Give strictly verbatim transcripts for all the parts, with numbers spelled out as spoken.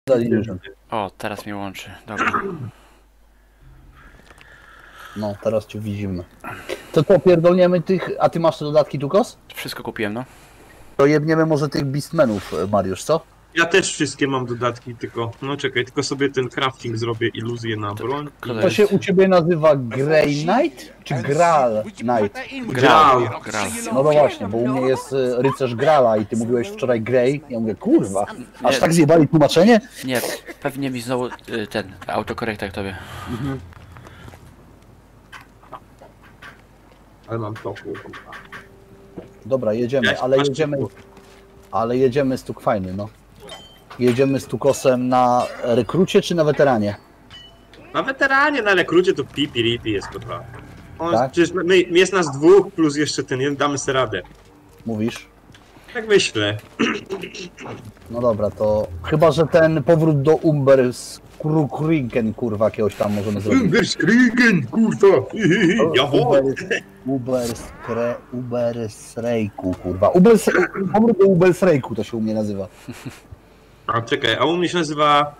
O, teraz mnie łączy, dobra. No, teraz cię widzimy. To co, pierdolniemy tych... A ty masz te dodatki, Tukos? Wszystko kupiłem, no. To jebniemy może tych Beastmenów, Mariusz, co? Ja też wszystkie mam dodatki, tylko... No czekaj, tylko sobie ten crafting zrobię, iluzję na broń. To To się u ciebie nazywa Grey Knight? Czy Graal Knight? Grał. Grał. No to właśnie, bo u mnie jest y, rycerz Grala i ty mówiłeś wczoraj Grey. Ja mówię, kurwa, aż Nie. tak zjebali tłumaczenie? Nie, pewnie mi znowu y, ten autokorektak tobie. Mhm. Ale mam to, kurwa. Dobra, jedziemy, Cześć, ale masz jedziemy... typu. Ale jedziemy z Tuk fajny, no. Jedziemy z Tukosem na rekrucie czy na weteranie? Na weteranie, na rekrucie to pipi ripi jest, kurwa. On, Tak? Przecież my, jest nas dwóch, plus jeszcze ten jeden, damy sobie radę. Mówisz? Tak myślę. No dobra, to chyba, że ten powrót do Umber z Krukrinken, kurwa, jakiegoś tam możemy zrobić. Umberskriegen, kurwa! Jawohl! Uberskre... Ubersrejku, kurwa. Ubers... Powrót do Ubersrejku to się u mnie nazywa. A czekaj, a u mnie się nazywa...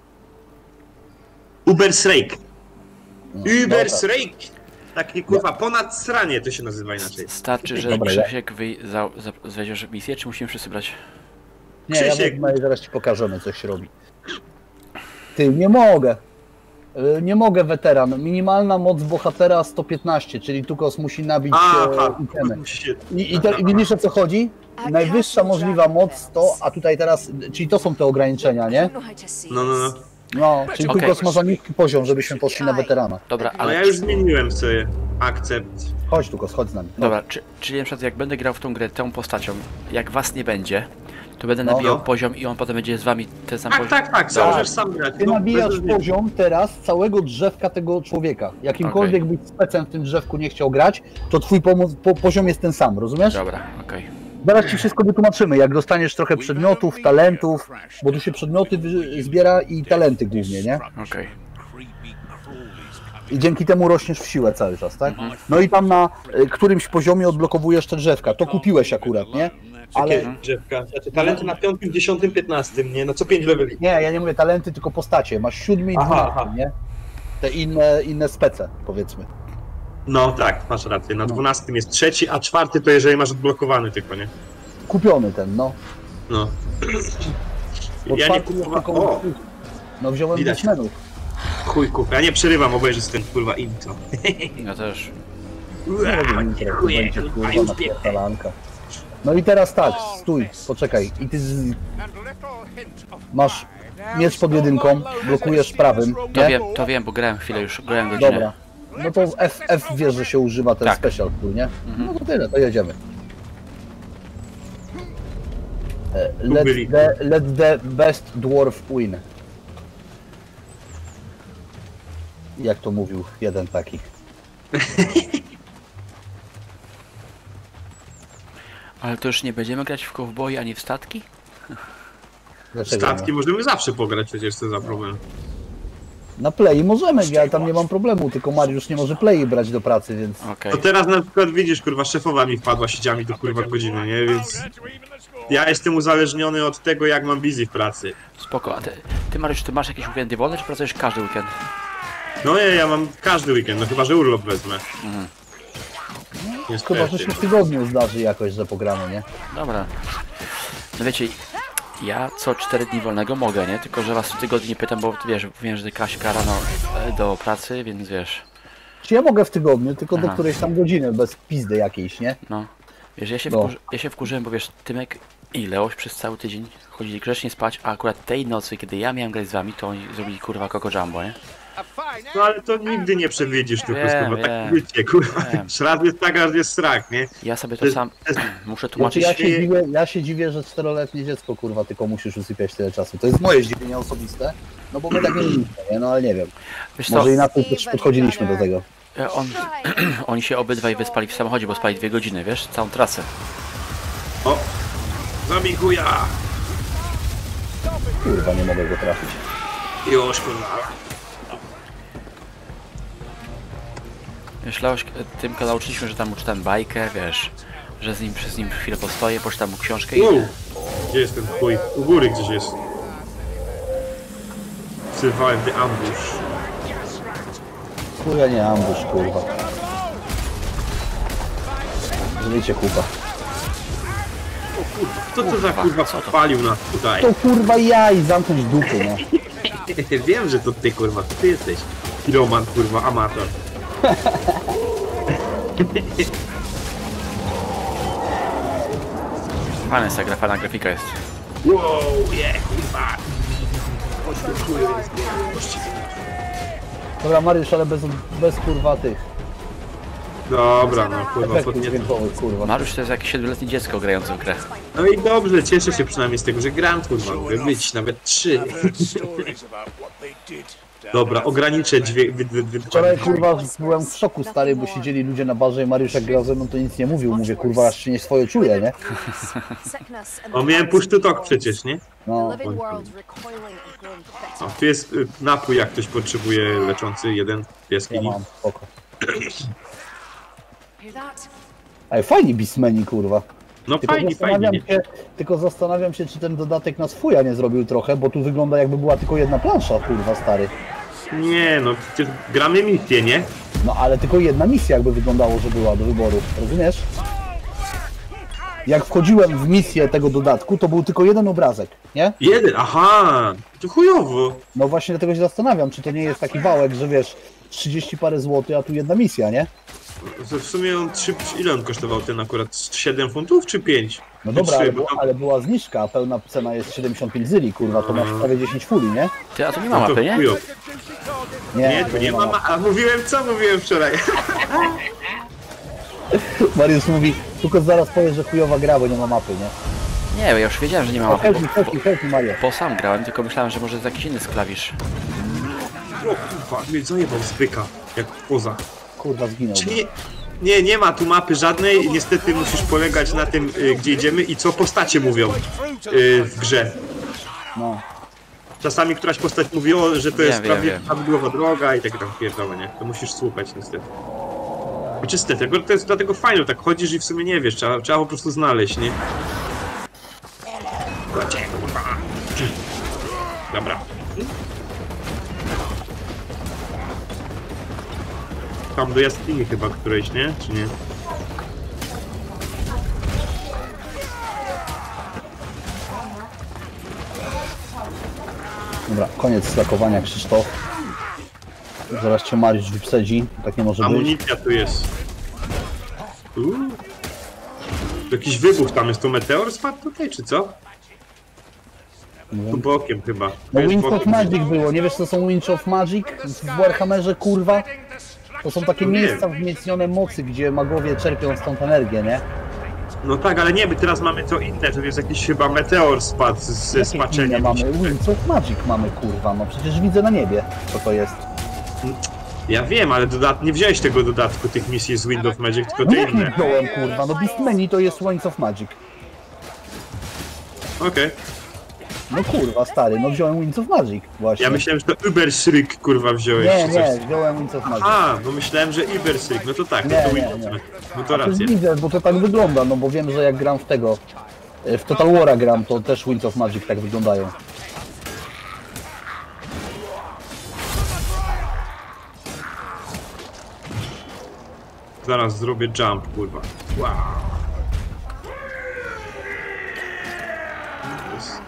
Ubersrejk. No, Ubersrejk! Takie kurwa, ponad sranie to się nazywa inaczej. Starczy, że Dobra, ja- Krzysiek wy... za... za... zwiedziesz misję, czy musimy wszyscy brać? Nie, ja Krzysiek. wezmę i zaraz ci pokażemy, co się robi. Ty, nie mogę. Y, Nie mogę, weteran. Minimalna moc bohatera sto piętnaście, czyli Tukos musi nabić Aha, e, itemy. się... I, i, te, I widzisz, o co chodzi? Najwyższa możliwa moc to, a tutaj teraz, czyli to są te ograniczenia, nie? No, no, no. No, czyli Okej. Tukos ma za niski poziom, żebyśmy poszli na weterana. Dobra, Ale ale... ja już zmieniłem sobie akcept. Chodź, Tukos, chodź z nami. No. Dobra, czy, czyli na przykład jak będę grał w tą grę tą postacią, jak was nie będzie, to będę No. nabijał No. poziom i on potem będzie z wami ten sam Tak, poziom. tak, tak, Dobra. możesz sam grać. Ty No, nabijasz bez różnicy. poziom teraz całego drzewka tego człowieka. Jakimkolwiek byś specem w tym drzewku nie chciał grać, to twój pomo- po poziom jest ten sam, rozumiesz? Dobra, okej. Zaraz ci wszystko wytłumaczymy, jak dostaniesz trochę przedmiotów, talentów, bo tu się przedmioty wy- zbiera i talenty głównie, nie? Okej. I dzięki temu rośniesz w siłę cały czas, tak? No i tam na y, którymś poziomie odblokowujesz te drzewka. To kupiłeś akurat, nie? Ale Ale... Drzewka. Znaczy talenty na piątym, dziesiątym, piętnastym, nie? No co pięć leveli. nie, ja nie mówię talenty, tylko postacie. Masz siódmy i Aha, dwunasty, aha. nie? Te inne, inne spece, powiedzmy. No tak, masz rację. Na dwunastym jest trzeci, a czwarty to jeżeli masz odblokowany tylko, nie? Kupiony ten, no. No. Bo Ja nie czwarty jest kupowałem. tylko... O! No wziąłem Widać. Beastmenów. Chuj kup. Ja nie przerywam, obejrzę ten kurwa intro. Ja też. Nie rozumiem, teraz będzie kurwa napierdalanka. No i teraz tak, stój, poczekaj. I ty z... masz miecz pod jedynką, blokujesz prawym, To nie? wiem, to wiem, bo grałem chwilę już, grałem godzinę. Dobra. No to w F, F wiesz, że się używa ten Tak. special tu, nie? No to tyle, to jedziemy. E, Let byli. the, let the best dwarf win. Jak to mówił jeden taki. Ale to już nie będziemy grać w kowboje ani w statki? Dlaczego Statki nie? możemy zawsze pograć przecież, co za problem. Na play możemy, ja tam nie mam problemu, tylko Mariusz nie może play brać do pracy, więc... Okej. To teraz na przykład widzisz, kurwa, szefowa mi wpadła siedziami do kurwa godziny, nie? Więc ja jestem uzależniony od tego, jak mam wizję w pracy. Spoko, a ty, ty Mariusz, ty masz jakieś weekendy wolne, czy pracujesz każdy weekend? No nie, ja mam każdy weekend, no chyba, że urlop wezmę. Chyba, że Niestety. się w tygodniu zdarzy jakoś, że pogramy, nie? Dobra. No wiecie, ja co cztery dni wolnego mogę, nie? Tylko, że was w tygodniu nie pytam, bo wiesz, wiem, że ty Kaśka rano e, do pracy, więc wiesz. Czy ja mogę w tygodniu, tylko do Aha. którejś tam godziny, bez pizdy jakiejś, nie? No. Wiesz, ja się, No. wkurzy, ja się wkurzyłem, bo wiesz, Tymek i Leoś przez cały tydzień chodzili grzecznie spać, a akurat tej nocy, kiedy ja miałem grać z wami, to oni zrobili kurwa Coco Jumbo, nie? No ale to nigdy nie przewiedziesz tylko Wiem, kurwa, tak wiem. życie, kurwa. Wiem. Raz jest tak, aż jest strach, nie? Ja sobie to To- sam to jest- muszę Znaczy tłumaczyć. ja się, dziwię, ja się dziwię, że czteroletnie dziecko, kurwa, tylko musisz usypiać tyle czasu. To jest moje zdziwienie osobiste, no bo my tak nie mieliśmy, nie? No ale nie wiem. Wiesz co, Może inaczej też podchodziliśmy do tego. e, on, oni się obydwaj wyspali w samochodzie, bo spali dwie godziny, wiesz, całą trasę. O! Zabij chuja! Kurwa, nie mogę go trafić. Już kurwa. Wiesz, Leoś, e, Tymka nauczyliśmy, że tam uczytam bajkę, wiesz, że z nim przez nim chwilę postoję, poczytam mu książkę i... U, gdzie jest ten chuj? U góry gdzieś jest. Survive the ambush. Kurwa nie ambush, kurwa. Żyjcie, kupa. Kto to za kurwa podpalił nas tutaj? To kurwa ja i zamknąć dupy, no. Wiem, że to ty kurwa, to ty jesteś. Piroman kurwa, amator. Fajna jest ta gra, fajna grafika jest. Wow, je kurwa. Dobra, Mariusz, ale bez, bez kurwa tych Dobra, no kurwa, efektów podnie... dźwiękowych, kurwa. Mariusz to jest jakieś siedmioletnie dziecko grające w grę. No i dobrze, cieszę się przynajmniej z tego, że gram kurwa, mogę być nawet trzy. Dobra, ograniczę dźwięk. Wy, wy, wy, Wczoraj kurwa byłem w szoku, stary, bo siedzieli ludzie na barze i Mariusz jak grał ze mną to nic nie mówił. Mówię kurwa, aż się nie swoje czuję, nie? O, miałem push to talk przecież, nie? No. O, tu jest y, napój, jak ktoś potrzebuje leczący, jeden w Ja jaskini. mam, spoko. Ej, fajni Beastmeni, kurwa. No Tylko fajnie, fajnie. zastanawiam się, tylko zastanawiam się, czy ten dodatek nas fuja nie zrobił trochę, bo tu wygląda jakby była tylko jedna plansza, kurwa, stary. Nie, no przecież gramy misję, nie? No ale tylko jedna misja jakby wyglądało, że była do wyboru, rozumiesz? Jak wchodziłem w misję tego dodatku, to był tylko jeden obrazek, nie? Jeden, aha, to chujowo. No właśnie dlatego się zastanawiam, czy to nie jest taki wałek, że wiesz, trzydzieści parę złotych, a tu jedna misja, nie? W sumie on trzy, ile on kosztował ten akurat? siedem funtów czy pięć? No dobra, trzy, ale, bo bu- tam- ale była zniżka, a pełna cena jest siedemdziesiąt pięć zyli, kurwa, to masz prawie dziesięć fuli, nie? Ty, a to nie ma No to mapy, nie? chujowo. Nie, to tu nie ma, ma- a mówiłem co mówiłem wczoraj. Mariusz mówi, tylko zaraz powiesz, że chujowa gra, bo nie ma mapy, nie? Nie, bo ja już wiedziałem, że nie ma O, mapy, help bo, me, help me, help me, Mario. bo sam grałem, tylko myślałem, że może jest jakiś inny klawisz. O kurwa, mnie zajebał zbyka, jak poza. Kurwa, zginął. Czy nie, nie, nie ma tu mapy żadnej, niestety musisz polegać na tym, y, gdzie idziemy i co postacie mówią y, w grze. No. Czasami któraś postać mówi, o, że to Wiem, jest wiem, prawie wiem. prawidłowa droga i tak tam pierdolę, nie? To musisz słuchać niestety. Znaczy niestety, bo to jest dlatego fajne, tak chodzisz i w sumie nie wiesz, trzeba, trzeba po prostu znaleźć, nie? Chodźcie, kurwa. Dobra. Tam do jaskini chyba którejś, nie? Czy nie? Dobra, koniec slakowania, Krzysztof. Zaraz cię Mariusz wyprzedzi, tak nie może być. Amunicja tu jest. Uuu. Jakiś wybuch tam jest, to meteor spadł tutaj, czy co? Tu bokiem chyba. Tu No jest Winds of bokiem. Magic było, nie wiesz co są Winds of Magic w Warhammerze, kurwa? To są takie Nie. miejsca wzmocnione mocy, gdzie magowie czerpią stąd energię, nie? No tak, ale nie, my teraz mamy to inne, to jest jakiś chyba meteor spadł z- ze Jakie inne spaczeniem. mamy? Winds of Magic mamy, kurwa, no przecież widzę na niebie, co to jest. Ja wiem, ale dodat... nie wziąłeś tego dodatku, tych misji z Wind of Magic, tylko No te jak nie inne. wziąłem, kurwa, no Beastmeni to jest Winds of Magic. Okej. No kurwa, stary, no wziąłem Winds of Magic, właśnie. Ja myślałem, że to Ubershrik kurwa wziąłeś, Nie, czy coś. nie, wziąłem Winds of Magic. A, bo myślałem, że Ubershrik, no to tak, no Nie, to nie, Wind of nie. Magic. No to A to racja. widzę, bo to tak wygląda, no bo wiem, że jak gram w tego, e, w Total War'a gram, to też Winds of Magic tak wyglądają. Zaraz zrobię jump, kurwa. Wow. Jest-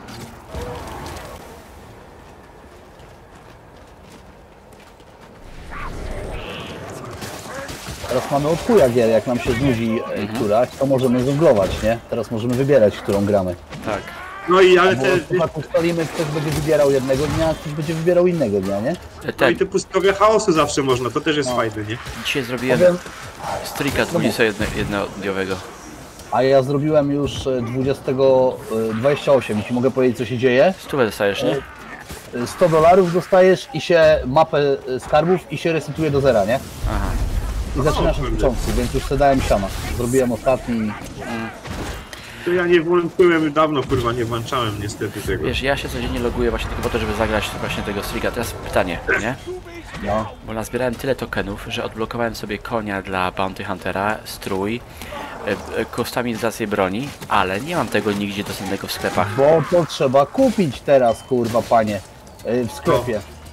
Teraz mamy od chuja gier, jak nam się znudzi e, któraś, to możemy żonglować, nie? Teraz możemy wybierać, którą gramy. Tak. No i ale Bo te, tak ustalimy, ktoś będzie wybierał jednego dnia, a ktoś będzie wybierał innego dnia, nie? E, no i Ten, te pustkowie chaosu zawsze można, to też jest No. fajne, nie? dzisiaj zrobiłem Powiem, strika dwudziestojednodiowego. a ja zrobiłem już e, dwudziestego, e, dwadzieścia osiem i ci mogę powiedzieć, co się dzieje. Stówę dostajesz, nie? E, sto dolarów dostajesz i się mapę e, skarbów i się resetuje do zera, nie? Aha. I zaczynasz od kurde. początku, więc już sobie dałem siana. Zrobiłem ostatni. To ja nie włączyłem dawno, kurwa, nie włączałem niestety tego. Wiesz, ja się codziennie loguję właśnie tylko po to, żeby zagrać właśnie tego strika. Teraz pytanie, nie? No. Bo nazbierałem tyle tokenów, że odblokowałem sobie konia dla Bounty Huntera, strój, e, e, kustomizację broni, ale nie mam tego nigdzie dostępnego w sklepach. Bo to trzeba kupić teraz, kurwa, panie. e, W sklepie.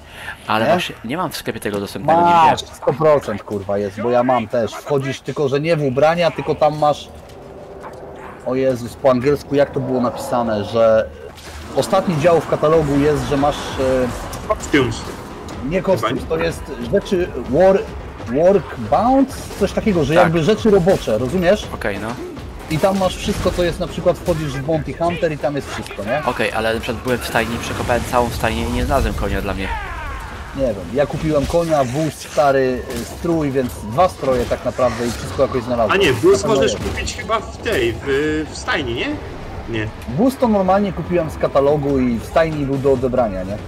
Ale Nie? właśnie nie mam w sklepie tego dostępnego, nie Masz, wiem. sto procent kurwa jest, bo ja mam też. Wchodzisz tylko, że nie w ubrania, tylko tam masz... O Jezus, po angielsku jak to było napisane, że... Ostatni dział w katalogu jest, że masz... E, Costumes. nie kostium, to jest rzeczy... War, workbound? Coś takiego, że Tak. jakby rzeczy robocze, rozumiesz? Okej, no. I tam masz wszystko, co jest, na przykład wchodzisz w Bounty Hunter i tam jest wszystko, nie? Okej, ale na przykład byłem w stajni, przekopałem całą stajnię i nie znalazłem konia dla mnie. Nie wiem, ja kupiłem konia, wóz, stary y, strój, więc dwa stroje tak naprawdę i wszystko jakoś A znalazłem. nie, Na wóz pewno możesz jest. kupić chyba w tej, w, w stajni, nie? Nie. Wóz to normalnie kupiłem z katalogu i w stajni był do odebrania, nie?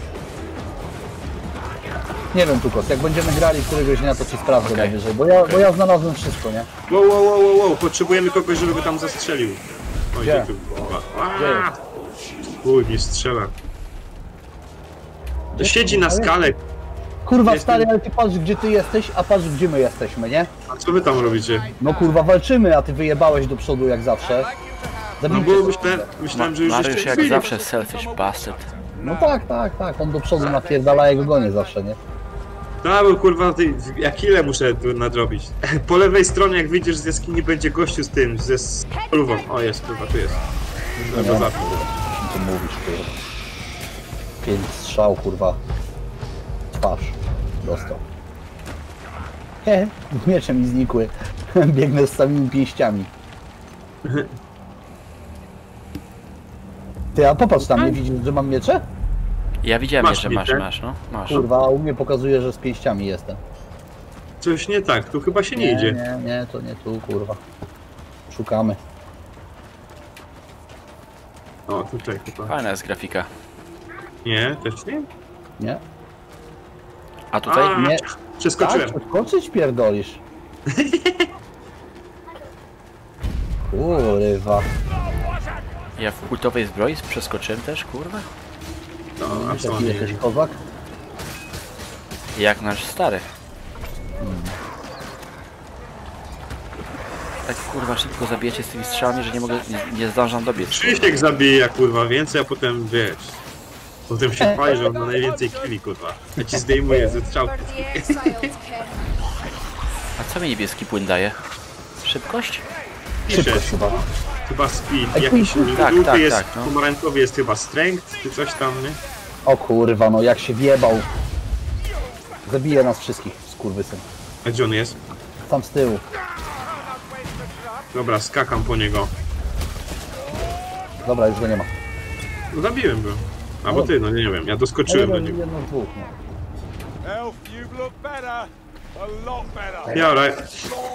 Nie wiem, Tukos, jak będziemy grali któregoś dnia, to ci sprawdzę Okej. najwyżej, bo ja, bo ja znalazłem wszystko, nie? Wow, wow, wow, wow, wow, potrzebujemy kogoś, żeby go tam zastrzelił. Oj, Gdzie? tu, kurwa. Gdzie Aaa! Uj, nie strzela. To siedzi na skale. Kurwa, Jestem- stary, ale ty patrz, gdzie ty jesteś, a patrz, gdzie my jesteśmy, nie? A co wy tam robicie? No kurwa, walczymy, a ty wyjebałeś do przodu jak zawsze. No Zabijcie bo się. myślałem, myślałem że już Mariusz jeszcze jak chwili. zawsze selfish bastard. No tak, tak, tak, on do przodu napierdala, ja go gonię zawsze, nie? No bo kurwa, ty, jak ile muszę tu nadrobić? Po lewej stronie, jak wyjdziesz z jaskini, będzie gościu z tym, ze spluwą. O, jest, kurwa, tu jest. No to Nie. zabił. Co ty mówisz, kurwa? Pięć strzał, kurwa. Twarz. Dostał. He, miecze mi znikły. Biegnę z samymi pięściami. Ty, a popatrz tam, nie widzisz, że mam miecze? Ja widziałem Masz jeszcze, masz, bitę? masz, no. Masz. Kurwa, a u mnie pokazuje, że z pięściami jestem. Coś nie tak, tu chyba się nie, idzie. Nie, nie, to nie tu, kurwa. Szukamy. O, tutaj chyba. Fajna jest grafika. Nie, też nie? Nie? A tutaj? A, Nie. Przeskoczyłem. Tak, odskoczyć pierdolisz. Kurwa. Ja w kultowej zbroi przeskoczyłem też, kurwa? No, Jaki absolutnie. jesteś kozak? Jak nasz stary. Tak kurwa szybko zabijecie z tymi strzałami, że nie mogę, nie, nie zdążam dobiec. Krzysiek zabija kurwa więcej, a potem wiesz. Potem się chwali, że on ma najwięcej kili kurwa. Ja ci zdejmuję ze strzałki. A co mi niebieski płyn daje? Szybkość? Pisze, Szybko chyba. chyba speed. Ej, Jakiś tak, tak, żółty tak, jest, tak, no. pomarańczowy jest chyba strength, czy coś tam, nie? O kurwa, no jak się wjebał. Zabije nas wszystkich, skurwysyn. A gdzie on jest? Tam z tyłu. Dobra, skakam po niego. Dobra, już go nie ma. No, zabiłem go. Albo ty, no nie wiem, ja doskoczyłem do Jedno, niego. jedno z dwóch, no. Elf, you look better. A lot better. Yeah, alright.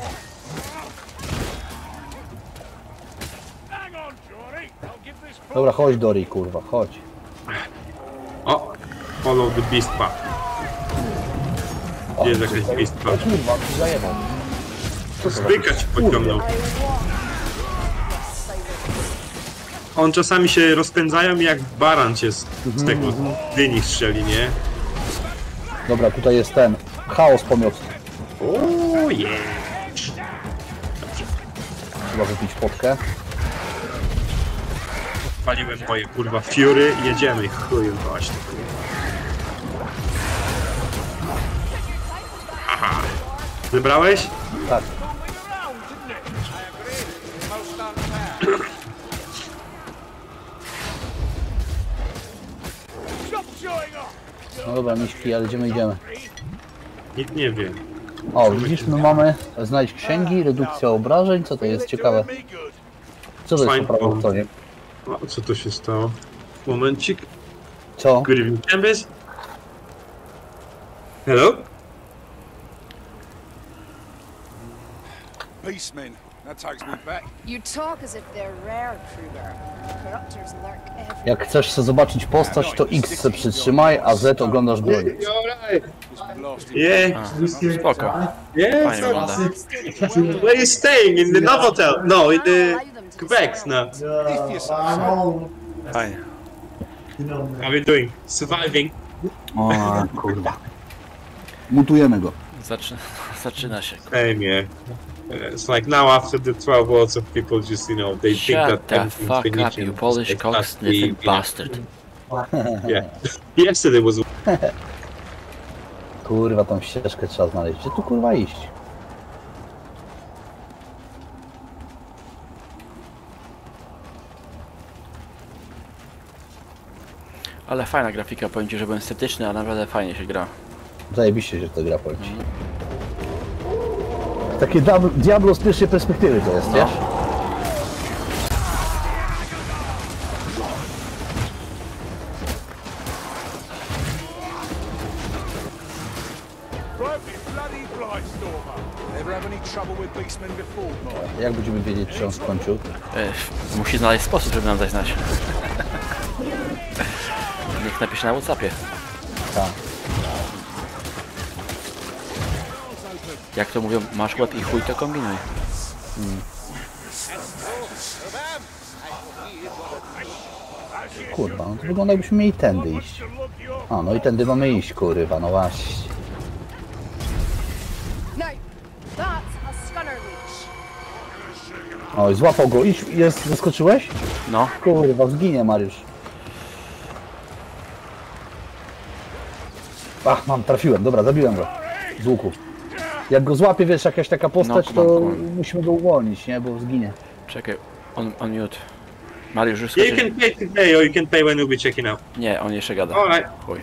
Hang on, Jory. I'll give this Dobra, chodź Dori, kurwa, chodź. O! Follow the beast path. O, Jest jakaś beast o path. kurwa, zajebał. Zbyka ci pociągnął. On czasami się rozpędzają i jak baran cię z, z tego dyni strzeli, nie? Dobra, tutaj jest ten. Chaos pomiotny. O yeah. Trzeba wypić potkę. Paliłem moje kurwa Fury i jedziemy. Chuj właśnie. Aha. Wybrałeś? Tak. Stop showing off. No dobra, miśki, ale idziemy, idziemy. Nikt nie wie. O, widzisz, my mamy znaleźć księgi, redukcja obrażeń, co to jest ciekawe. Me good. Co to jest Fine po prawej bomb. stronie? O, co tu się stało? Momencik. Co? Good evening, Canvas. Hello? Beastmen. That takes me back. You talk as if they're rare, Kruger. Corruptors lurk everywhere. Jak chcesz sobie zobaczyć postać, to X se przytrzymaj, a Z oglądasz broń. Lost in Yeah. Spoko. Yeah. Fajnie wygląda. Where are you staying? In the Novotel? No, in the Quebec. No. If yourself. Fajnie. How are you doing? Surviving. O kurwa. Mutujemy go. Zaczyna, zaczyna się. Same, yeah. Uh, It's like now after the twelve words of people just, you know, they think Shut that the everything's fuck up, Phoenician, you Polish they cock start sniffing being, you know, bastard. Yeah. Yesterday was Kurwa, tą ścieżkę trzeba znaleźć. Gdzie tu kurwa iść? Ale fajna grafika, powiem ci, że byłem sceptyczny, a naprawdę fajnie się gra. Zajebiście się to gra, powiem ci. Takie Diablo- Diablo z pierwszej perspektywy to jest, No. wiesz? Broken bloody Blightstormer. Ever have any trouble with beastmen before, Mike? Jak będziemy wiedzieć, czy on skończył? E, musi znaleźć sposób, żeby nam dać znać. Niech napisze na WhatsAppie. Tak. Jak to mówią, masz łeb i chuj, to kombinuj. Kurwa, no to wygląda jakbyśmy mieli tędy iść. A, no i tędy mamy iść, kurwa, no właśnie. Now, that's a Scunner Leech. Oj, złapał go. Idź, jest, zaskoczyłeś? No, Kurwa, zginie Mariusz. Ach, mam, trafiłem, dobra, zabiłem go. Z łuku. Jak go złapie, wiesz, jakaś taka postać, No, kumam, to kumam. musimy go uwolnić, nie? Bo zginie. czekaj, on, on mute. Mariusz już Yeah, you skoczy. can pay today or you can pay when you'll be checking out. Nie, on jeszcze gada. Alright. Chuj.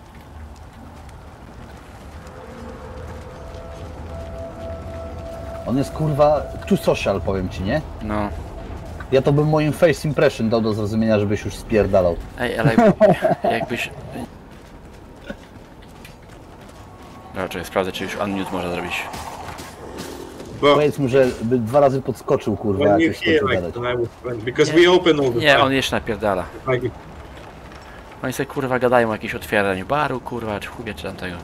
On jest, kurwa, too social, powiem ci, nie? No. Ja to bym moim face impression dał do zrozumienia, żebyś już spierdalał. Ej, ale jakbyś... No, czekaj, sprawdzę, czy już unmute można zrobić. But Powiedz mu, że by dwa razy podskoczył, kurwa, when jak you już hear skończył like, gadać. when I was, when, because we open all the Nie, time. on jeszcze napierdala. Like, Oni sobie kurwa gadają o jakimś otwieraniu baru, kurwa, czy chubie, czy tam tego.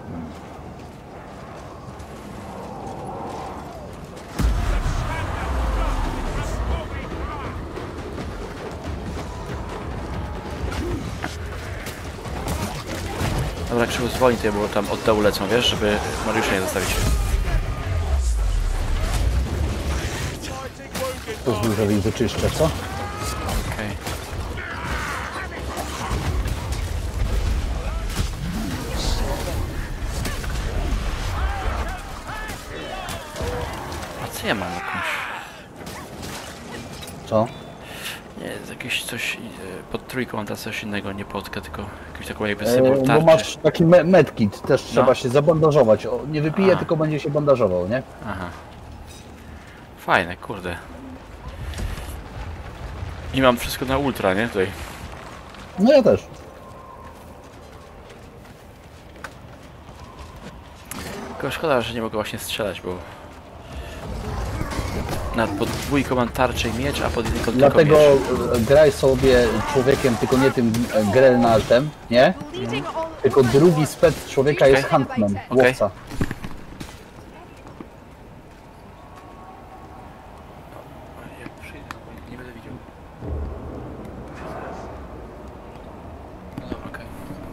Dobra, Krzywu, zwolnij tutaj, bo tam od dołu lecą, wiesz, żeby Mariusza nie zostawić. Pozwól, że ich wyczyszczę, co? Okej. A co ja mam jakąś... Co? Nie, jest jakieś coś... e, pod trójką mam teraz coś innego, nie podkę, tylko jakąś taką jakby E, symbol bo tarczy. masz taki me medkit, też trzeba No. się zabandażować. O, nie wypije, A. tylko będzie się bandażował, nie? Aha. Fajne, kurde. I mam wszystko na ultra, nie? Tutaj. No ja też. Tylko szkoda, że nie mogę właśnie strzelać, bo... Nad pod dwójką mam tarczę i miecz, a pod jedynką tylko Dlatego miecz. e, graj sobie człowiekiem, tylko nie tym e, Grenaltem, nie? Leading all Tylko drugi spec człowieka jest Okej. Huntman, Okej. łowca. Nie będę widział. No dobra, okej.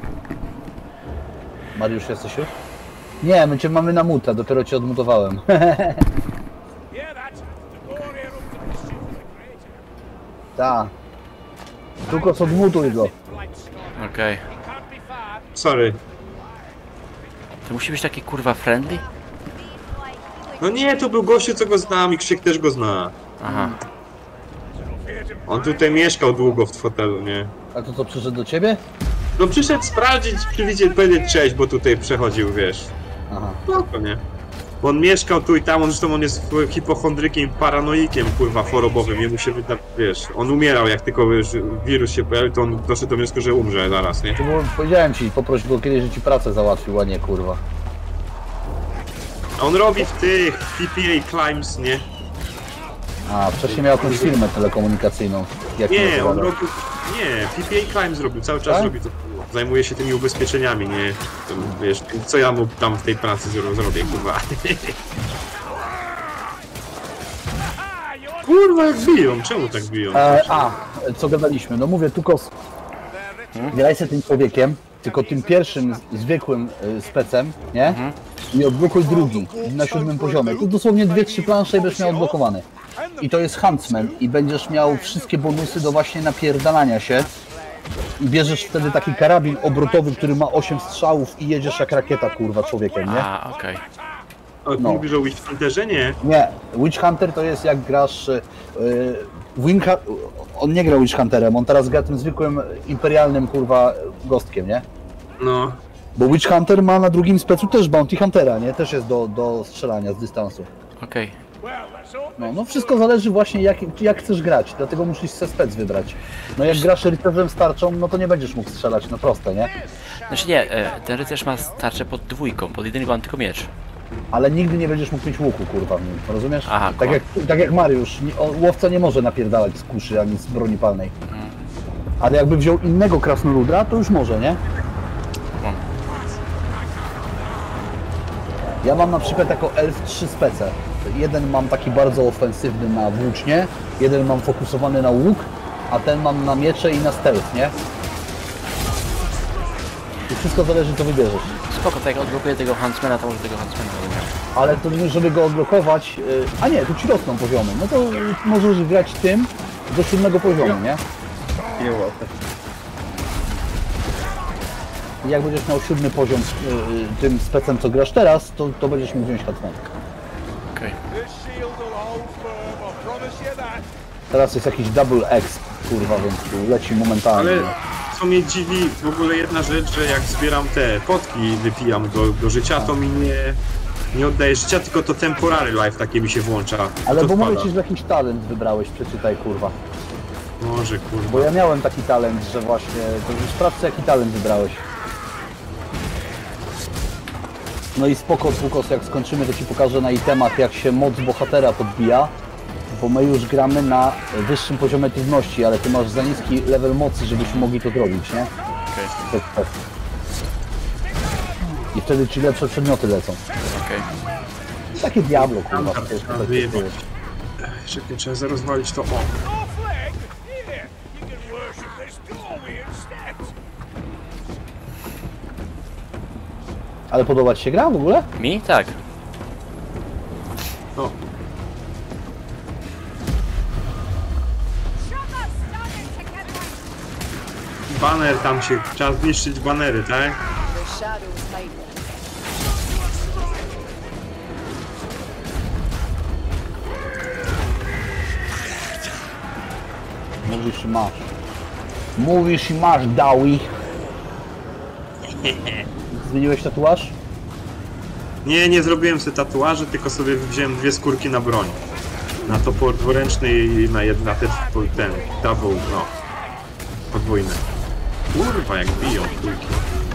Mariusz, jesteś już? Nie, my cię mamy na muta, dopiero cię odmutowałem. Yeah, that's the glory of the mischief of the creator. Ta. Tylko co odmutuj go. Blightstormer. Okej. Can't be far. sorry. To musi być taki kurwa friendly? No nie, to był gościu, co go znam i Krzyk też go zna. Aha. On tutaj mieszkał długo w fotelu, nie? A to co, przyszedł do ciebie? No przyszedł sprawdzić, przywitać, powiedzieć cześć, bo tutaj przechodził, wiesz. Aha. No to nie. Bo on mieszkał tu i tam, on zresztą on jest hipochondrykiem, paranoikiem, kurwa, chorobowym, jemu się wyda, wiesz, on umierał, jak tylko, wiesz, wirus się pojawił, to on doszedł do wniosku, że umrze zaraz, nie? To było, powiedziałem ci, poproś go kiedyś, że ci pracę załatwił, a nie kurwa. A on robi w tych P P A Climbs, nie? A, wcześniej miał jakąś firmę telekomunikacyjną. Jak Nie, nazywa? on robił, nie, P P A Climbs robił, cały czas Tak? robi to. Zajmuje się tymi ubezpieczeniami, nie? To, wiesz, co ja mu tam w tej pracy zro- zrobię, kurwa. Kurwa, jak biją, czemu tak biją? E, a, co gadaliśmy? No mówię, tylko s- graj się tym człowiekiem, tylko tym pierwszym, zwykłym y, specem, nie? I odblokuj drugi, na siódmym poziomie. Tu dosłownie dwie, trzy plansze i będziesz miał odblokowany. I to jest Huntsman i będziesz miał wszystkie bonusy do właśnie napierdalania się I bierzesz wtedy taki karabin obrotowy, który ma osiem strzałów i jedziesz jak rakieta, kurwa, człowiekiem, nie? A, okej. O, No. mówisz o Witch Hunterze? Nie. Nie, Witch Hunter to jest jak grasz... Yy, Wing Hu- on nie gra Witch Hunterem, on teraz gra tym zwykłym imperialnym, kurwa, gostkiem, nie? No. Bo Witch Hunter ma na drugim specu też Bounty Huntera, nie? Też jest do, do strzelania z dystansu. Okej. Well, let's hope No, no wszystko zależy właśnie jak, jak chcesz grać, dlatego musisz se spec wybrać. No jak grasz rycerzem z tarczą, no to nie będziesz mógł strzelać, no proste, nie? Znaczy nie, e, ten rycerz ma tarczę pod dwójką, pod jedynką mam tylko miecz. Ale nigdy nie będziesz mógł mieć łuku, kurwa, w nim, rozumiesz? Aha, tak, ko- jak, tak jak Mariusz, nie, o, łowca nie może napierdalać z kuszy ani z broni palnej. Ale jakby wziął innego krasnoluda, to już może, nie? Mam. Ja mam na przykład jako elf trzy spece. Jeden mam taki bardzo ofensywny na włócznie, jeden mam fokusowany na łuk, a ten mam na miecze i na stealth, nie? I wszystko zależy co wybierzesz. Spoko, tak jak odblokuję tego Huntsmana, to może tego Huntsmana będę miał. Ale to żeby go odblokować, yy, a nie, tu ci rosną poziomy, no to yy, możesz grać tym do siódmego poziomu, nie? I jak będziesz miał siódmy poziom yy, tym specem co grasz teraz, to, to będziesz mógł wziąć Huntsmana. Okej. this shield will hold firm, I promise you that. Teraz jest jakiś double X, kurwa, więc tu leci momentalnie. Ale co mnie dziwi w ogóle jedna rzecz, że jak zbieram te potki, wypijam do, do życia, to mi nie, nie oddaje życia, tylko to temporary life takie mi się włącza. Ale To bo mówię odpada. ci, że jakiś talent wybrałeś, przeczytaj, kurwa. Może kurwa. Bo ja miałem taki talent, że właśnie, to już sprawdźcie jaki talent wybrałeś. No i spoko, Dwukos, jak skończymy, to ci pokażę na itemach, jak się moc bohatera podbija. Bo my już gramy na wyższym poziomie trudności, ale ty masz za niski level mocy, żebyśmy mogli to zrobić, nie? Okej. Tak, tak. I wtedy ci lepsze przedmioty lecą. Okej. Takie Diablo, kurwa. Tam, przecież tam tak wyjebać. jest. Czekaj, trzeba zarozwalić to. O, Off leg? Here, you can worship this doorway instead. Ale podoba ci się gra w ogóle? Mi? Tak. no. Baner tam się, trzeba zniszczyć banery, tak? The shadows hide. Mówisz i masz. Mówisz i masz, Dawi. Zmieniłeś tatuaż? Nie, nie zrobiłem sobie tatuaży, tylko sobie wziąłem dwie skórki na broń. Na topór dwuręczny i na jedna też ten, double, no. Podwójny. Kurwa, jak biją trójki.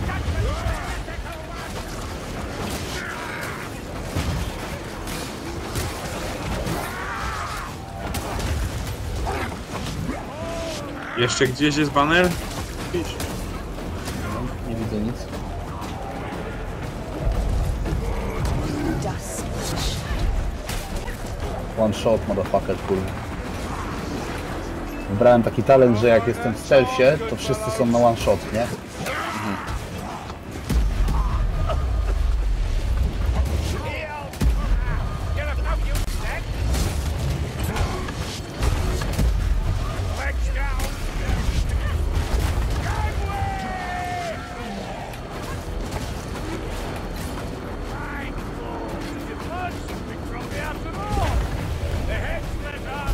Jeszcze gdzieś jest baner? Pisz. Nie widzę nic. Dust. One shot, motherfucker, kurwa. Wybrałem taki talent, że jak jestem w stealthie, to wszyscy są na one shot, nie? Get up now, you snack. Legs down. Gangway! Fine. You punch something from the afternoon. The head's let arm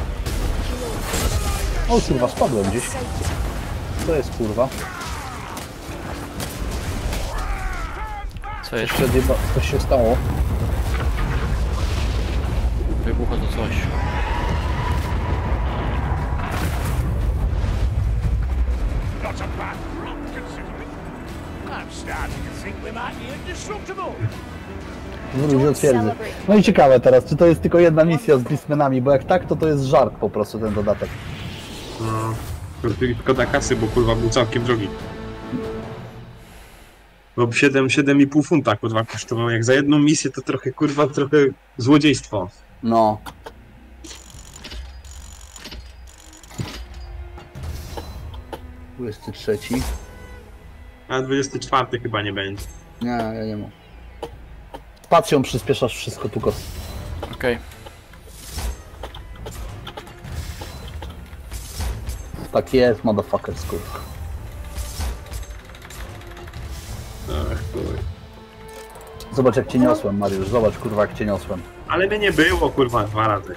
O kurwa, spadłem gdzieś. Co jest kurwa? Co jest? Coś się, odjeba... Coś się stało. Wybuchło to coś. Not a bad rock, considering. I'm starting to think we might be indestructible. Wróć do twierdzy. No i ciekawe teraz, czy to jest tylko jedna misja z Beastmanami, bo jak tak, to to jest żart po prostu ten dodatek. No. Szkoda kasy, bo kurwa był całkiem drogi. Bo siedem, siedem i pół funta kurwa kosztował. Jak za jedną misję to trochę kurwa, trochę złodziejstwo. No. dwudziesty trzeci. A dwudziesty czwarty chyba nie będzie. Nie, ja nie mam. Spacją przyspieszasz wszystko, tylko. Okej. Tak jest, motherfucker, kurwa. Zobacz jak cię niosłem, Mariusz, zobacz kurwa jak cię niosłem. Ale mnie nie było, kurwa, dwa razy.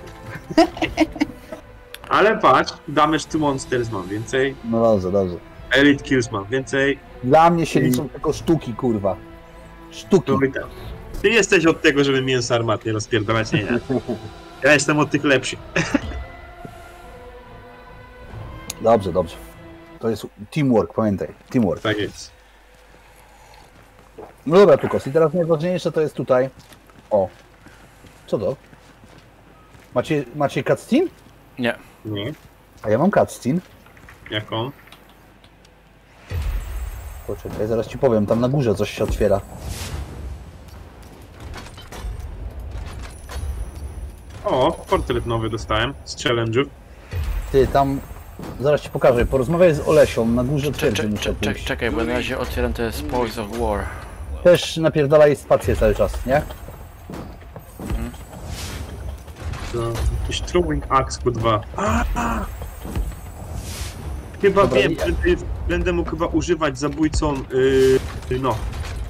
Ale patrz, damage to monsters mam więcej, No dobrze, dobrze. elite kills mam więcej, Dla mnie się liczą tylko sztuki, kurwa. Sztuki. to i tam. Ty jesteś od tego, żeby mięso armatnie rozpierdalać, nie, nie. Ja jestem od tych lepszych. Dobrze, dobrze. To jest teamwork, pamiętaj. Teamwork. Tak jest. No dobra, Tukos. I teraz najważniejsze to jest tutaj. O. Co to? Macie, macie cutscene? Nie. Nie. A ja mam cutscene. Jaką? Poczekaj, zaraz ci powiem. Tam na górze coś się otwiera. O, portret nowy dostałem z challenge'u. Ty, tam... Zaraz ci pokażę. Porozmawiaj z Olesią. Na górze Czek, twierdzy czek, muszę czek, czek, pójść. czekaj, bo na razie otwieram te Spoils of War. Też napierdalaj spację cały czas, nie? To jakiś throwing axe Q dwa. A, a. Chyba Dobra, wiem, ja- będę, będę mógł chyba używać zabójcą, yy, no,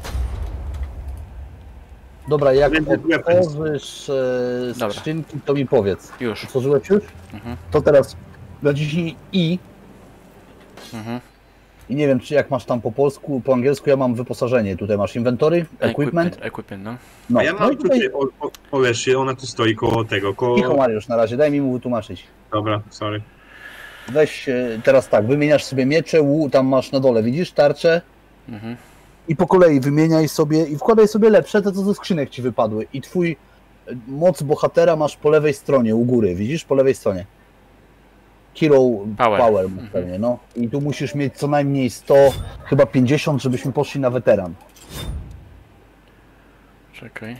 Dobra, jak Blended weapons. otworzysz e, Dobra. skrzynki, to mi powiedz. Już. Otworzyłeś już? Mhm. To teraz naciśnij I. Mhm. I nie wiem, czy jak masz tam po polsku, po angielsku, ja mam wyposażenie. Tutaj masz inventory, equipment. Equipment, no. No, a ja no mam i tutaj... tutaj o, o, Olesie, ona tu stoi koło tego, Cicho koło... Mariusz na razie, daj mi mu wytłumaczyć. Dobra, sorry. Weź e, teraz tak, wymieniasz sobie miecze, łu, tam masz na dole, widzisz, tarcze. Mhm. I po kolei wymieniaj sobie i wkładaj sobie lepsze, te co ze skrzynek ci wypadły. I twój e, moc bohatera masz po lewej stronie, u góry, widzisz, po lewej stronie. Hero Power. Power, Mhm. pewnie, no. I tu musisz mieć co najmniej sto, chyba pięćdziesiąt, żebyśmy poszli na weteran. Czekaj.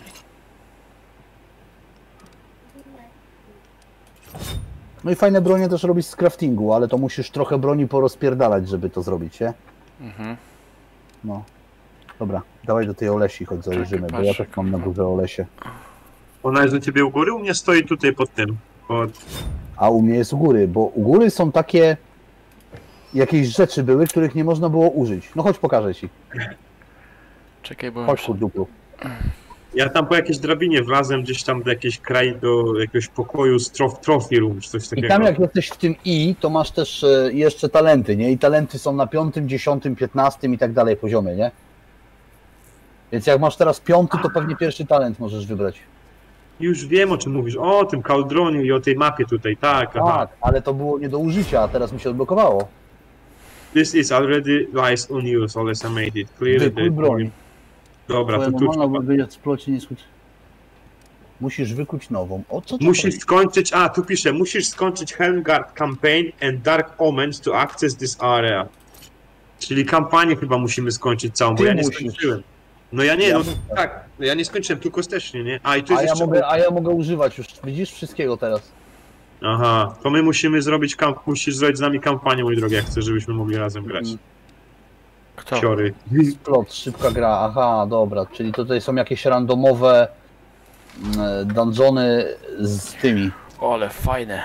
No i fajne bronie też robisz z craftingu, ale to musisz trochę broni porozpierdalać, żeby to zrobić, nie? Mhm. No. Dobra, dawaj do tej Olesi, choć zajrzymy, bo ja patrzę, też mam na górze Olesie. Ona jest do ciebie u góry? U mnie stoi tutaj pod tym, pod... A u mnie jest u góry, bo u góry są takie jakieś rzeczy były, których nie można było użyć. No chodź pokażę ci. Czekaj, bo Chodź duplu. Ja tam po jakiejś drabinie wlazłem gdzieś tam do jakiejś kraju, do jakiegoś pokoju z trof, trophy room, czy coś I takiego. tam jak jesteś w tym I, to masz też e, jeszcze talenty, nie? I talenty są na piątym, dziesiątym, piętnastym i tak dalej poziomie, nie? Więc jak masz teraz piąty, to pewnie pierwszy talent możesz wybrać. Już wiem, o czym mówisz. O tym Cauldronie i o tej mapie tutaj, tak, aha. Tak, ale to było nie do użycia, a teraz mi się odblokowało. This is already lies unused, unless I made it. Clear Wykuj the... broń. Dobra, Twoja to tu normalna trzeba... będzie explocie nie skutki. Musisz wykuć nową. O co to Musisz chodzi? skończyć, a tu pisze, musisz skończyć Helmgard Campaign and Dark Omens to access this area. Czyli kampanię chyba musimy skończyć całą, bo Ty ja nie musisz. skończyłem. No ja nie, Ja no muszę. tak, no ja nie skończyłem, tylko też nie, a i tu A jest ja, jeszcze... mogę, a ja mogę używać już, widzisz, wszystkiego teraz. Aha, to my musimy zrobić kamp, musisz zrobić z nami kampanię, mój drogi, jak chcesz, żebyśmy mogli razem grać. Mm. kto? Siory. Plot, szybka gra, aha, dobra, czyli tutaj są jakieś randomowe mm, dungeony z tymi. O, ale fajne.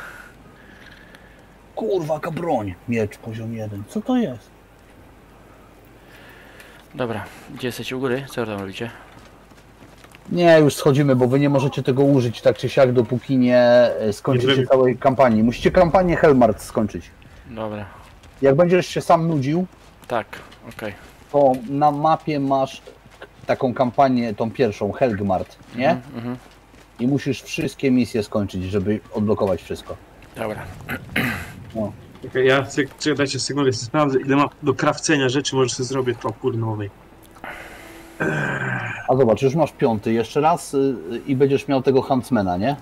Kurwa, jaka broń. Miecz poziom jeden, co to jest? Dobra, gdzie jesteście u góry? Co tam robicie? Nie, już schodzimy, bo wy nie możecie tego użyć tak czy siak, dopóki nie e, skończycie Nie zrobi- całej kampanii. Musicie kampanię Helmart skończyć. Dobra. Jak będziesz się sam nudził, Tak, okej. to na mapie masz taką kampanię, tą pierwszą, Helgmart, nie? Mhm, mhm. I musisz wszystkie misje skończyć, żeby odblokować wszystko. Dobra. No. Czekaj, ja chcę, czekaj, dajcie sekundę, sprawdzę ile mam do krawcenia rzeczy, może sobie zrobię to kurnowej. A zobacz, już masz piąty jeszcze raz y, i będziesz miał tego Huntsmana, nie?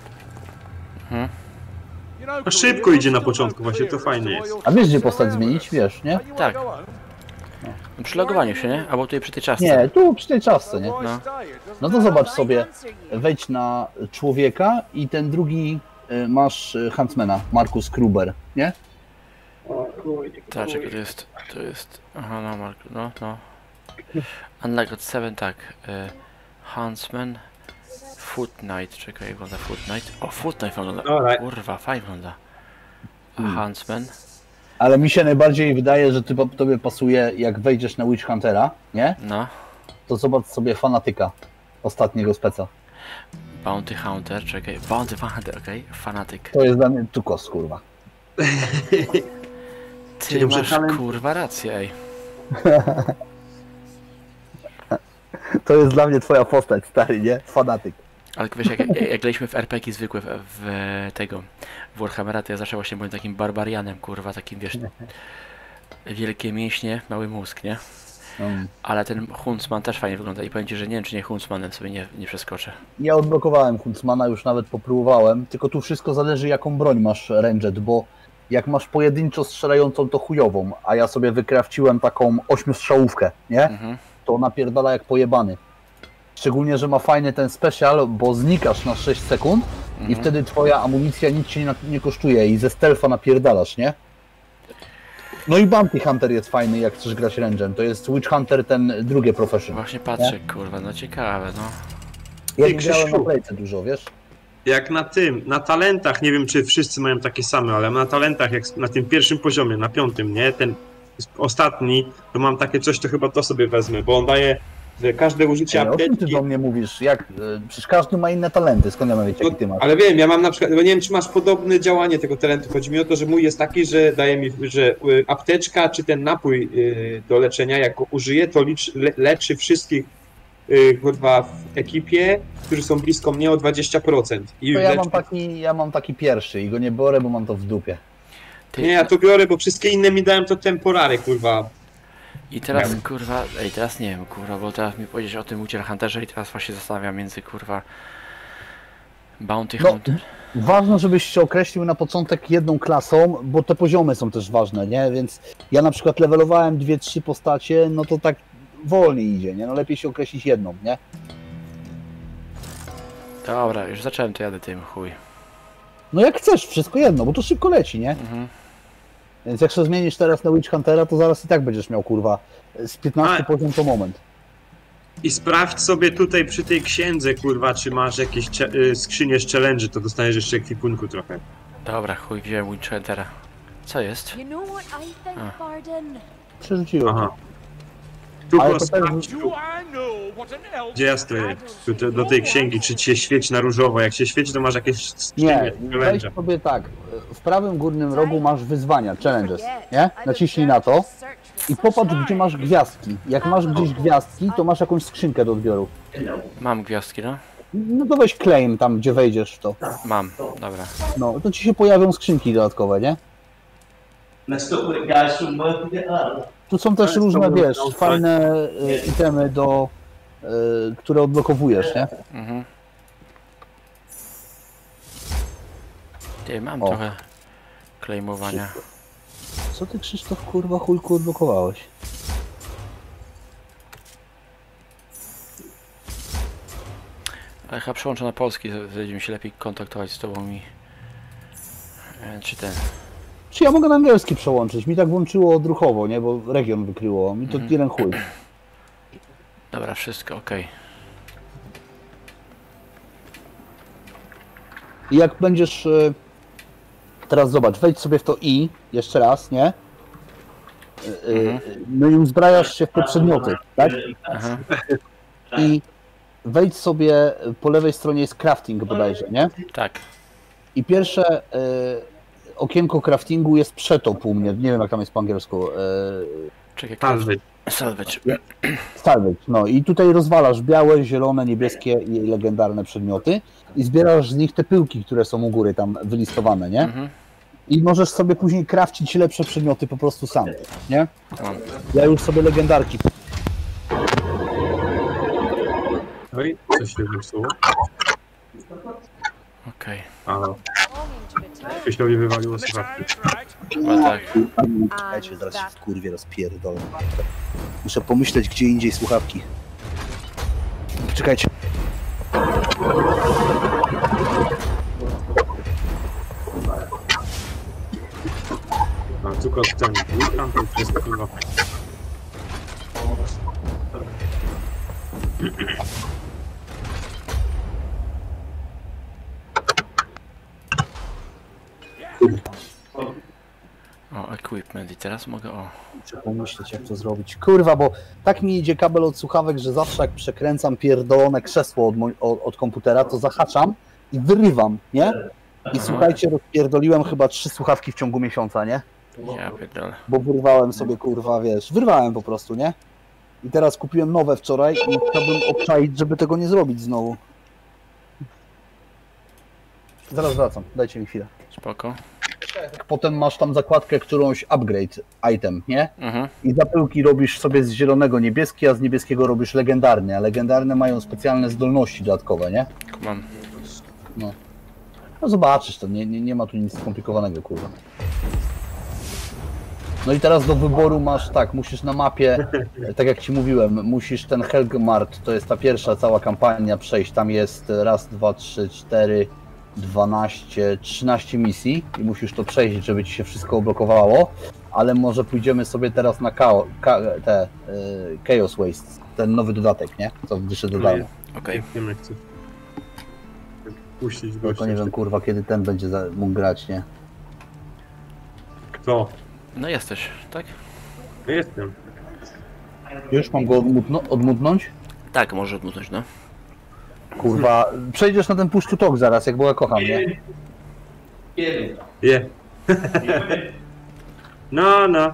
No szybko idzie na początku, właśnie to fajne jest. A wiesz, gdzie postać zmienić? Wiesz, nie? Tak. No, przy logowaniu się, nie? Albo tutaj przy tej czasce. Nie, tu przy tej czasce, nie? No. No to zobacz sobie, wejdź na człowieka i ten drugi y, masz y, Huntsmana, Markus Kruber, nie? Tak, czekaj, to jest, to jest, aha, no, Mark, no, no. Unlocked seven, tak. E, Huntsman, Foot Knight, czekaj, jak wygląda Foot Knight. O, Foot Knight wygląda, Alright. kurwa, fajnie wygląda. Huntsman, Ale mi się najbardziej wydaje, że ty, tobie pasuje, jak wejdziesz na Witch Huntera, nie? no. To zobacz sobie Fanatyka. ostatniego speca. Bounty Hunter, czekaj. Bounty Hunter, okej. Okay. Fanatyk. To jest dla mnie tukos, kurwa. Ty masz kurwa rację, ej. To jest dla mnie twoja postać, stary, nie? Fanatyk. Ale wiesz, jak, jak, jak graliśmy w er pe gie zwykłe, w, w tego, w Warhammera, to ja zawsze właśnie byłem takim barbarianem, kurwa, takim, wiesz, wielkie mięśnie, mały mózg, nie? Mm. Ale ten Huntsman też fajnie wygląda i powiem ci, że nie wiem, czy nie Huntsmanem sobie nie, nie przeskoczę. Ja odblokowałem Huntsmana, już nawet popróbowałem, tylko tu wszystko zależy, jaką broń masz ranged, bo jak masz pojedynczo strzelającą, to chujową, a ja sobie wykrawciłem taką ośmiostrzałówkę, nie? Mhm. To napierdala jak pojebany. Szczególnie, że ma fajny ten special, bo znikasz na sześć sekund Mhm. i wtedy twoja amunicja nic ci nie, nie kosztuje i ze stealtha napierdalasz, nie? No i Bounty Hunter jest fajny, jak chcesz grać rangem. To jest Witch Hunter, ten drugie profession. Właśnie patrzę, kurwa, no ciekawe, no. Ja Ty, nie grałem Krzysiu. na playce dużo, wiesz? Jak na tym, na talentach, nie wiem czy wszyscy mają takie same, ale na talentach, jak na tym pierwszym poziomie, na piątym, nie? Ten ostatni, to mam takie coś, to chyba to sobie wezmę, bo on daje że każde użycie Ej, o czym ty apteczki. do mnie mówisz? Jak? e, Przecież każdy ma inne talenty, skąd ja mam wiedzieć, No, jaki ty masz? ale wiem, ja mam na przykład, bo nie wiem czy masz podobne działanie tego talentu, chodzi mi o to, że mój jest taki, że daje mi, że y, apteczka czy ten napój y, do leczenia, jak go użyję, to licz, le, leczy wszystkich y, kurwa w ekipie, którzy są blisko mnie o dwadzieścia procent. I To ja leczy... mam taki, ja mam taki pierwszy i go nie biorę, bo mam to w dupie. Ty, Nie, ja to biorę, bo wszystkie inne mi dałem to temporary, kurwa. I teraz, kurwa, ej, teraz nie wiem, kurwa, bo teraz mi powiedzieć o tym Witcher Hunterze i teraz właśnie zastanawiam między, kurwa, Bounty No, Hunter. ważne, żebyś się określił na początek jedną klasą, bo te poziomy są też ważne, nie? Więc ja na przykład levelowałem dwie, trzy postacie, no to tak wolniej idzie, nie? No lepiej się określić jedną, nie? Dobra, już zacząłem, to jadę tym, chuj. No jak chcesz, wszystko jedno, bo to szybko leci, nie? Mhm. Więc jak się zmienisz teraz na Witch Huntera, to zaraz i tak będziesz miał, kurwa, z piętnastu A- poziom to moment. I sprawdź sobie tutaj przy tej księdze, kurwa, czy masz jakieś cze- y, skrzynie z challenge, to dostaniesz jeszcze ekwipunku trochę. Dobra, chuj, wziąłem Witch Huntera. Co jest? You know what I think, Ah. Barden? Przerzuciłem. Aha. Tu Ale go to też- sprawdź, Do tu, I know what an elf gdzie ja stoję, tu, te- do tej księgi, czy ci się świeci na różowo. Jak się świeci, to masz jakieś Nie, skrzynie z weź challenge. sobie tak, w prawym górnym rogu masz wyzwania, challenges, nie? Naciśnij na to i popatrz, gdzie masz gwiazdki. Jak masz gdzieś gwiazdki, to masz jakąś skrzynkę do odbioru. Mam gwiazdki, no? No to weź claim tam, gdzie wejdziesz w to. Mam, dobra. No, to ci się pojawią skrzynki dodatkowe, nie? Let's go with guys from working it up. Tu są też różne, wiesz, fajne y, itemy do, y, które odblokowujesz, nie? Mhm. Ty, mam O. trochę klejmowania. Co ty, Krzysztof, kurwa, chujku odblokowałeś? Ale chyba przełączę na polski, to będzie mi się lepiej kontaktować z tobą i... E, czy ten... Czy ja mogę na angielski przełączyć? Mi tak włączyło odruchowo, nie? Bo region wykryło. Mi to Mhm. jeden chuj. Dobra, wszystko okej. I jak będziesz... y, Teraz zobacz, wejdź sobie w to i, jeszcze raz, nie? Y, y, Mhm. No i uzbrajasz się w te przedmioty, tak? Aha. I wejdź sobie, po lewej stronie jest crafting bodajże, nie? Tak. I pierwsze y, okienko craftingu jest przetop u mnie, nie wiem jak tam jest po angielsku. Y, Czekaj, Salwy. salvage. salvage, no i tutaj rozwalasz białe, zielone, niebieskie i legendarne przedmioty i zbierasz z nich te pyłki, które są u góry tam wylistowane, nie? Mhm. I możesz sobie później crafcić lepsze przedmioty po prostu sam, nie? Mam. Ja już sobie legendarki. Oj, coś się wypsuło. Okej. A, Belonging to the town. Krzyślowi wywaliło słuchawki. Sounds right. Chyba tak. Czekajcie, zaraz się that w kurwie rozpierdolę. Muszę pomyśleć gdzie indziej słuchawki. Czekajcie. A, tylko ten Wulkan to jest kurwa. O, equipment i teraz mogę, o. Muszę pomyśleć, jak to zrobić. Kurwa, bo tak mi idzie kabel od słuchawek, że zawsze jak przekręcam pierdolone krzesło od, mo- od, od komputera, to zahaczam i wyrywam, nie? I słuchajcie, rozpierdoliłem chyba trzy słuchawki w ciągu miesiąca, nie? Ja pierdolę. Bo wyrwałem sobie, kurwa, wiesz, wyrwałem po prostu, nie? I teraz kupiłem nowe wczoraj i chciałbym obczaić, żeby tego nie zrobić znowu. Zaraz wracam, dajcie mi chwilę. Spoko. Potem masz tam zakładkę którąś upgrade item, nie? Mhm. I zapyłki robisz sobie z zielonego niebieski, a z niebieskiego robisz legendarny, a legendarne mają specjalne zdolności dodatkowe, nie? Mam. No, no zobaczysz to, nie, nie, nie ma tu nic skomplikowanego, kurwa. No i teraz do wyboru masz tak, musisz na mapie, tak jak ci mówiłem, musisz ten Helgmart, to jest ta pierwsza cała kampania przejść, tam jest raz, dwa, trzy, cztery, dwanaście, trzynaście misji i musisz to przejść, żeby ci się wszystko oblokowało, ale może pójdziemy sobie teraz na Kao, ka, te, y, Chaos Waste, ten nowy dodatek, nie? Co wyszedł do darmo. Okej. Wiem jak chcesz. Puścić Tylko gościa. nie wiem, kurwa, kiedy ten będzie za, mógł grać, nie? Kto? No jesteś, tak? Ja jestem. Już mam go odmutno, odmutnąć? Tak, może odmutnąć, no. Kurwa, przejdziesz na ten push to talk zaraz, jak była kocham, nie? Je. No, no.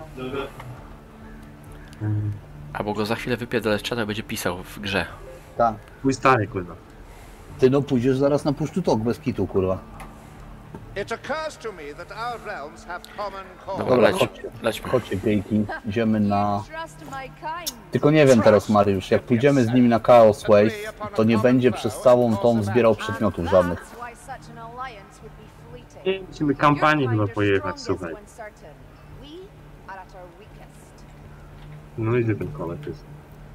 Albo go za chwilę wypierdolę z czata, będzie pisał w grze. Tak. Mój stary, kurwa. Ty no pójdziesz zaraz na push to talk bez kitu, kurwa. It occurs to me that our realms have common cause. Dobra, Dobra, leć, chodźcie, lećmy. chodźcie gejki, idziemy na... Trust my kind. Tylko nie wiem teraz, Mariusz, jak pójdziemy z nimi na Chaos Waste, to nie będzie przez całą tą zbierał przedmiotów żadnych. That's why such an alliance would be fleeting. Musimy kampanię Your chyba kind are pojechać, strongest słuchaj. when certain. We are at our weakest. No i gdzie ten kolek jest?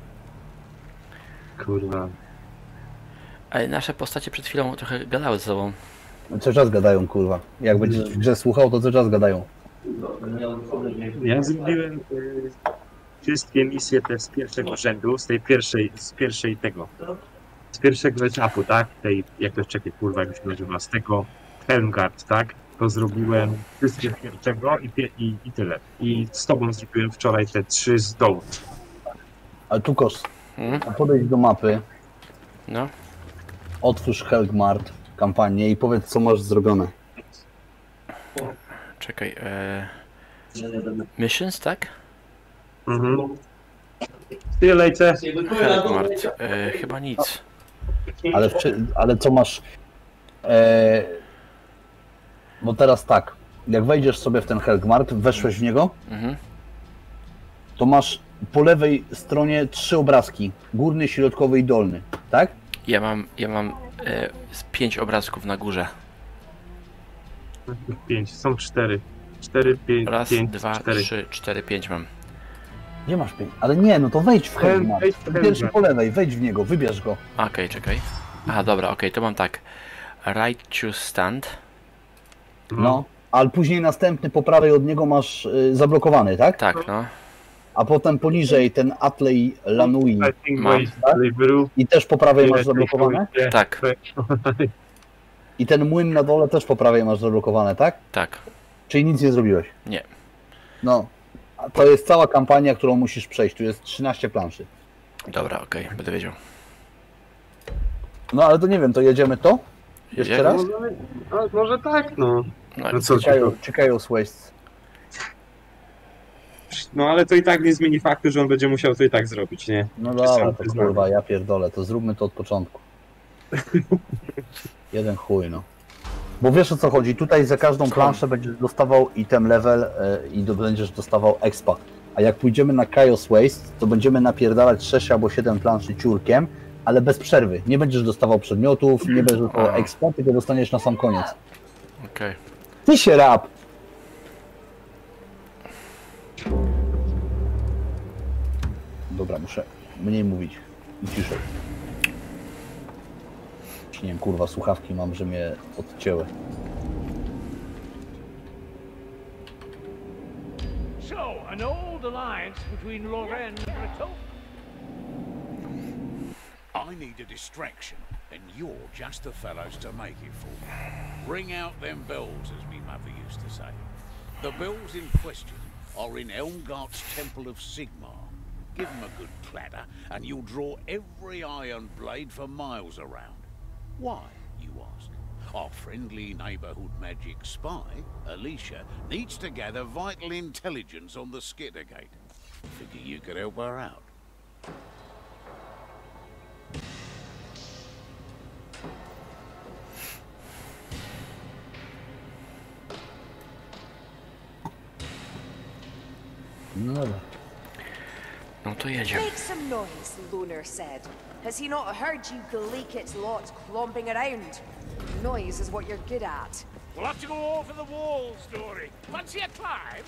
Kurwa. Ale nasze postacie przed chwilą trochę gadały ze sobą. Cały czas gadają, kurwa. Jak będziesz w grze słuchał, to cały czas gadają. Ja zrobiłem y, wszystkie misje te z pierwszego rzędu, z tej pierwszej, z pierwszej tego, z pierwszego etapu, tak? Tej, jak to czekaj, kurwa, jak się nazywa, z tego Helmgard, tak? To zrobiłem wszystkie z pierwszego i, pie- i, i tyle. I z tobą zrobiłem wczoraj te trzy z dołu. Ale tu kos, Mhm. podejdź do mapy, No. otwórz Helgmart, kampanię i powiedz, co masz zrobione. Czekaj, e... Missions, tak? Mhm. Ty lejce. Helgmart, e, chyba nic. Ale, wczy- ale co masz... E... Bo teraz tak, jak wejdziesz sobie w ten Helgmart, weszłeś w niego, Mhm. to masz po lewej stronie trzy obrazki. Górny, środkowy i dolny, tak? Ja mam, ja mam e, z pięć obrazków na górze. Pięć, są cztery. Cztery, pięć, Raz, pięć, dwa, cztery. trzy, cztery, pięć mam. Gdzie masz pięć? Ale nie, no to wejdź w Helgmart. wejdź w Ten pierwszy Helgmart. po lewej, wejdź w niego, wybierz go. Okej, czekaj. Aha, dobra, okej, to mam tak. Right choose stand. No. Ale później następny po prawej od niego masz y, zablokowany, tak? Tak, no. A potem poniżej ten Atley Lanui Mam. i też po prawej masz zablokowane? Tak, I ten młyn na dole też po prawej masz zablokowane, tak? tak. Czyli nic nie zrobiłeś? Nie. No. A to jest cała kampania, którą musisz przejść. Tu jest trzynaście planszy. Dobra, okej, będę wiedział. No ale to nie wiem, to jedziemy to? Jeszcze Jak- raz? No, może tak, no. No, No co, Chaos, czy Chaos Waste. no ale to i tak nie zmieni faktu, że on będzie musiał to i tak zrobić, nie? No dobra, sam to przyznam. kurwa, ja pierdolę, to zróbmy to od początku. Jeden chuj, no. Bo wiesz o co chodzi, tutaj za każdą planszę będziesz dostawał item level e, i do, będziesz dostawał expa. A jak pójdziemy na Chaos Waste, to będziemy napierdalać sześć albo siedem planszy ciurkiem, ale bez przerwy. Nie będziesz dostawał przedmiotów, nie będziesz dostawał Aha. expa, tylko dostaniesz na sam koniec. okej. Ty się rap! Dobra, muszę mniej mówić i ciszej. Nie wiem, kurwa, słuchawki mam, że mnie odcięły. So, an old alliance between Lorraine and Breton. I need a distraction, and you're just the fellows to make it for me. Ring out them bells, as me mother used to say. The bells in question are in Elmgart's Temple of Sigmar. Give them a good clatter, and you'll draw every iron blade for miles around. Why, you ask? Our friendly neighborhood magic spy, Alicia, needs to gather vital intelligence on the Skittergate. Figure you could help her out. No dobra. No to jedziemy. Make some noise, Loner said. Has he not heard you Galikit's lot clomping around? Noise is what you're good at. We'll have to go over the wall, Story. Fancy a climb?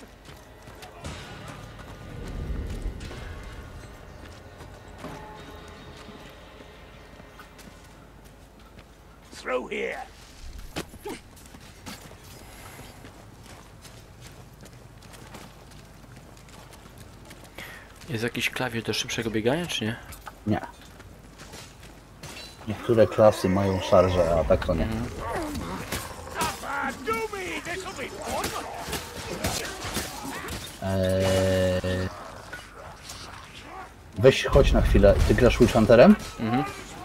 Through here. Jest jakiś klawisz do szybszego biegania, czy nie? Nie. Niektóre klasy mają szarże, a tak to nie. Mhm. Eee... Weź, chodź na chwilę. Ty grasz Witch Hunterem? Mhm.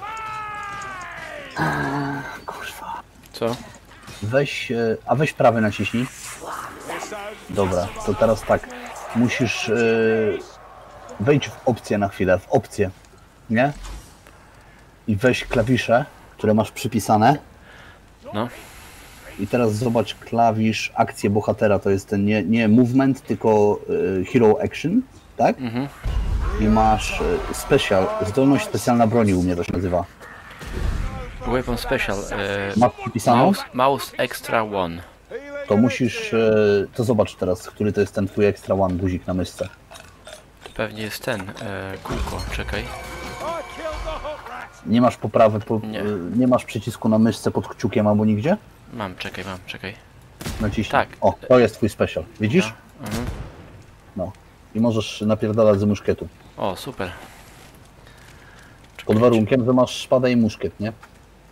Eee, kurwa. Co? Weź, e, a weź prawy naciśnij. Dobra, to teraz tak. Musisz... E, wejdź w opcję na chwilę, w opcję. Nie? I weź klawisze, które masz przypisane. No. I teraz zobacz klawisz akcję bohatera. To jest ten nie, nie movement, tylko e, hero action, tak? Mhm. I masz e, special, zdolność specjalna broni u mnie to się nazywa. Weapon Special. E, Masz przypisaną? mouse, mouse Extra One. To musisz, e, to zobacz teraz, który to jest ten twój extra one guzik na myszce. To pewnie jest ten. E, kółko, czekaj. Nie masz poprawy, po, Nie. e, nie masz przycisku na myszce pod kciukiem albo nigdzie? Mam, czekaj, mam, czekaj. Naciśnij. Tak. O, to jest twój special. Widzisz? No. Mhm. No. I możesz napierdalać z muszkietu. O, super. Pod warunkiem, że masz szpadę i muszkiet, nie?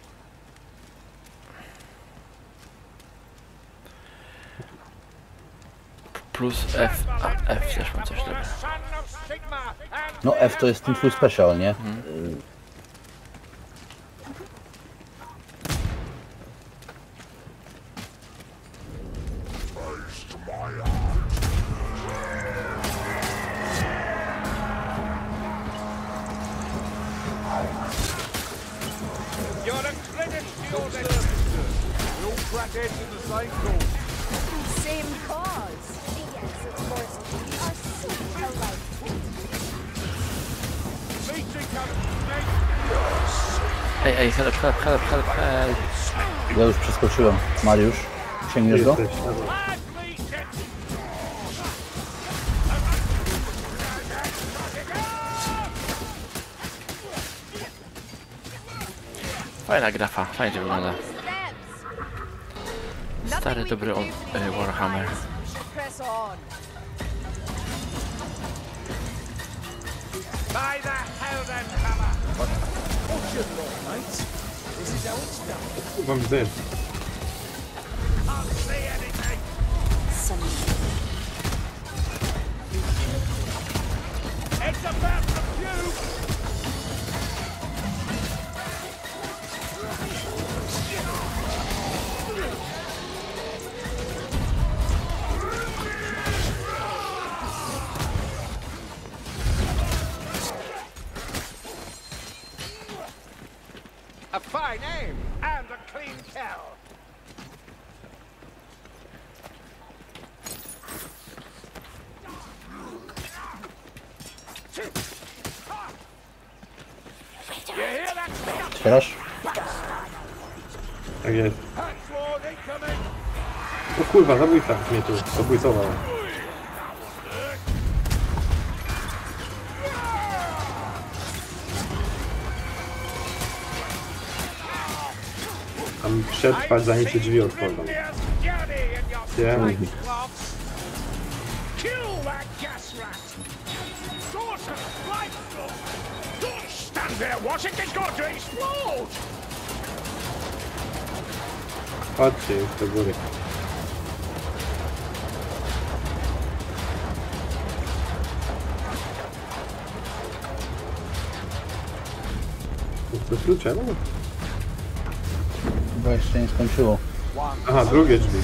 Plus F. A, F też mam coś, dobra. No F to jest ten twój special, nie? Mhm. You're a credit to your register. We're all crackheads in the same cause. Same cause. Yes, of course. We are so alike. Meeting comes Ej, ej, help, help, help, help, help. Ja już przeskoczyłem. Mariusz, sięgniesz go? Jesteś, dobra. Bad meeting. Fajna grafa, fajnie to wygląda. Stary, dobry o, e, Warhammer. Press on. By the Helden cover. Mam zdjęcie. Can't see anything. It's about the few. A fine aim and a clean kill. You hear that? Otwierasz? Tak jest. Hacksword incoming. O kurwa, zabójca mnie tu zabójcował. Tam przetrwać, zanim się drzwi otworzą. Wiem. Kill that gas rat. Source of life force. Don't stand there watching. It's going to explode. Chodźcie już do góry. Tu czemu? Chyba jeszcze nie skończyło. Aha, drugie drzwi.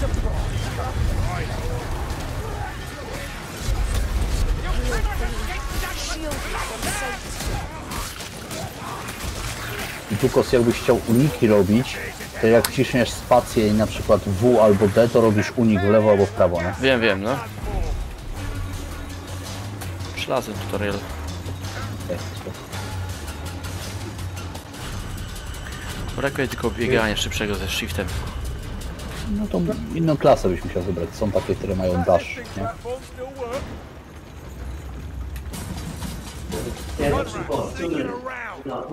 I tu Kos, jakbyś chciał uniki robić, to jak wciśniesz spację i na przykład W albo D, to robisz unik w lewo albo w prawo, nie? Wiem, wiem, no. Przylazłem tutorial. Tak, spoko. Brakuje tylko biegania szybszego ze shiftem. No to inną klasę byś musiał wybrać. Są takie, które mają dash, nie? Yeah, what's the point? Two minutes. No.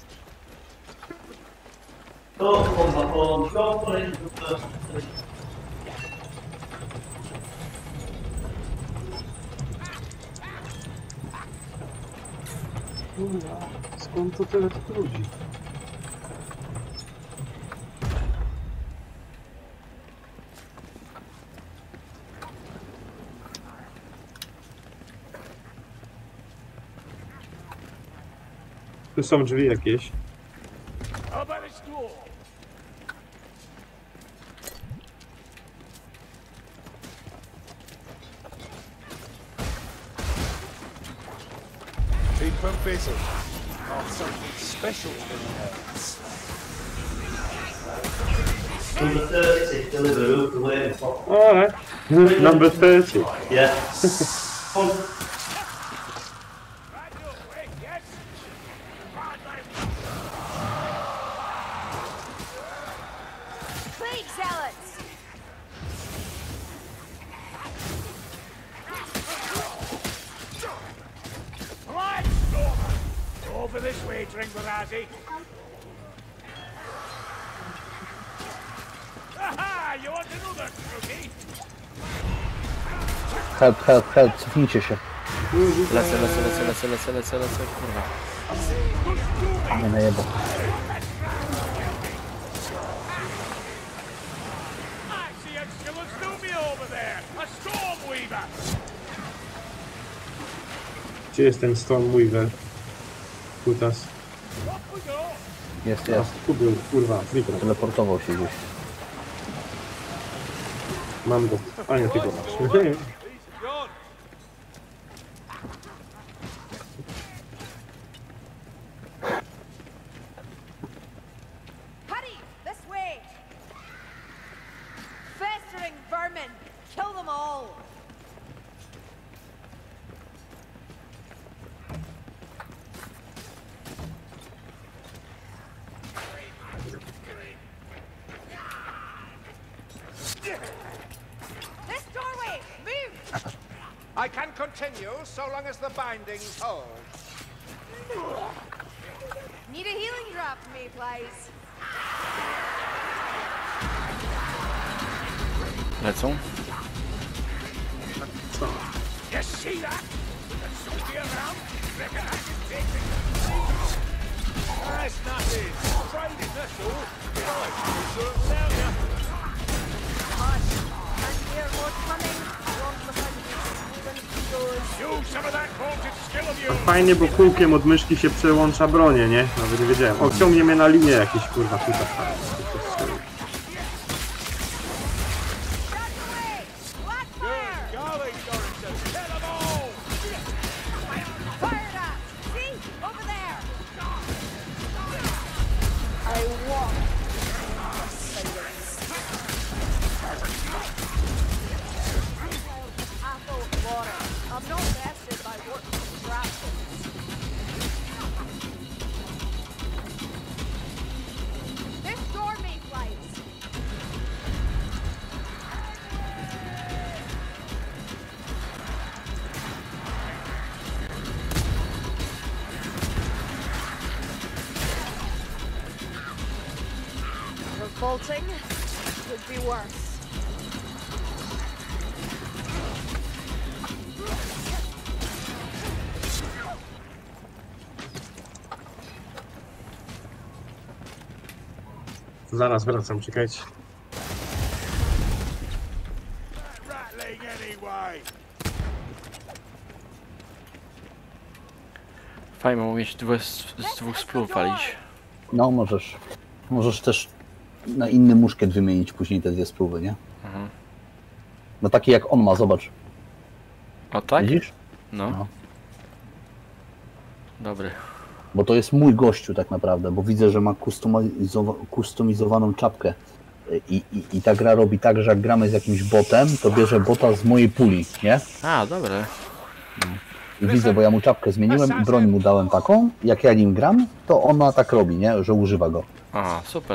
Go on my phone, go on in the first. Skąd to tyle tych ludzi? Tu są drzwi jakieś. How about this door? Keep them busy. Got something special in there. Number thirty, Deliveroo, the way for. Alright. Number thirty. Yeah. Come on. Right your way, yes? Plague zealots! Come on, Stormer. Over this way, Dringlerazzi. Aha! You want another crookie? Help, help, help, cofnijcie się. Lecę, lecę, lecę, lecę, lecę, lecę, lecę, kurwa. Nie najebał. I see a Skeleton over there! A Stormweaver! Gdzie jest ten Stormweaver? Kutas. Up we go! Jest, A, jest. tu był, kurwa, Flicker. Teleportował się gdzieś. Mam go. A nie, ty go masz. He's gone. Hurry! This way! Festering vermin! Kill them all! This doorway! Move! I can continue so long as the bindings hold. Need a healing drop for me, please. Lecą. You see that? There's somebody around. Reckon I can take it. That's nothing. Afraid it, that's all. Right, sure it'll down ya. Hush! Can't hear what's coming. Walk behind these wooden doors. Use some of that vaulted skill of yours. Fajnie, bo kółkiem od myszki się przełącza bronię, nie? Nawet nie wiedziałem. O, ciągnie mnie na linię jakiś, kurwa, kutas. Shut away! Blackfire! Golly, Dorrington, kill them all! Fire it up! See? Over there! I walk. Apple water. I'm not vested by what distractions. This door may flights. Revolting could be worse. Zaraz wracam, czekajcie. Rattling anyway. Fajnie, mogę mieć dwóch, z, z dwóch spluw walić. No, możesz. Możesz też na inny muszkiet wymienić później te dwie spróby, nie? Mhm. No taki jak on ma, zobacz. O tak? Widzisz? No. No. Dobry. Bo to jest mój gościu tak naprawdę, bo widzę, że ma kustomizowa kustomizowaną czapkę. I, i, I ta gra robi tak, że jak gramy z jakimś botem, to bierze bota z mojej puli, nie? A, dobre. I widzę, bo ja mu czapkę zmieniłem i broń mu dałem taką. Jak ja nim gram, to ona tak robi, nie? Że używa go. A, super.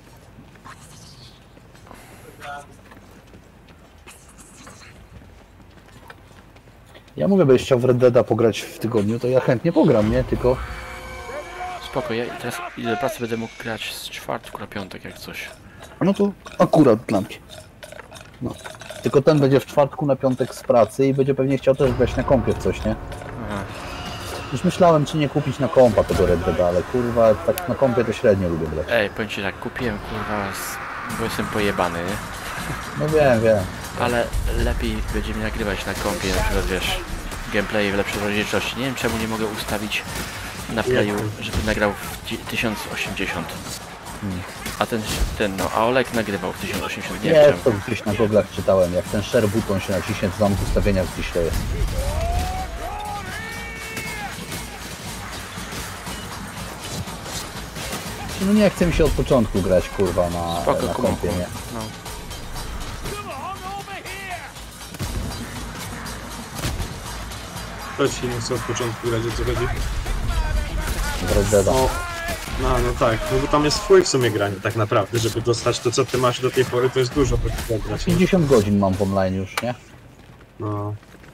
Ja mówię, byś chciał w Red Deada pograć w tygodniu, to ja chętnie pogram, nie? Tylko... Spoko, ja teraz idę do pracy, będę mógł grać z czwartku na piątek jak coś. No to akurat dla mnie. No. Tylko ten będzie w czwartku na piątek z pracy i będzie pewnie chciał też grać na kompie w coś, nie? Aha. Już myślałem, czy nie kupić na kompa tego Red Deada, ale kurwa, tak na kompie to średnio lubię grać. Ej, powiem ci tak, kupiłem kurwa, z... bo jestem pojebany, nie? No wiem, wiem. Ale lepiej będzie mi nagrywać na kompie, na przykład wiesz, gameplay w lepszej rozdzielczości. Nie wiem czemu nie mogę ustawić na playu, żeby nagrał w tysiąc osiemdziesiąt. Hmm. A ten, ten no, a Olek nagrywał w tysiąc osiemdziesiąt, nie Nie, wiem to czemu. gdzieś na goglach czytałem, jak ten share button się naciśnie, to tam w ustawieniach gdzieś to jest. No nie chce mi się od początku grać, kurwa, na, Spoko, na kumam, kompie, nie? no. To ci nie chcę od początku grać, o co chodzi. W Red Deada. No, no, no tak, no bo tam jest twój w sumie granie tak naprawdę, żeby dostać to, co ty masz do tej pory, to jest dużo, to trzeba grać. nie? pięćdziesiąt godzin mam w online już, nie? No,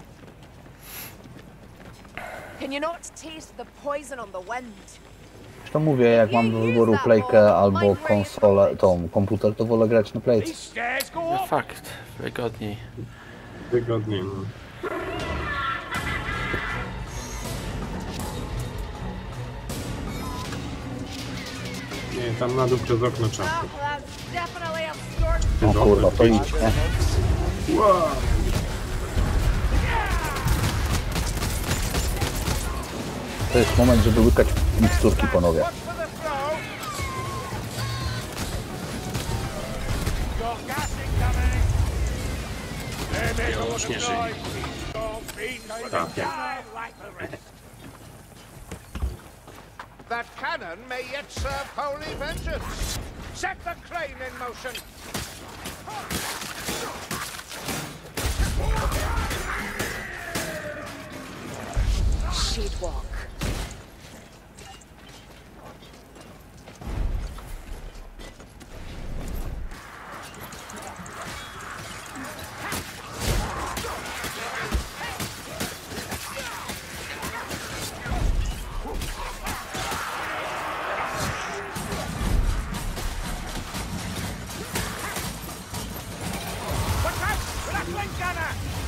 Can you not taste the poison on the wind? Zresztą mówię, jak mam do wyboru playkę albo konsolę, tą komputer, to wolę grać na playce. These stairs go No up. fakt, wygodniej. wygodniej, no. Nie, tam na dół przez okno trzeba. Ah, that's definitely absorbed. No kurwa, to idź, nie? Wow. To jest moment, żeby łykać miksturki, panowie. Watch for the throw. Got gas incoming. There may go już nie the żyje. noise. Don't be for Tak, the ja. time like the rest. That cannon may yet serve holy vengeance. Set the crane in motion. Shadewalk. Watch out! Rattling gunner!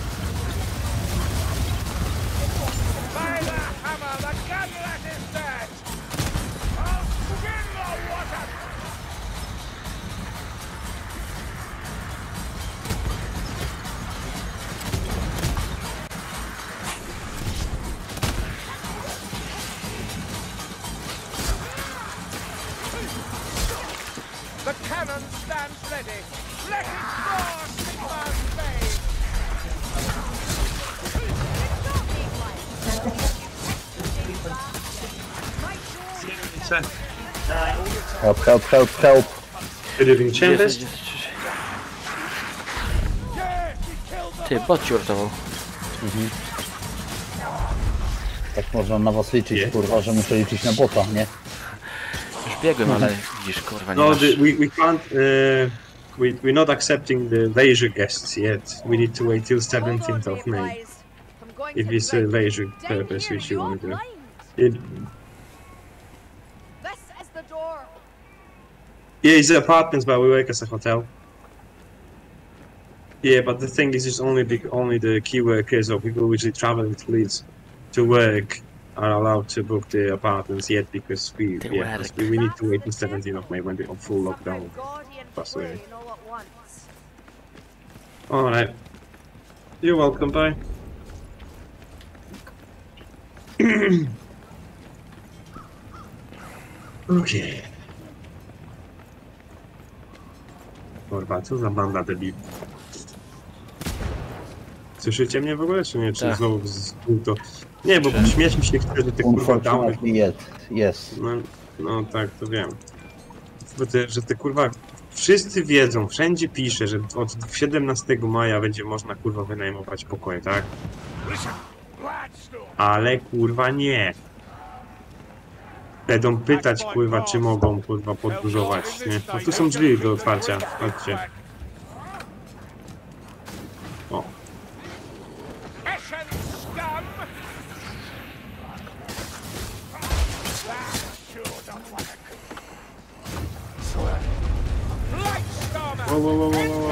By the hammer, the gunlet is dead! I'll skin the water! The cannon stands ready. Let it roar, Sigmar's blade! Help, help, help, help. Living Gdzie Chambers? jesteś, gdzie jesteś? Ty, bot ci uratował. Tak można na was liczyć, Nie. kurwa, że muszę liczyć na bota, nie? Już biegłem, ale widzisz, kurwa, nie No, masz... the, we, we can't, uh, we, we're not accepting the leisure guests yet. We need to wait till seventeenth of May. If it's a leisure purpose which you want to do. It, This is the door. yeah, it's the apartments, but we work as a hotel. Yeah, but the thing is, it's only the, only the key workers or people which are traveling to Leeds to work are allowed to book the apartments yet because we They yeah, were because we, we need to wait till seventeenth of May when we're on full lockdown. Guardian Pass away. flame all at once. All right, you're welcome. Bye. Okay. Kurwa, co za banda debil. Słyszycie mnie w ogóle, czy nie? Czy Tak. znowu z to... Nie, bo śmiać mi się chce, że te kurwa downy... Unfortunately jest. No, no tak, to wiem. Bo te, że te kurwa... Wszyscy wiedzą, wszędzie pisze, że od siedemnastego maja będzie można kurwa wynajmować pokoje, tak? Ale kurwa nie. Będą pytać kurwa, czy mogą kurwa podróżować, nie? No tu są drzwi do otwarcia, chodźcie. O. Wo, wo, wo, wo, wo.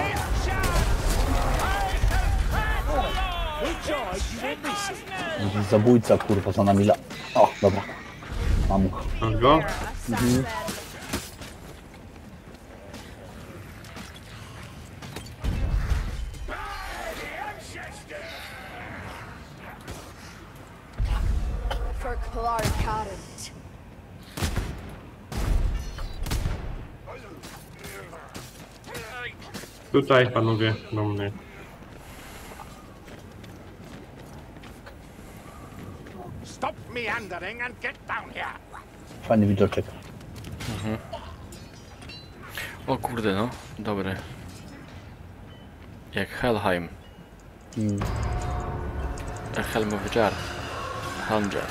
Jakiś zabójca kurwa za nami la... O, dobra. Mam go. Masz go? Mhm. For Klar Current. Tutaj panowie, do mnie. Stop meandering and get down here. Fajny widoczek. Mhm. O kurde no, dobry. Jak Helheim. Hmm. Helmowy jar. Helmjar.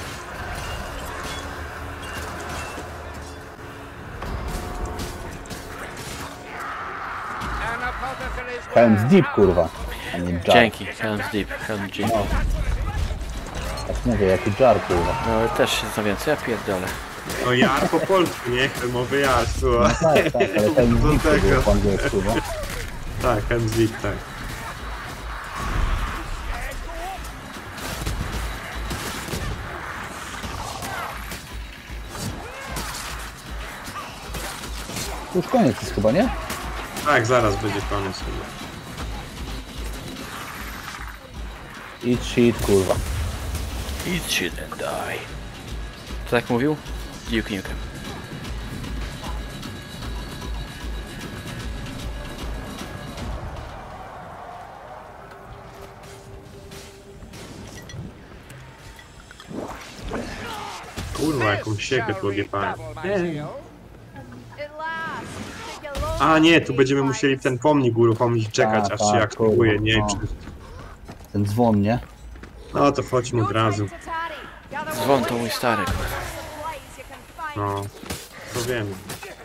Helm's Deep kurwa. A nie jar. Dzięki, Helm's Deep, Helm Deep. No. Tak mówię, jaki jar kurwa. No też się za więcej, ja pierdolę. No jar po polsku, nie? Helmowy jar, No słuchaj. tak, tak, ale Helm's Do Deep to tego. było po angielsku, no. Tak, Helm's tak. To już koniec jest chyba, nie? Tak, zaraz będzie koniec chyba. Eat shit kurwa. Eat shit and die. Co tak mówił? Duke Nukem. Kurwa, jaką siekę tu odjebałem. Nie. At last, take a long A nie, tu będziemy musieli ten pomnik uruchomić, czekać Tak, aż się tak, aktywuje, kurwa, nie? no. Przecież- Ten dzwon, nie? No to chodźmy No od razu. time to tarry. Gather Dzwon all to the mój stary. supplies you can find. No, to wiemy.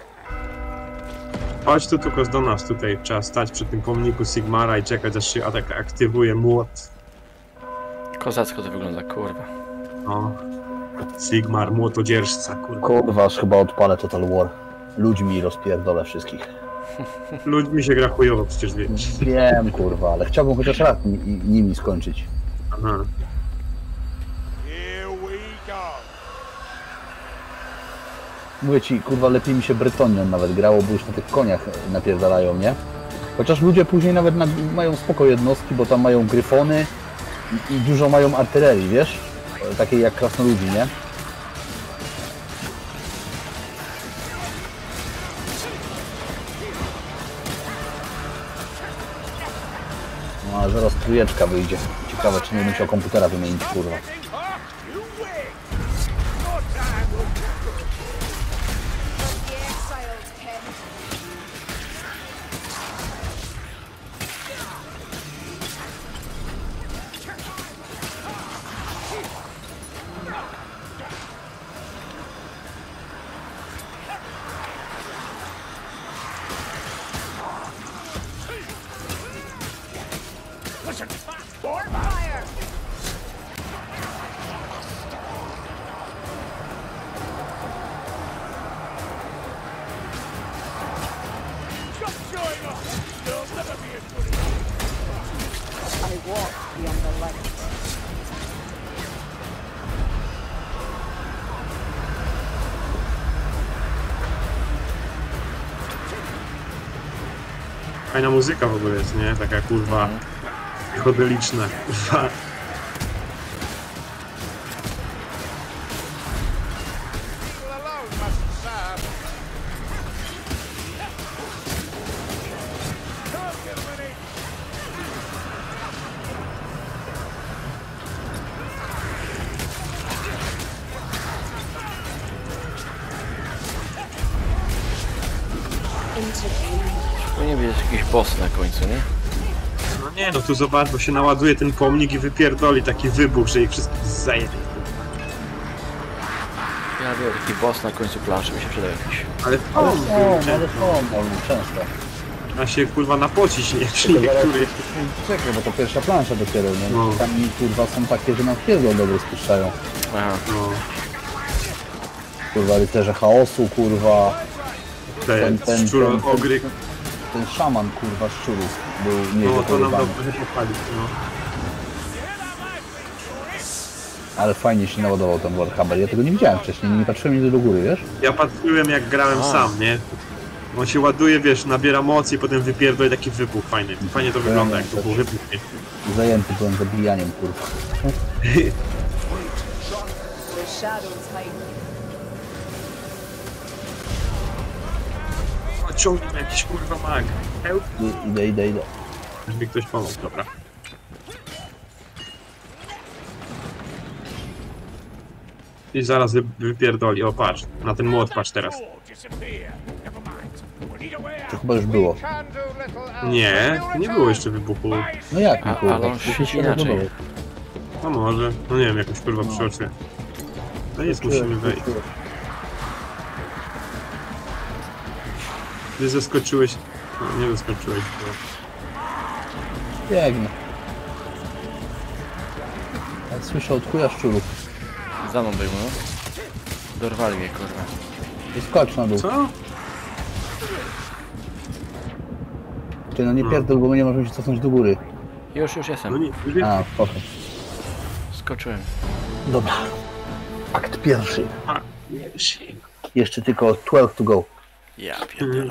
Chodź tu tylko do nas, tutaj trzeba stać przy tym pomniku Sigmara i czekać aż się atak aktywuje młot. Kozacko to wygląda, kurwa. No. Sigmar, młotodzierżca, kurwa. Kurwa, aż chyba odpalę Total War. Ludźmi rozpierdolę wszystkich. Ludźmi się gra chujowo, przecież wiesz. Wiem, kurwa, ale chciałbym chociaż raz ni nimi skończyć. Aha. Here we go. Mówię ci, kurwa, lepiej mi się Brytonią nawet grało, bo już na tych koniach napierdalają, nie? Chociaż ludzie później nawet na, mają spoko jednostki, bo tam mają gryfony i, i dużo mają artylerii, wiesz? Takiej jak krasnoludzi, nie? No a zaraz trójeczka wyjdzie. Ciekawe, czy nie musiał komputera wymienić, kurwa. You win. No time will From the exiled ken. listen. Fire! What's going on? There'll never be as good as I walk beyond the light. Fajna muzyka w ogóle jest, nie? Taka kurwa psychodeliczna. Kurwa. people alone must serve. Powinien być jakiś boss na końcu, nie? No nie, no tu zobacz, bo się naładuje ten pomnik i wypierdoli taki wybuch, że ich wszystkich zajebie. Ja wiem, taki boss na końcu planszy mi się przydał jakiś. Ale Ale pomnik, są, ale są, no, często. a się kurwa napocić nie przy Tylko zaraz- niektórych. Czekaj, bo to pierwsza plansza dopiero, nie? No. Tam kurwa są takie, że nam pierdol dobry spuszczają. Aha. No, Kurwa, rycerze chaosu, kurwa. te Ten, ten, szczuro ten, ogry, ten, ten szaman, kurwa, szczurów był no nieźle to nam pojebany. dobrze popalić, no. Ale fajnie się naładował ten Warhammer. Ja tego nie widziałem wcześniej, nie patrzyłem nigdy do góry, wiesz? Ja patrzyłem jak grałem A. sam, nie? On się ładuje, wiesz, nabiera mocy i potem wypierdoli taki wybuch fajny. Fajnie to wygląda, jak to było wybuchnie. Zajęty byłem zabijaniem, kurwa. The shadows hide. O, ciągnie mnie jakiś kurwa mag. Help. I- Idę, idę, idę. Aż mi ktoś pomógł, dobra. I zaraz wy, wypierdoli, o patrz, na ten młot patrz teraz. Door disappear. Never mind. We'll need a way To out. chyba już było. Can do, little elf. Nie, We'll nie było jeszcze wybuchu. No jak, A- kurwa? ale on Przecież świeci się inaczej. rozbudował. No może, no nie wiem, jakoś kurwa przeoczy. No nic, musimy wejść. Ty zaskoczyłeś... No, nie zaskoczyłeś, bo... Biegnę. Ja słyszę od chuja szczurów. Za mną był, no. Dorwali mnie, kurwa. I skocz na dół. Co? Ty no nie pierdol, bo my nie możemy się cofnąć do góry. Już, już jestem. No nie, już wiem. A, spoko. Skoczyłem. Dobra. Akt pierwszy. A, nie, się. Jeszcze tylko twelve to go. Ja pierdolę.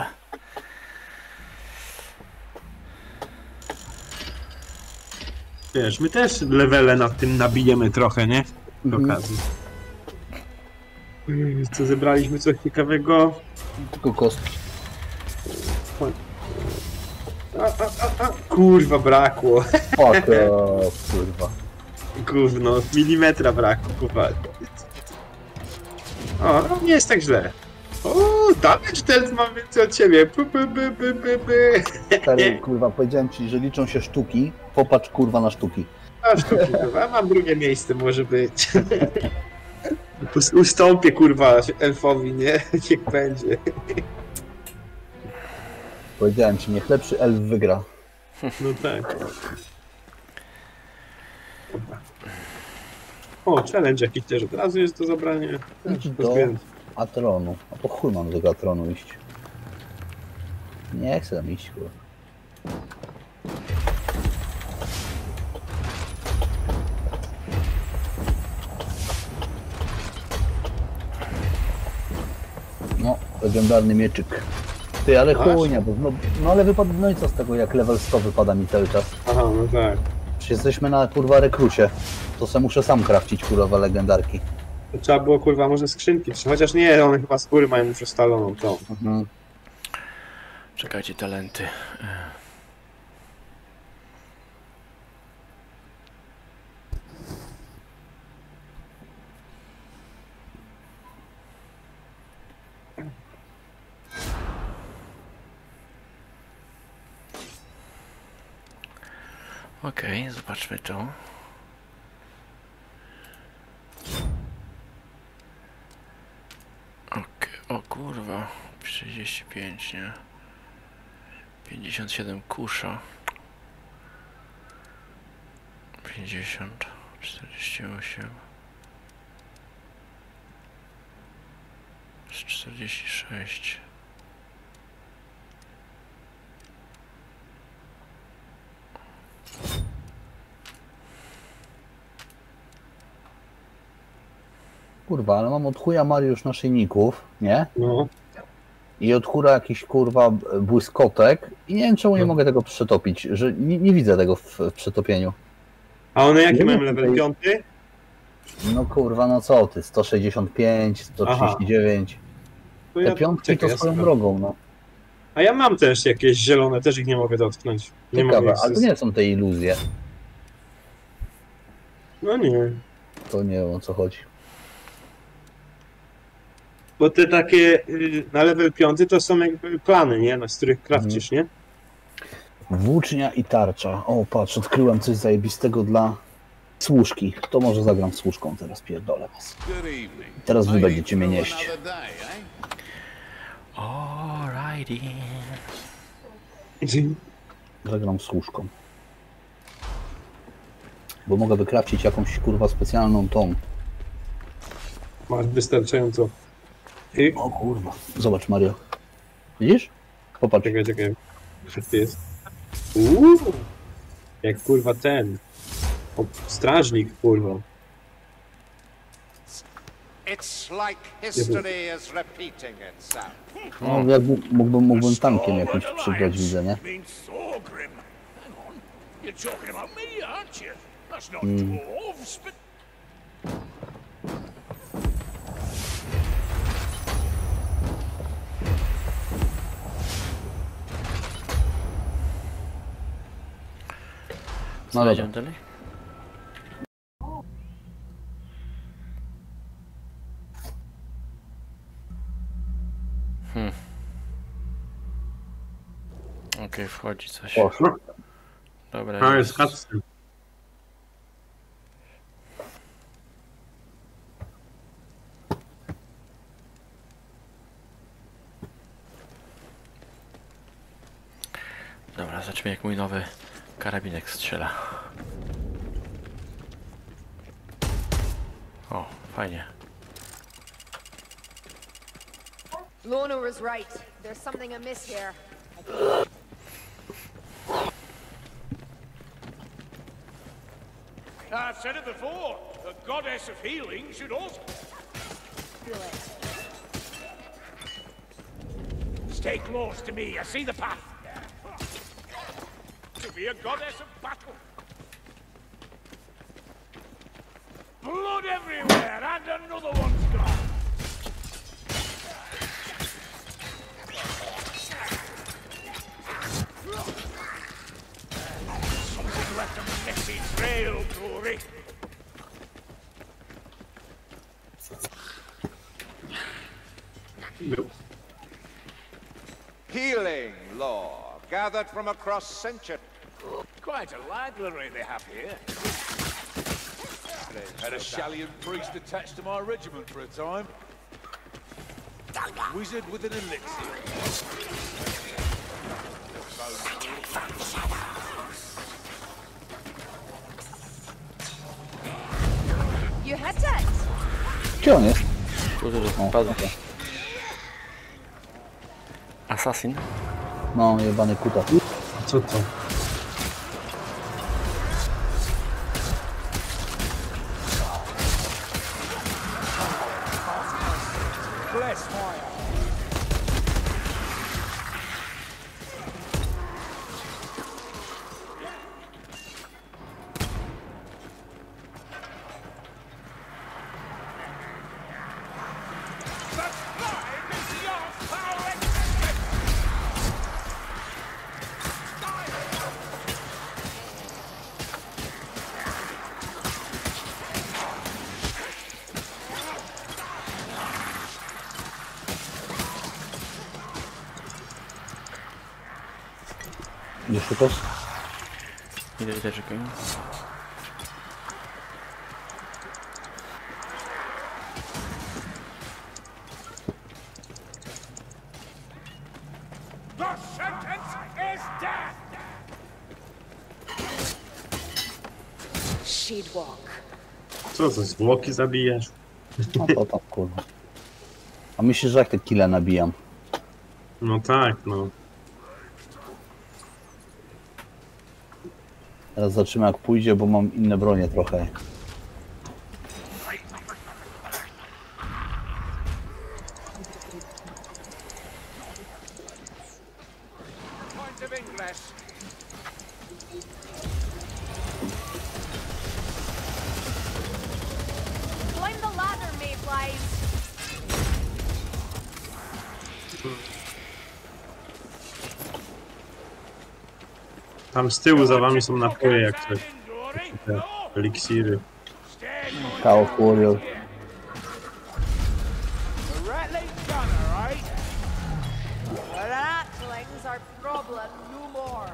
Wiesz, my też levele nad tym nabijemy trochę, nie? Przy Mhm. okazji. Mm, Co zebraliśmy coś ciekawego? Tylko kostki. A, a, a, a. Kurwa, brakło. Fuck off, kurwa. Gówno, milimetra brakło, kurwa. O, no nie jest tak źle. O, damage dealt mam więcej od ciebie. By, by, by, by, by, by. Stary, kurwa, powiedziałem ci, że liczą się sztuki. Popatrz, kurwa, na sztuki. A sztuki, kurwa, mam drugie miejsce, może być. Ust- Ustąpię, kurwa, elfowi, nie? Niech będzie. Powiedziałem ci, niech lepszy elf wygra. No tak. O, challenge jakiś też od razu jest do zabrania. Idź do Pozbieram. Atronu. A po chuj mam do tego Atronu iść. Nie chcę tam iść, kurwa. No, legendarny mieczyk. Ty, ale Masz? chujnia, bo no, no ale wypadł, no i co z tego, jak level sto wypada mi cały czas. Aha, no tak. Przecież jesteśmy na kurwa rekrucie. To se muszę sam krafcić kurwa legendarki. To trzeba było, kurwa, może skrzynki, chociaż nie, one chyba z góry mają już ustaloną tą. Mhm. Czekajcie, talenty. Okej, okay, zobaczmy to. Okej, okay. O kurwa, sześćdziesiąt pięć, nie? pięćdziesiąt siedem kusza. pięćdziesiąt, czterdzieści osiem. czterdzieści sześć. Kurwa, ale mam od chuja Mariusz naszyjników, nie? No. I od chóra jakiś kurwa błyskotek i nie wiem czemu nie No. mogę tego przetopić, że nie, nie widzę tego w, w przetopieniu. A one jakie Nie mają wiem, level tutaj- piąty? No kurwa, no co ty, sto sześćdziesiąt pięć, sto trzydzieści dziewięć. To Te ja- piątki czekaj, to ja swoją sprawdzę. drogą, no. A ja mam też jakieś zielone, też ich nie mogę dotknąć. Nie mogę Ciekawe, ich ale to nie są te iluzje. No nie. To nie wiem o co chodzi. Bo te takie y, na level piąty to są jakby plany, nie? No, z których krawcisz, nie? Włócznia i tarcza. O, patrz, odkryłem coś zajebistego dla służki. To może zagram służką teraz, pierdolę was. Teraz wy będziecie mnie nieść. Alrighty. Zagram służką. Bo mogę wykrawcić jakąś kurwa specjalną tą. Masz wystarczająco. I... O kurwa. Zobacz, Mario. Widzisz? Popatrz. Czekaj, czekaj. Co to jest? Uuu! Jak kurwa ten. O, strażnik, kurwa. It's like history is repeating itself. No, jak mógłbym, mógłbym tankiem jakimś przygrać, widzę, nie? Mm. No dobra. Idziemy dalej? Hmm. Okej, okay, wchodzi coś. O, no. Dobra, no, jest. jest Dobra, zobaczmy jak mój nowy karabinek strzela. O, fajnie. Lorna was right. There's something amiss here. I've said it before. The goddess of healing should also Feel it. stay close to me. I see the path. To be a goddess of battle. Blood everywhere, and another one's gone. Something left a messy trail, Glory. No. Healing lore, gathered from across centuries. Quite a library they have here. Had a Shallian priest attached to my regiment for a time. Wizard with an elixir. You hit it! Gdzie on jest? Tu, tu, tu. O, Padł. dobra. Assassin. No, jebany kuta. Co to? Bless fire. Gdzie szukasz? Idę, idę, czekaj. The sentence is death! She'd walk. Co to, zwłoki zabijasz? No to tam, kurwa. A myślisz, że jak te kile nabijam? No tak, no. Teraz zobaczymy jak pójdzie, bo mam inne bronie trochę. Point of ingress. Climb the ladder, Mayflies! Tam z tyłu za wami są napoje jak coś. Te eliksiry. Chaos Warrior. The rattling and no more.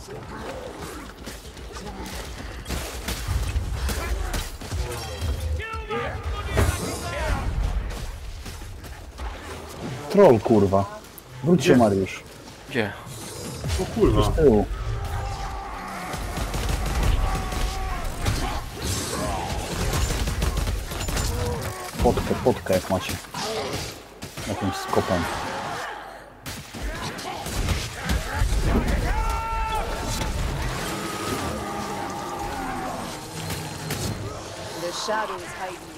Troll, kurwa. Wróć się, Mariusz. Gdzie? O kurwa. Z tyłu. Potkę, potkę jak macie. Jakimś skopem. The shadows hide me.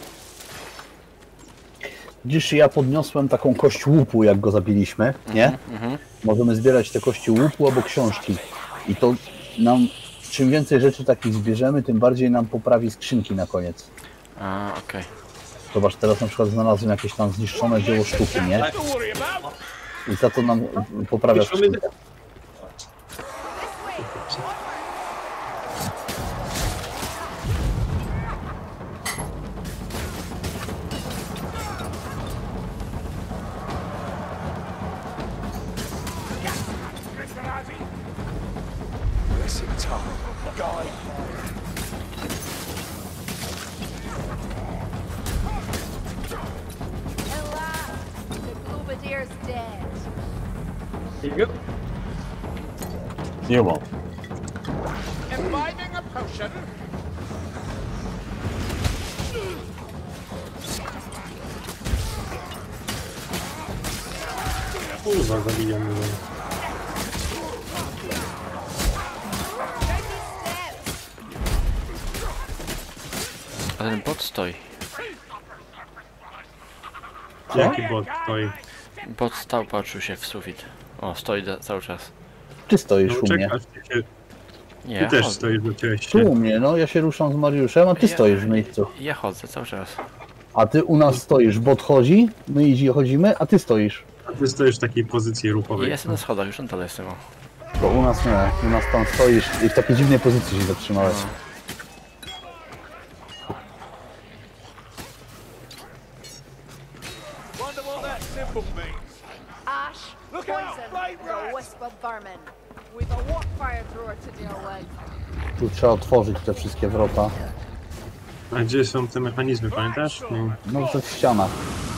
Widzisz, ja podniosłem taką kość łupu, jak go zabiliśmy, nie? Mhm. Możemy zbierać te kości łupu albo książki. I to nam, czym więcej rzeczy takich zbierzemy, tym bardziej nam poprawi skrzynki na koniec. A, okej. Zobacz, teraz na przykład znalazłem jakieś tam zniszczone dzieło sztuki, nie? I za to nam poprawia skrzynkę. Blessed time. Guide. Alas, the Globadier's dead. Nie ma. Imbibing a potion. Kurwa, zabijam mnie. A ten bot stoi. Jaki bot stoi? Bot stał, patrzył się w sufit. O, stoi da, cały czas. Ty stoisz No u mnie. czekasz, ty, się, Nie, ty ja też chodzę. stoisz, wróciłeś Tu się. u mnie, no ja się ruszam z Mariuszem, a ty Ja- stoisz w miejscu. Ja chodzę cały czas. A ty u nas stoisz, bot chodzi, my idzie chodzimy, a ty stoisz. A ty stoisz w takiej pozycji ruchowej. Jestem na schodach, już na dole jestem. O. Bo u nas nie, u nas tam stoisz i w takiej dziwnej pozycji się zatrzymałeś. Wonder what that symbol means. Ash, Look out, poison, flame and a rats! wisp of vermin. We've a warp fire thrower to deal with. Tu trzeba otworzyć te wszystkie wrota. A gdzie są te mechanizmy, pamiętasz? No. No to w ścianach.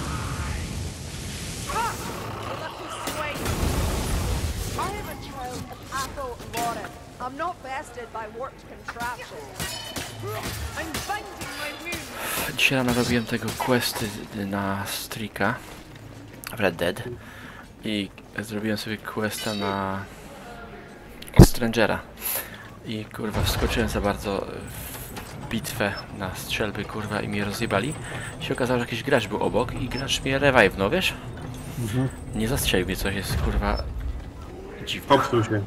I am a child of Athel Lauren. I'm not bested by warped contraptions. I'm binding my wounds. Dzisiaj rano robiłem tego questy na Strika w Red Dead i zrobiłem sobie questa na Strangera i kurwa wskoczyłem za bardzo w bitwę na strzelby kurwa i mnie rozjebali. Się okazało, że jakiś gracz był obok i gracz mnie revive, no wiesz? Mhm. Nie zastrzelił mnie, coś jest kurwa dziwne. Popsuł się.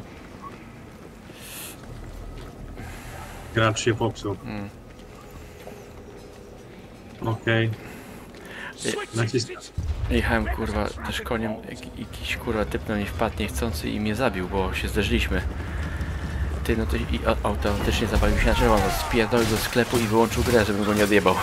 Gracz się popsuł. Mm. Okej. Nacisk... Jechałem kurwa też koniem, jak, jakiś kurwa typ na mnie wpadł niechcący i mnie zabił, bo się zderzyliśmy. Ty no to i a- automatycznie zapalił się na czerwono, spierdolił do sklepu i wyłączył grę, żebym go nie odjebał.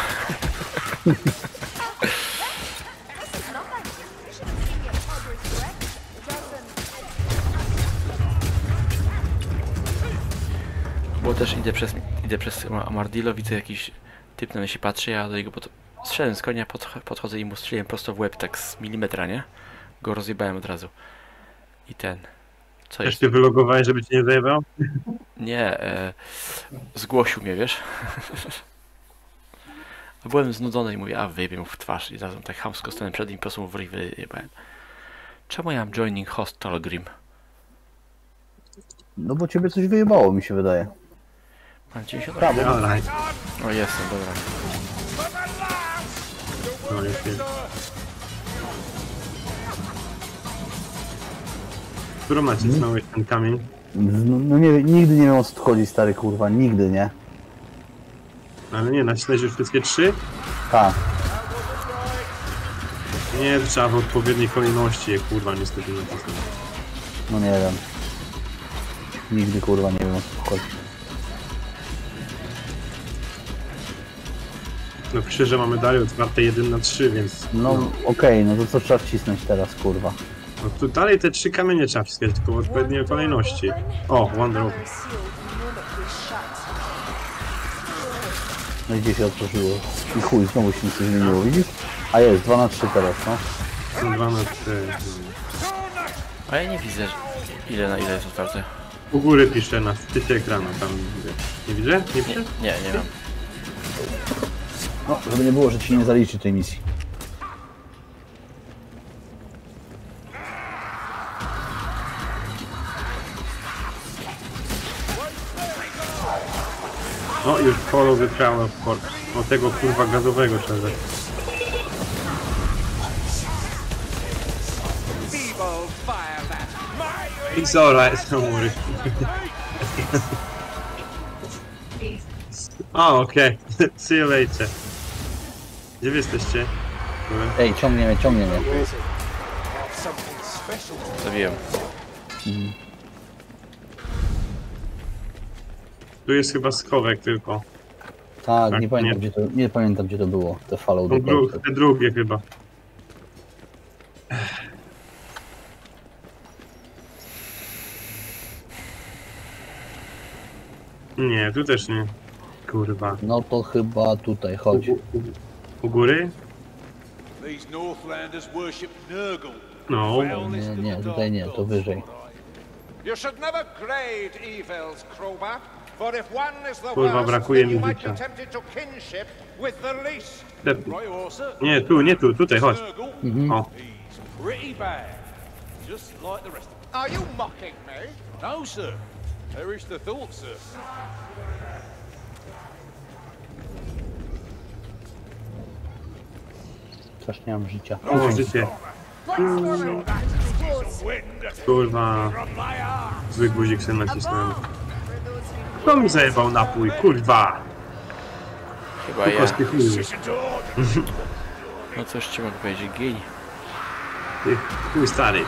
Bo też idę przez, idę przez Amardillo, widzę jakiś typ na mnie się patrzy, ja do niego pod... strzeliłem z konia, podch podchodzę i mu strzeliłem prosto w łeb, tak z milimetra, nie? Go rozjebałem od razu. I ten... Co Też jest? się wylogowałeś, żeby cię nie zajebał? Nie, e, zgłosił mnie, wiesz? A byłem znudzony i mówię, a wyjebie mu w twarz i razem tak chamsko stanąłem przed nim, po prostu mu w ryj wyjebałem. Czemu ja mam joining host Tolgrim? No bo ciebie coś wyjebało, mi się wydaje. Mam dziewięćdziesiąt... Prawo. Dobra. O, jestem, dobra. No, jest, jest. Którą nacisnąłeś ten kamień? No, no nie, nigdy nie wiem o co tu chodzi, stary kurwa, nigdy, nie? Ale nie, nacisnąłeś już wszystkie trzy? Tak. Nie, trzeba w odpowiedniej kolejności je kurwa niestety nacisnąć. No nie wiem. Nigdy kurwa nie wiem o co tu chodzi. No pisze, że mamy dalej otwarte jeden na trzy, więc... No okej, no to co trzeba wcisnąć teraz kurwa? No tu dalej te trzy kamienie trzeba wciskać, tylko w odpowiedniej kolejności. O, Wonder Open. No i gdzie się otworzyło? I chuj, znowu się nic nie zmieniło, widzisz? A jest, dwa na trzy teraz, no. dwa na cztery. A ja nie widzę, ile na ile jest otwarte. U góry piszę na szczycie ekranu, tam widzę. Nie widzę? Nie piszę? Nie, nie mam. No, żeby nie było, że ci nie zaliczy tej misji. No już follow the trail of corpse. O tego kurwa gazowego trzeba dać. Feeble fire that. My It's alright, don't worry. O, okej. Okay. See you later. Gdzie wy jesteście? Ej, ciągnie mnie, ciągnie mnie. Something special. Zabiłem. Mhm. Tu jest chyba schowek tylko. Tak, Tak, nie pamiętam, nie. Gdzie to, nie pamiętam gdzie to było, te fallout. No, dru te drugie chyba. Nie, tu też nie. Kurwa. No to chyba tutaj, chodź. U, u, u góry? These Northlanders worship Nurgle. No. Nie, nie, tutaj nie, to wyżej. You should never grade evils, Crowbat. For if one is the Kurwa, worst, brakuje then you mi might życia. be tempted to kinship with the least. Te- Right or sir? Nie, tu, nie tu, tutaj, chodź. Nurgle, Mhm. O. he's pretty bad. Just like the rest of them. Are you mocking me? No, sir. Perish the thought, sir. Też nie mam życia. O, życie. Platformer close. Kurwa. Zły guzik sobie nacisnąłem. For those who Kto mi zajebał napój? Kurwa. Chyba Tylko ja. z tych chuj. No cóż ci mogę powiedzieć, gej. Ty chuj stary.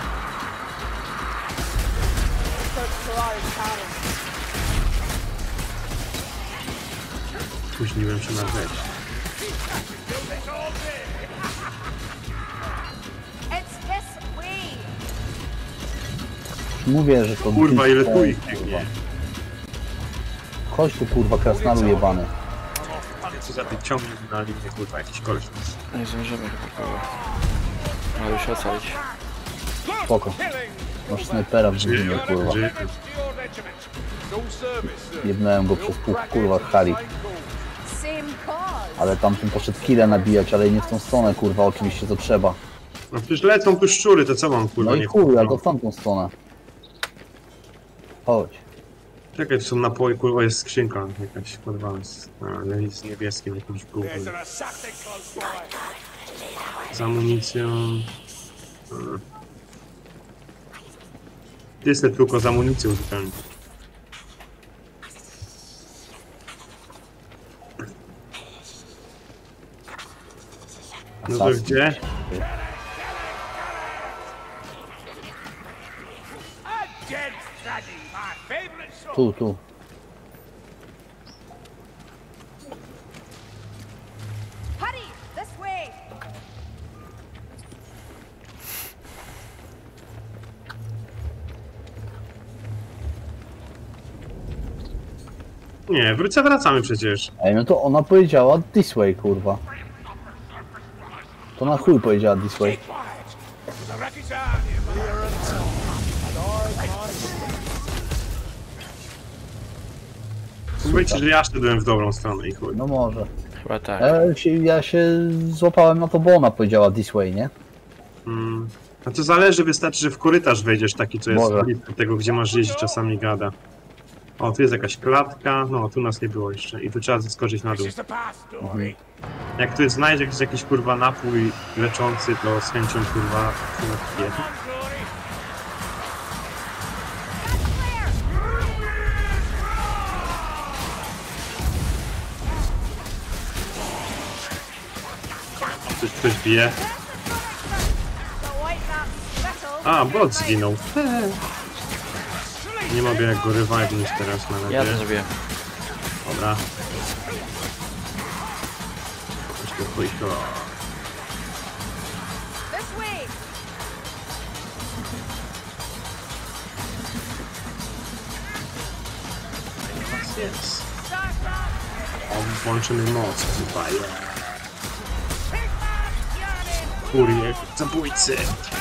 put Solaris cannon. Spóźniłem się na rzecz. It's this way. Mówię, że to... Kurwa, ile blisko, tu ich kurwa. biegnie. Chodź tu kurwa, krasnalu jebany. Co za ty ciągnie na linię, kurwa, jakiś koleś. Nie zdążymy chyba kogo. Ale się ocalić. Spoko. Masz snajpera w drużynie, kurwa. Żyje. Full service, sir. Jebnąłem go przez pół, kurwa, Harry. Same cause. Ale tamten poszedł killa nabijać, ale nie w tą stronę, kurwa, oczywiście to trzeba. No przecież lecą tu szczury, to co mam, kurwa, No i nie chuj, ale no. to w tamtą stronę. Chodź. Czekaj, tu są napoje, kurwa, jest skrzynka jakaś, kurwa, z, a, z niebieskim jakimś gównem. There's an assassin close by. Z amunicją... Hmm. Jest tylko z amunicją zupełnie. No to gdzie? A dead fatty, my favorite sort. Tu, tu. Hurry, this way. Nie, wrócę, wracamy przecież. Ej, no to ona powiedziała this way, kurwa. To na chuj powiedziała this way. Quiet. The wreck is out here, Powiedzcie, że ja szedłem w dobrą stronę i chuj. No może. Chyba tak. Ja się, ja się złapałem na to, bo ona powiedziała this way, nie? Mm. A to zależy, wystarczy, że w korytarz wejdziesz taki, co jest Może. blisko tego, gdzie masz jeździć, czasami gada. O, tu jest jakaś klatka, no tu nas nie było jeszcze i tu trzeba zeskoczyć na dół. This is the past story. Jak tu jest, znajdziesz jakiś kurwa napój leczący, to z chęcią kurwa się napiję. Coś ktoś bije. The white man's spittle. A, bot zginął. Nie mogę jak go revive'nąć teraz na Ja to razie. zrobię. Dobra. Jeszcze pójść to. This way. yes, yes. O, włączymy moc, chyba, yeah. Furie, zabójcy.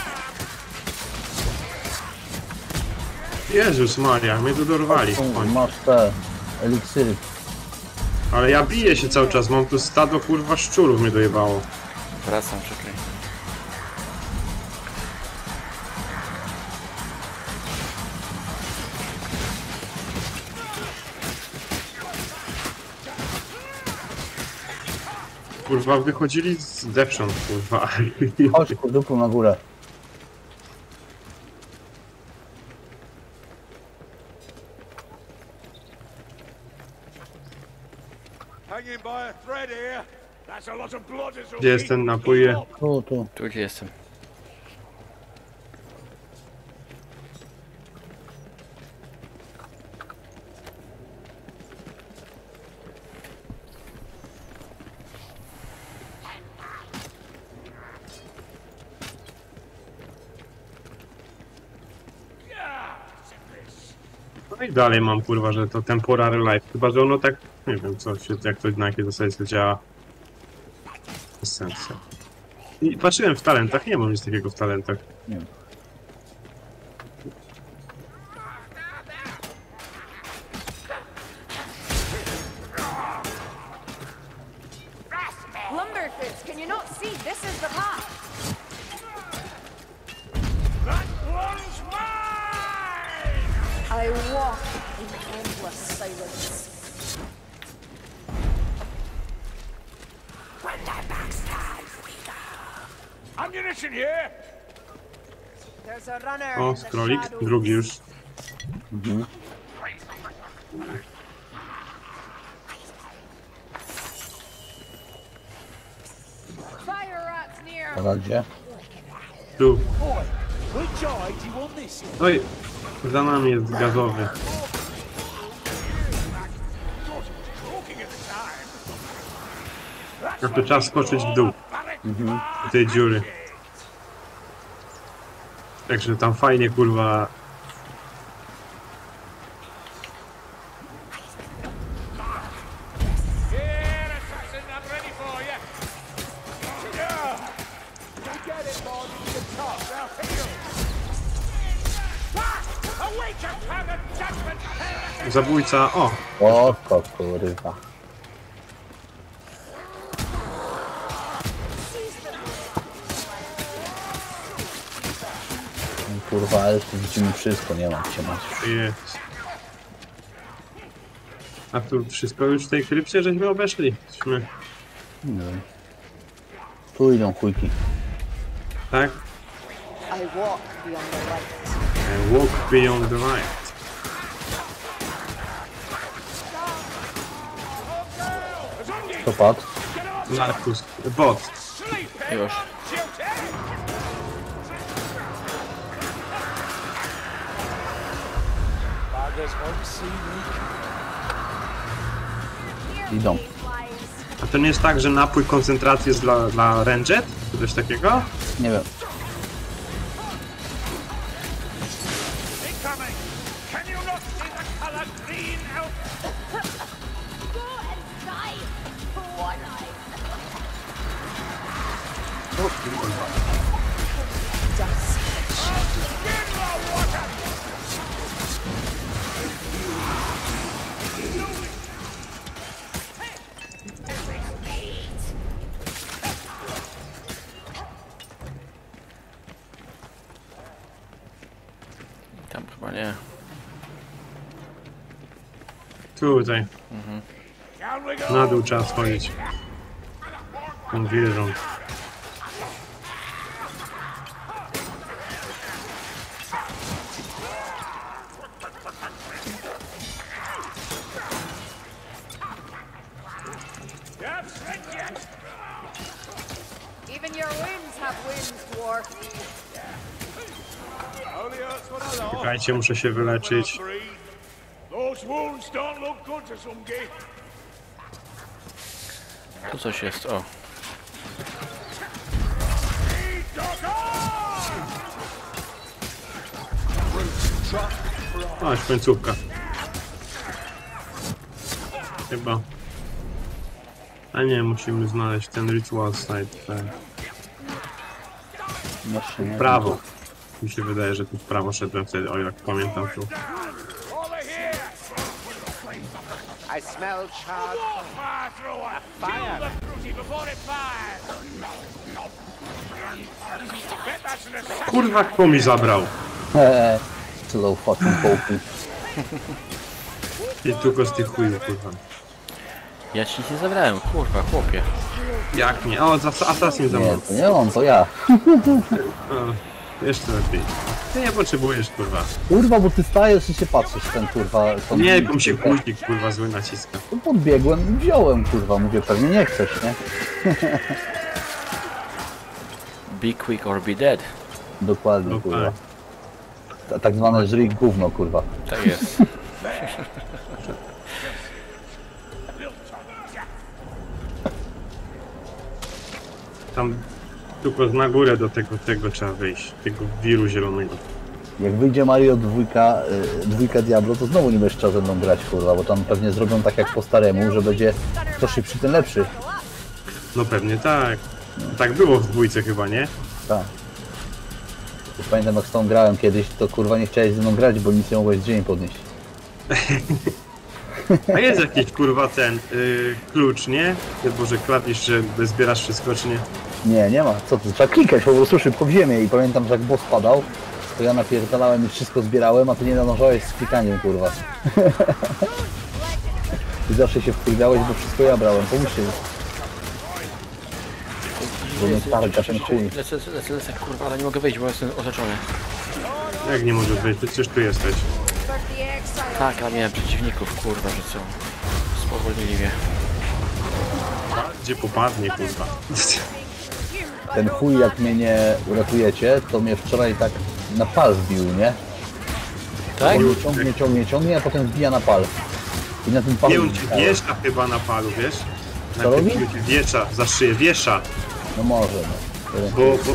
Jezus Maria, mnie tu dorwali. Tu masz te eliksiry. Ale ja biję się cały czas, mam tu stado kurwa szczurów, mnie dojebało. Wracam, czekaj. Kurwa, wychodzili z zewsząd, kurwa. Chodź kurdupu na górę. Hanging by a thread here. That's a lot of blood as Gdzie jest ten napój? Tu, tu. Tu gdzie jestem. No i dalej mam kurwa, że to temporary life. Chyba, że ono tak, nie wiem co, się, jak to na jakiej zasadzie to działa. Bez sensu. I patrzyłem w talentach, nie mam nic takiego w talentach. Nie wiem. Lumberfoots, can you not see? This is the path. That one's mine! I walk in endless silence. When their backs turned, we go. Ammunition here! There's a runner O, in the skrolik, shadows. drugi już. Mhm. Fire rats near. Teraz gdzie? Tu. Boy, which eye do you want this in? Oj, za nami jest gazowy. Jak to trzeba skoczyć w dół. Mhm. Do tej dziury. Także tam fajnie kurwa. Here, assassin, I'm ready for you. Yeah. You get it, boy. You top. Now heal. Ah! Await your plan of judgment. Zabójca, o! O, ko, kurwa. Kurwa, ale tu widzimy wszystko, nie mam cię masz. Jest. A tu wszystko już w tej krypcie żeśmy obeszli. Jesteśmy, Nie wiem. Tu idą chujki. tak? I walk beyond the light. I walk beyond the light. To padł. Markus, bot. Już. Buggers won't see me. Idą. A to nie jest tak, że napój koncentracji jest dla, dla Ranget? Czy coś takiego? Nie wiem. Incoming! Can you not see the color green out? Go and die for one eye. Dust. In the water! Tam chyba nie. Tutaj, Down we go! na dół trzeba schodzić. Tą wieżą. Yes, thank you! Even your winds have winds, dwarf. Only hurts when I laugh. Czekajcie, muszę się wyleczyć. Those wounds don't look good to some gay. Tu coś jest, o. O, już końcówka. Chyba. A nie, musimy znaleźć ten ritual site. Tak. Jeszcze nie. Prawo. Mi się wydaje, że tu w prawo szedłem wtedy, o jak pamiętam tu. Over here! I smell charred Fire thrower! Kill the fruity before it fires! Bet that's an assassin! Kurwa, kto mi zabrał? Eee, slow fucking połki. I tylko z tych chujów, kurwa. Ja ci nic nie zabrałem, kurwa, chłopie. Jak nie? O, za Assassin za Nie, mną. to nie on, to ja. O, jeszcze lepiej. Ty nie potrzebujesz, kurwa. Kurwa, bo ty stajesz i się patrzysz ten kurwa... tą- Nie, kom się guzik, kurwa, zły naciska. To podbiegłem i wziąłem, kurwa, mówię, pewnie nie chcesz, nie? Be quick or be dead. Dokładnie, No kurwa. tak. Ta- Tak zwane żryk gówno, kurwa. Tak jest. Tam tylko na górę do tego, tego trzeba wejść. Tego wiru zielonego. Jak wyjdzie Mario dwójka, y, dwójka Diablo, to znowu nie będziesz chciał ze mną grać, kurwa, bo tam pewnie zrobią tak jak po staremu, że będzie kto szybszy, ten lepszy. No pewnie tak. Tak było w dwójce chyba, nie? Tak. Już pamiętam, jak z tą grałem kiedyś, to kurwa nie chciałeś ze mną grać, bo nic nie mogłeś z ziemi podnieść. A jest jakiś kurwa ten yy, klucz, nie? Ty Boże, klawisz, że zbierasz wszystko, czy nie? Nie, nie ma. Co ty? Trzeba klikać po prostu szybko w ziemię i pamiętam, że jak boss padał, to ja napierdalałem i wszystko zbierałem, a ty nie nadążałeś z klikaniem, kurwa. I zawsze się wkurwiałeś, bo wszystko ja brałem. Pomóżcie mi. Bo mnie targa ten chuj. Lecę, lecę, lecę, kurwa, ale nie mogę wyjść, bo jestem otoczony. Jak nie możesz wyjść? Przecież tu jesteś. Tak, ale miałem przeciwników, kurwa, że co? Spowolnili mnie. Gdzie popadnie, kurwa. Ten chuj, jak mnie nie uratujecie, to mnie wczoraj tak na pal wbił, nie? Tak? On mnie ciągnie, ciągnie, ciągnie, a potem wbija na pal. I na tym palu... Nie, on cię wiesza chyba na palu, wiesz? Na Co robi? tym cię wiesza, za szyję, wiesza. No może, no. Bo, bo,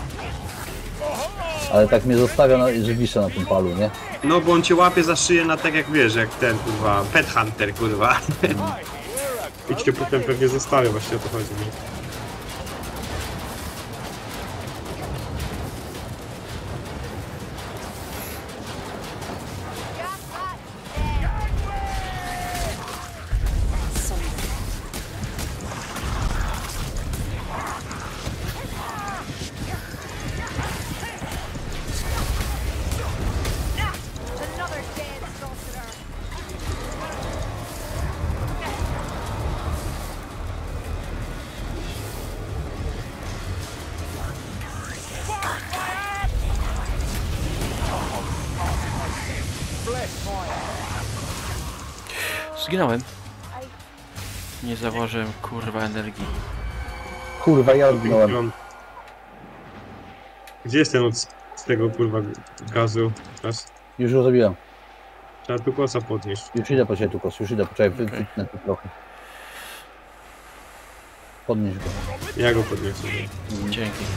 Ale tak mnie zostawia, na, że wiszę na tym palu, nie? no bo on cię łapie za szyję na tak jak wiesz, jak ten kurwa, pet hunter, kurwa. I cię potem pewnie zostawia, właśnie o to chodzi, nie? Another dead sorcerer. Zginąłem. Nie założyłem, kurwa, energii. Kurwa, ja odginąłem. Wygląd- Gdzie jest ten od z tego kurwa gazu? Teraz Już go zabiłem. trzeba tu kosa podnieść. Już idę po ciebie tu, kos, już idę, poczekaj, wy- Okej. wytnę tu trochę. Podnieś go. Ja go podniosę. Dzięki.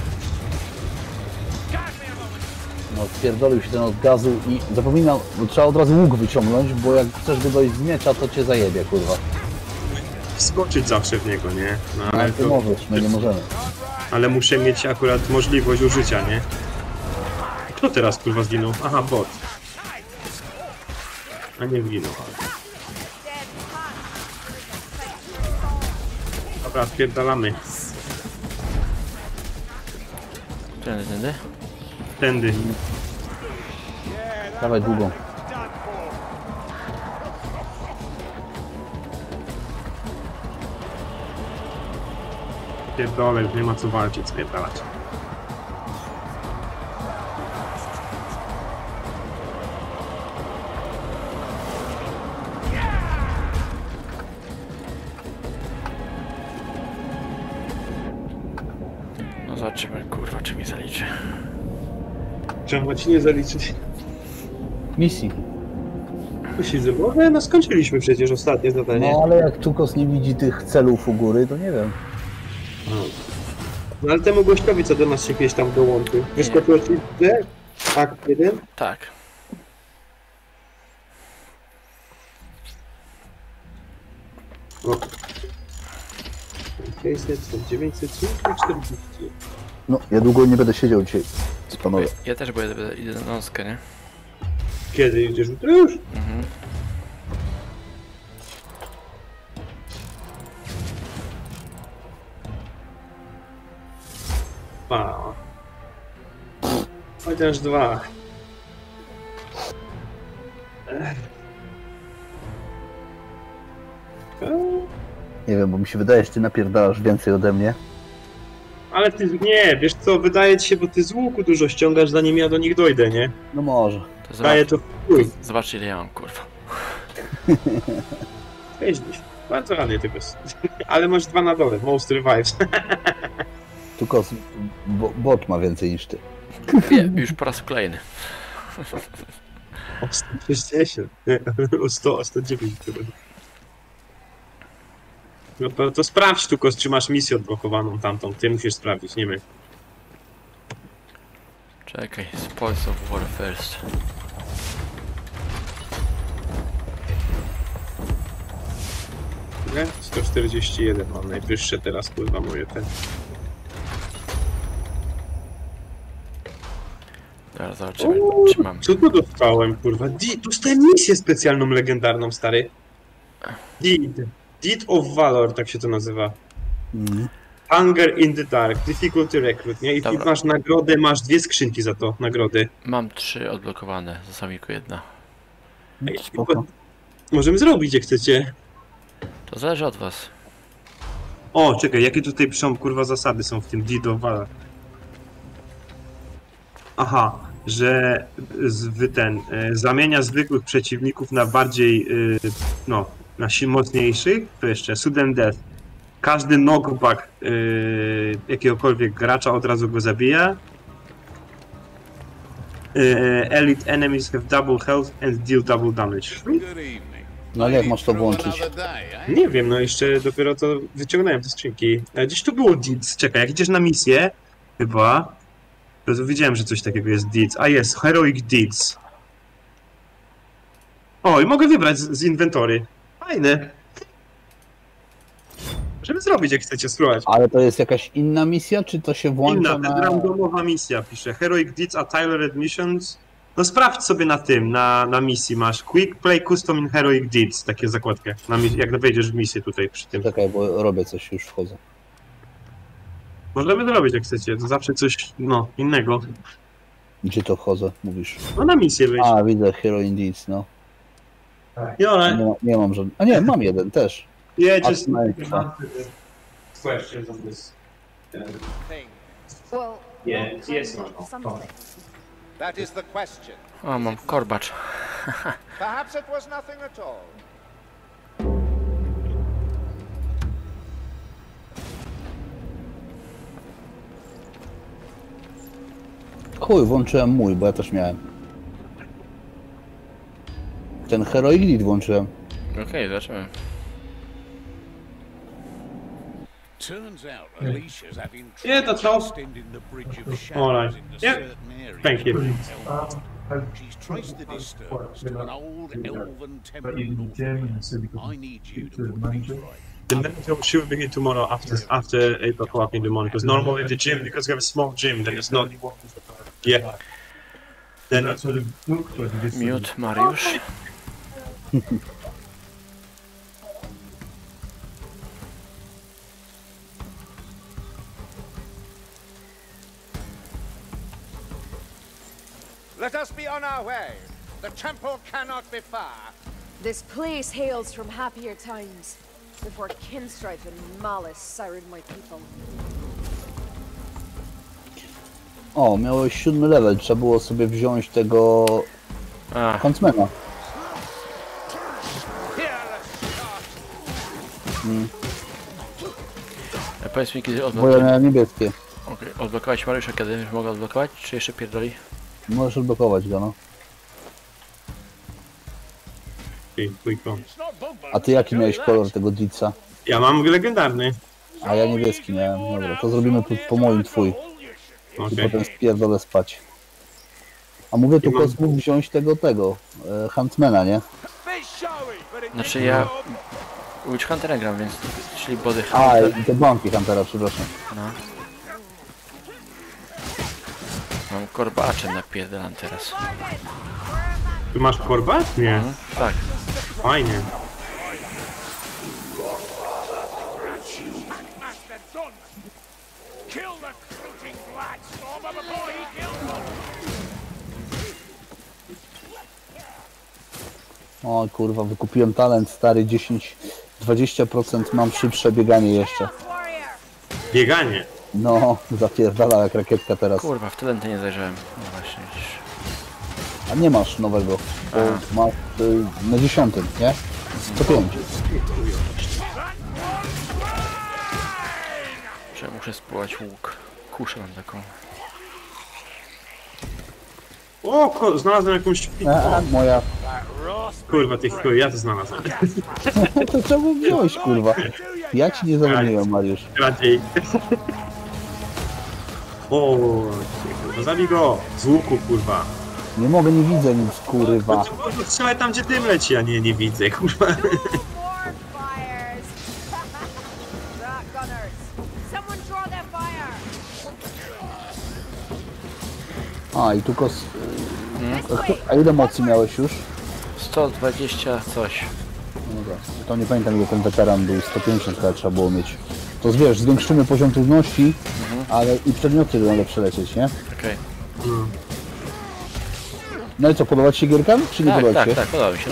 No, spierdolił się ten od gazu i zapominam, bo trzeba od razu łuk wyciągnąć, bo jak chcesz go dojść z miecza, to cię zajebie, kurwa. Wskoczyć zawsze w niego, nie? No, Ale ale, ty to, możesz, my nie możemy. ale muszę mieć akurat możliwość użycia, nie? Kto teraz kurwa zginął? Aha, bot. A nie zginął. Dobra, spierdalamy. Tędy, tędy. Tędy. Dawaj długą. Pierdolę, już nie ma co walczyć, spierdalać. No zobaczymy, kurwa, czy mi zaliczy. Czemu ci nie zaliczyć? Misji. Musi zrobić. No skończyliśmy przecież ostatnie zadanie. No ale jak Tukos nie widzi tych celów u góry, to nie wiem. No, no ale temu gościowi, co do nas się gdzieś tam dołączył. Wyskoczyło ci gdzie? Akt jeden? Tak. O. sześćset, dziewięćset czterdzieści. No, ja długo nie będę siedział dzisiaj. Panowie. Ja też bo ja idę na nockę, nie? Kiedy idziesz jutro już? Mhm. A. Chociaż dwa. Nie wiem, bo mi się wydaje, że ty napierdalasz więcej ode mnie. Ale ty nie, wiesz co, wydaje ci się, bo ty z łuku dużo ściągasz, zanim ja do nich dojdę, nie? No może. To Daję zobacz, to chuj. zobacz ile ja mam, kurwa. Weź dziś. Bardzo ładnie tego. Ale masz dwa na dole, most revives. Tylko z, bo, bot ma więcej niż ty. Nie, już po raz kolejny. O sto sześćdziesiąt. Nie, o sto, o sto dziewięć. No to, to sprawdź tylko, czy masz misję odblokowaną tamtą. Ty musisz sprawdzić, nie my. Czekaj, Spoils of War first. Ile? sto czterdzieści jeden mam najwyższe teraz, kurwa, moje te. Teraz zobaczymy, czy mam. Co tu dostałem, kurwa? Di dostałem misję specjalną, legendarną, stary. Deed. Deed of Valor, tak się to nazywa. Mhm. Hunger in the Dark, Difficulty Recruit, nie? I ty Dobra. masz nagrodę, masz dwie skrzynki za to, nagrody. Mam trzy odblokowane, została mi tylko jedna. Ej, Spoko. możemy zrobić, jak chcecie. To zależy od was. O, czekaj, jakie tutaj piszą, kurwa, zasady są w tym Deed of Valor? Aha, że z, wy ten, e, zamienia zwykłych przeciwników na bardziej, e, no, na si mocniejszych, to jeszcze sudden death. Każdy knockback e, jakiegokolwiek gracza od razu go zabija. E, elite enemies have double health and deal double damage. Good evening. No ale jak masz to włączyć? Another day, eh? Nie wiem, no jeszcze dopiero to wyciągnąłem te skrzynki. E, Gdzieś tu było Deeds, czekaj, jak idziesz na misję, chyba, to widziałem, że coś takiego jest Deeds. A jest, Heroic Deeds. O, i mogę wybrać z, z inwentory. Fajne. Możemy zrobić, jak chcecie spróbować. Ale to jest jakaś inna misja, czy to się włącza Inna, na... randomowa misja, pisze. Heroic Deeds a Tyler Admissions. No sprawdź sobie na tym, na, na misji masz. Quick Play Custom in Heroic Deeds, takie zakładkę. Na, mis- jak wejdziesz w misję tutaj przy tym. Czekaj, bo robię coś, już wchodzę. Możemy zrobić, jak chcecie. To zawsze coś, no, innego. Gdzie to wchodzę, mówisz? No na misję wyjść. A, widzę, Hero Indeeds, no. Nie, ale... Nie, ma, nie mam żadnego. A nie, mam jeden też. Yeah, just Alternate. questions on this. Well, Yeah, what yes, kind no, of no, something? That is the question. O, mam korbacz. Perhaps it was nothing at all. Chuj, włączyłem mój, bo ja też miałem. Ten Heroic Deed włączyłem. Okej, okay, zobaczymy. Turns out Alicia's having Yeah, that's trouble all. extending the Bridge of All Shadows right. into Yep. certain areas. Thank you. She's traced the disturbance to an old elven temple north. I need you to put things right. The mental should begin tomorrow after after eight o'clock in the morning. Because normally the gym, because we have a small gym, then it's not. Yeah. Then Miód, Mariusz. Let us be on our way. The temple cannot be far. This place hails from happier times, before kinstrife and malice sired my people. O, miałeś siódmy level, trzeba było sobie wziąć tego... A, Huntsmana. powiedz mi kiedy Bo ja odblokowałeś. miałem niebieskie. Okay. Odblokowałeś Mariusza, kiedy już mogę odblokować? Czy jeszcze pierdoli? Możesz odblokować go, no. okay, quick on. A ty jaki miałeś kolor tego Deedsa? Ja mam legendarny. A ja niebieski miałem. Dobra, to zrobimy po, po moim twój. I Okay. potem spierdolę spać. A mówię tu I mam- Kosmów wziąć tego, tego, e, Huntsmana, nie? Znaczy ja Witch Huntera gram, więc... Czyli Body A, Hunter. i te banki Huntera, przepraszam. No. Mam korbacze napierdalam teraz. Ty masz korbat? Nie. Mhm, tak. Fajnie. O kurwa, wykupiłem talent stary, dziesięć dwadzieścia procent mam szybsze bieganie jeszcze. Bieganie. No, zapierdala jak rakietka teraz. Kurwa, w talenty nie zajrzałem. No właśnie, widzisz. A nie masz nowego, bo Aha. masz y, na dziesiątym, nie? sto pięć. Że muszę spróbować łuk. Kuszę mam taką. O, ko znalazłem jakąś pitę. A, moja. Kurwa, tych chuj, ja to znalazłem. To czemu wziąłeś, kurwa? Ja ci nie zawiniłem, Mariusz. Radziej. O, no zabij go! Z łuku, kurwa. Nie mogę, nie widzę nic, No kurwa. to po- strzelaj tam, gdzie dym leci, a nie, nie widzę, kurwa. More fires. Rat gunners. Someone draw their fire. A, i tu kos... A ile mocy miałeś już? sto dwadzieścia coś. Dobra, to nie pamiętam ile ten weteran był, sto pięćdziesiąt chyba trzeba było mieć. To wiesz, zwiększymy poziom trudności, ale i przedmioty będą lepsze lecieć, nie? Okej. No i co, podoba ci się gierka? Czy nie Tak, podoba ci tak, się? tak, podoba mi się, no.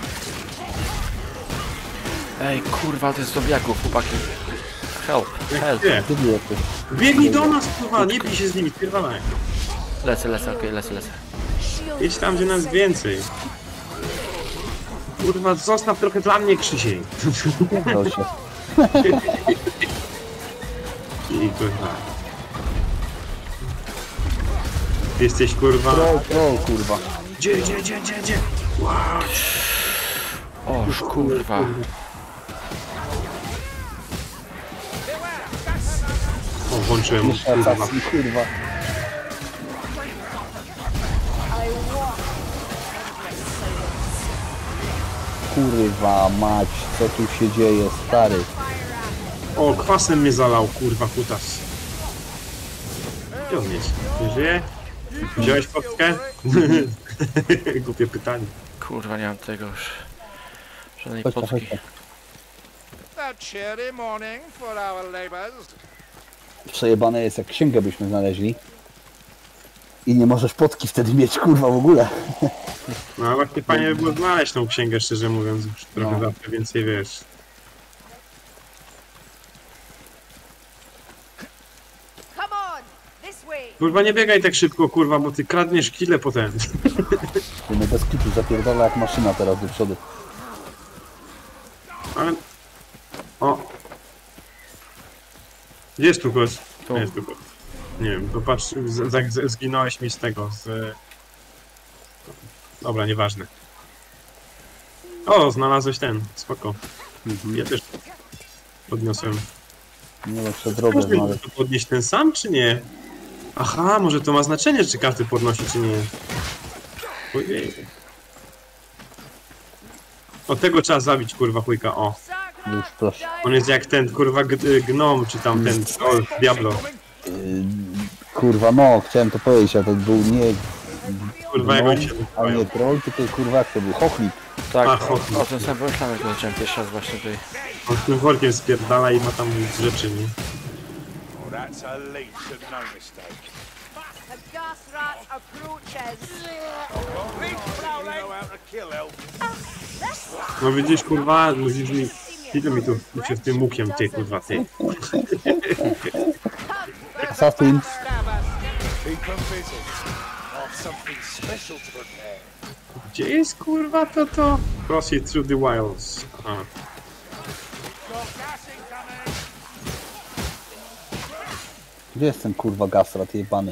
Ej, kurwa, to jest zombiaków, chłopaki. Help, help. Nie. Ty wie, ty. Biegnij do nas, kurwa, nie bij się z nimi, spierdalaj. Lecę, lecę, okej, lecę, lecę. Idź tam, gdzie nas więcej. Kurwa, zostaw trochę dla mnie, Krzysiej. Pierdol się. I kurwa. Ty jesteś, kurwa... Troll, troll, kurwa. Gdzie, gdzie, gdzie, gdzie, gdzie? O, kurwa. O, włączyłem, Jeszcze kurwa. asasyn, kurwa. Kurwa mać, co tu się dzieje, stary? O, kwasem mnie zalał, kurwa, kutas. Gdzie on jest? Nie żyje? Wziąłeś fotkę? Głupie pytanie. Kurwa, nie mam tego już. Żadnej Chodź, chodź, potki. chodź. A cheery morning for our labours. Przejebane jest, jak księgę byśmy znaleźli. I nie możesz potki wtedy mieć, kurwa, w ogóle. No właśnie fajnie by było znaleźć tą księgę, szczerze mówiąc, już trochę No. zawsze więcej wiesz. Come on, this way. Kurwa, nie biegaj tak szybko, kurwa, bo ty kradniesz kile potem. Ty mnie bez kitu zapierdala jak maszyna teraz do przodu. Ale... O! Gdzie jest tu gość? Tu. Nie jest tu gość. Nie wiem, bo patrz, z, z, z, zginąłeś mi z tego, z... Dobra, nieważne. O, znalazłeś ten, spoko. Ja też podniosłem. Nie wiem, czy drogę Można znaleźć. to podnieść ten sam, czy nie? Aha, może to ma znaczenie, czy każdy podnosi, czy nie. Ojej. O, tego trzeba zabić, kurwa, chujka, o. Już proszę. On jest jak ten, kurwa, g- gnom, czy tam ten, o, Diablo. Yy, kurwa, no, chciałem to powiedzieć, a to był nie... Kurwa, jak on się ale nie troll, tylko kurwa, jak to był chochlik. Tak, A, o, chodnik. o tym samym pomyślałem, jak to zacząłem pierwszy raz właśnie tutaj. On tym workiem spierdala i ma tam rzeczy, nie? Oh, that's a leech and no mistake. The gas rat approaches. Leech know how to kill elf. No widzisz, kurwa, no widzisz mi... Ile mi tu się w tym łukiem, ty, kurwa, ty. Assassin. Keep them busy. Got something special to prepare. Gdzie jest, kurwa, to to? Cross it through the wilds. Aha. Got gas incoming. Gdzie jest ten kurwa gastrat jebany?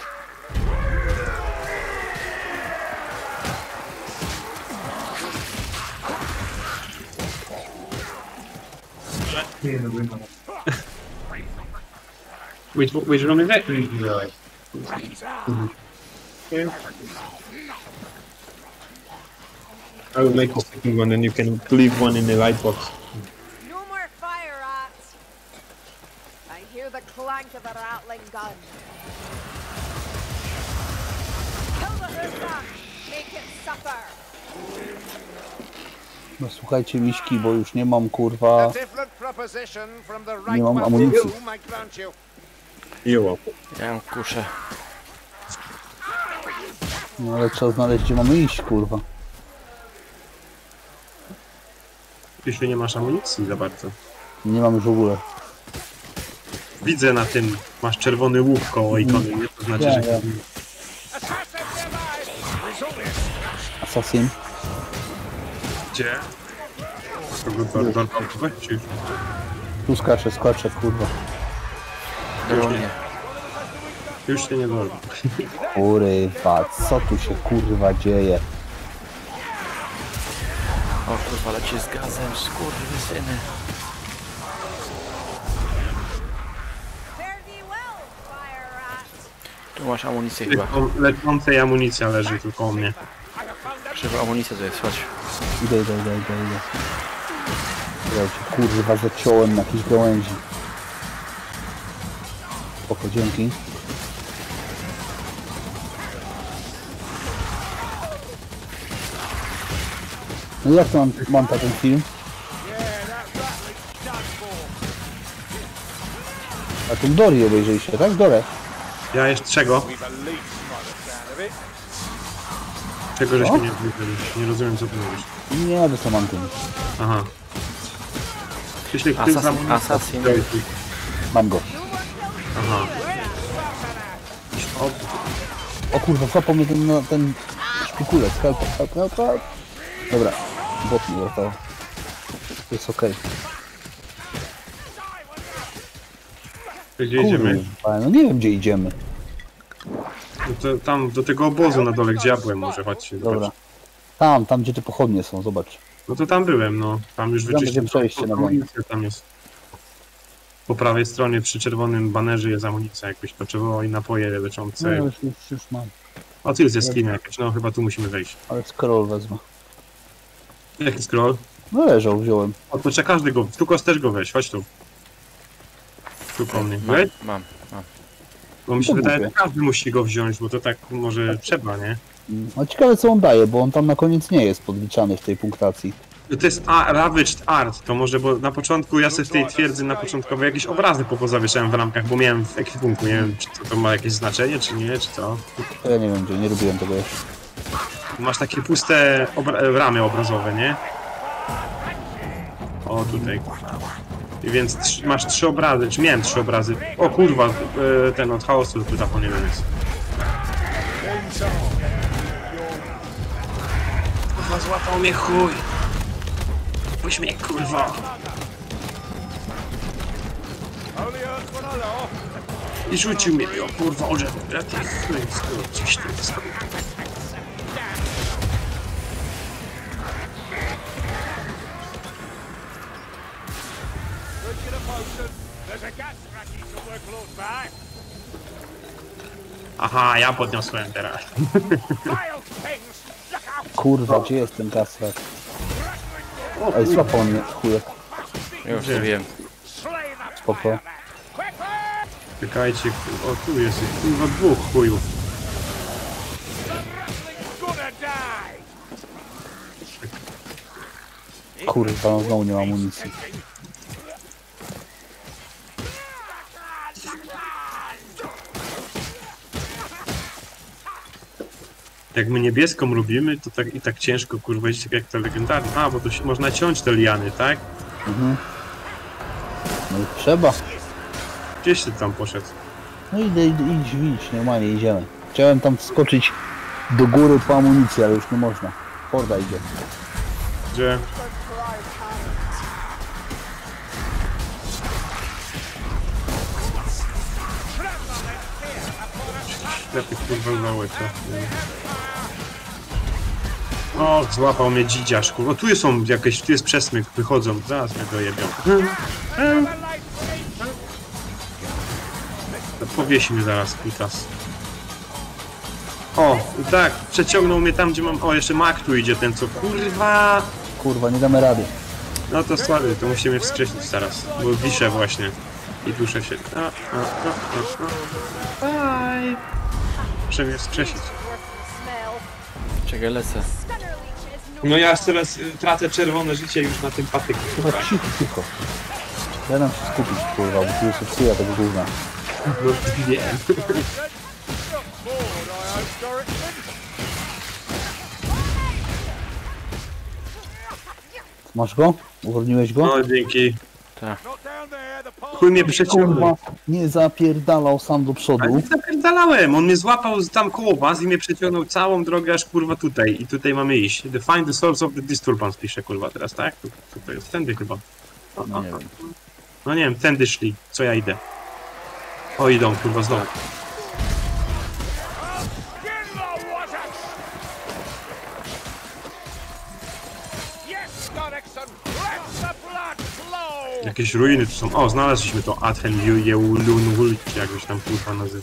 Which, which one is that? I will make a second one and you can leave one in the light box. a rattling gun. Kill the hooper. Make it suffer. No słuchajcie miśki, bo już nie mam kurwa... Nie mam amunicji. Jo. Ja ją kuszę. No ale trzeba znaleźć, gdzie mamy iść, kurwa. Jeśli nie masz amunicji za bardzo. Nie mam już w ogóle. Widzę na tym, masz czerwony łuk koło ikony, nie? To znaczy, Ja, że... ja. Assassin. Gdzie? Kogo do, do, do, czy... Tu skaczę, skaczę, kurwa. Dronie. Już się nie wolno. Kurwa, co tu się kurwa dzieje? O kurwa, leci z gazem, skurwysyny. Fare thee well, fire rat. Tu masz amunicję chyba. Lecącej amunicja leży tylko u mnie. Krzywa amunicja to jest, chodź. Idę, idę, idę, idę, idę. Słuchajcie, kurwa, zaciąłem na jakiejś gałęzi. Spoko, dzięki. No jak to mam, mam ta ten film? A ten Dory obejrzeliście, tak? Dorę? Ja jeszcze czego? Czego żeśmy O? nie obejrzeli? Nie rozumiem, co ty mówisz. Nie, to co mam tym. Aha. Jeśli ktoś Assassin, za amunicję, Assassin. to- Mam go. Aha. O, O kurwa, złapał mnie ten, no, ten szpikulec. Help, help, help, help. Dobra, bot mi urwał. Jest okej. gdzie idziemy? Kurwa, no nie wiem gdzie idziemy. No to tam, do tego obozu na dole, gdzie ja byłem, może chodźcie. Dobra. Zobacz. Tam, tam gdzie te pochodnie są, zobacz. No to tam byłem, no. Tam już Tam będzie wyczyściłem. przejście na Amunicja tam jest. Po prawej stronie przy czerwonym banerze jest amunicja, jakbyś potrzebował i napoje No, leczące. już, już, już mam. O, tu jest jaskinia jakaś, no chyba tu musimy wejść. Ale scroll wezmę. Jaki scroll? No leżał, wziąłem. O, to trzeba każdy go, tu też go weź, chodź tu. Tu po mnie. Mam, Weź? mam, mam. Bo mi się To wydaje, że głupie. każdy musi go wziąć, bo to tak może trzeba, nie? A ciekawe co on daje, bo on tam na koniec nie jest podliczany w tej punktacji. To jest a, Ravaged Art, to może, bo na początku ja sobie w tej twierdzy na początkowej jakieś obrazy popozawieszałem w ramkach, bo miałem w ekwipunku, nie wiem, czy to, to ma jakieś znaczenie, czy nie, czy co. To ja nie wiem gdzie, nie robiłem tego jeszcze. Masz takie puste obra ramy obrazowe, nie? O, tutaj. I więc trz masz trzy obrazy, czy miałem trzy obrazy. O kurwa, e, ten od chaosu tu zapomniałem jest. Kurwa, złapał mnie chuj. Puść mnie, kurwa. I rzucił mnie, o kurwa, orze. Ja ty chuj, skoro gdzieś tu jest. Aha, ja podniosłem teraz. Kurwa, gdzie jest ten kasrat? Ej, złapał mnie, chuje. Już nie wiem. Spoko. Czekajcie, o tu jest, kurwa dwóch chujów. Kurwa, no znowu nie ma amunicji. Jak my niebieską robimy, to tak i tak ciężko, kurwa, jest tak jak to legendarne. A, bo to się można ciąć te liany, tak? Mhm. No i trzeba. Gdzieś ty tam poszedł? No idę, idę, idź, idź, normalnie idziemy. Chciałem tam wskoczyć do góry po amunicję, ale już nie można. Horda idzie. Gdzie? Lepiej kurwa na łeb, O, złapał mnie dzidziarz, kurwa. Tu są jakieś, tu jest przesmyk, wychodzą, zaraz mnie dojebią. Powiesi mnie zaraz, kutas. O, tak, przeciągnął mnie tam, gdzie mam... O, jeszcze Mak tu idzie, ten co... Kurwa! Kurwa, nie damy rady. No to słaby, to musimy wskrzesić zaraz, bo wiszę właśnie. I duszę się. A, a, a, a, a. Bye. Muszę mnie wskrzesić. Czekaj, lecę. No ja teraz y, tracę czerwone życie już na tym patyku. Chyba cicho, cicho. Ja nam się skupić, kurwa, bo tu jest psuja tego gówna. No wiem. Masz go? Uwolniłeś go? No dzięki. Tak. Chuj mnie przeciągnął. Kurwa, nie zapierdalał sam do Ale przodu. nie zapierdalałem, on mnie złapał z tam koło was i mnie przeciągnął całą drogę aż kurwa tutaj. I tutaj mamy iść. The find the source of the disturbance pisze kurwa teraz, tak? Tu, tutaj jest tędy chyba. O, Nie o, wiem. no nie wiem, tędy szli. Co ja idę? O, idą kurwa znowu. Jakieś ruiny tu są. O, znaleźliśmy to Athen Jeulun, jakbyś tam kurwa nazywa.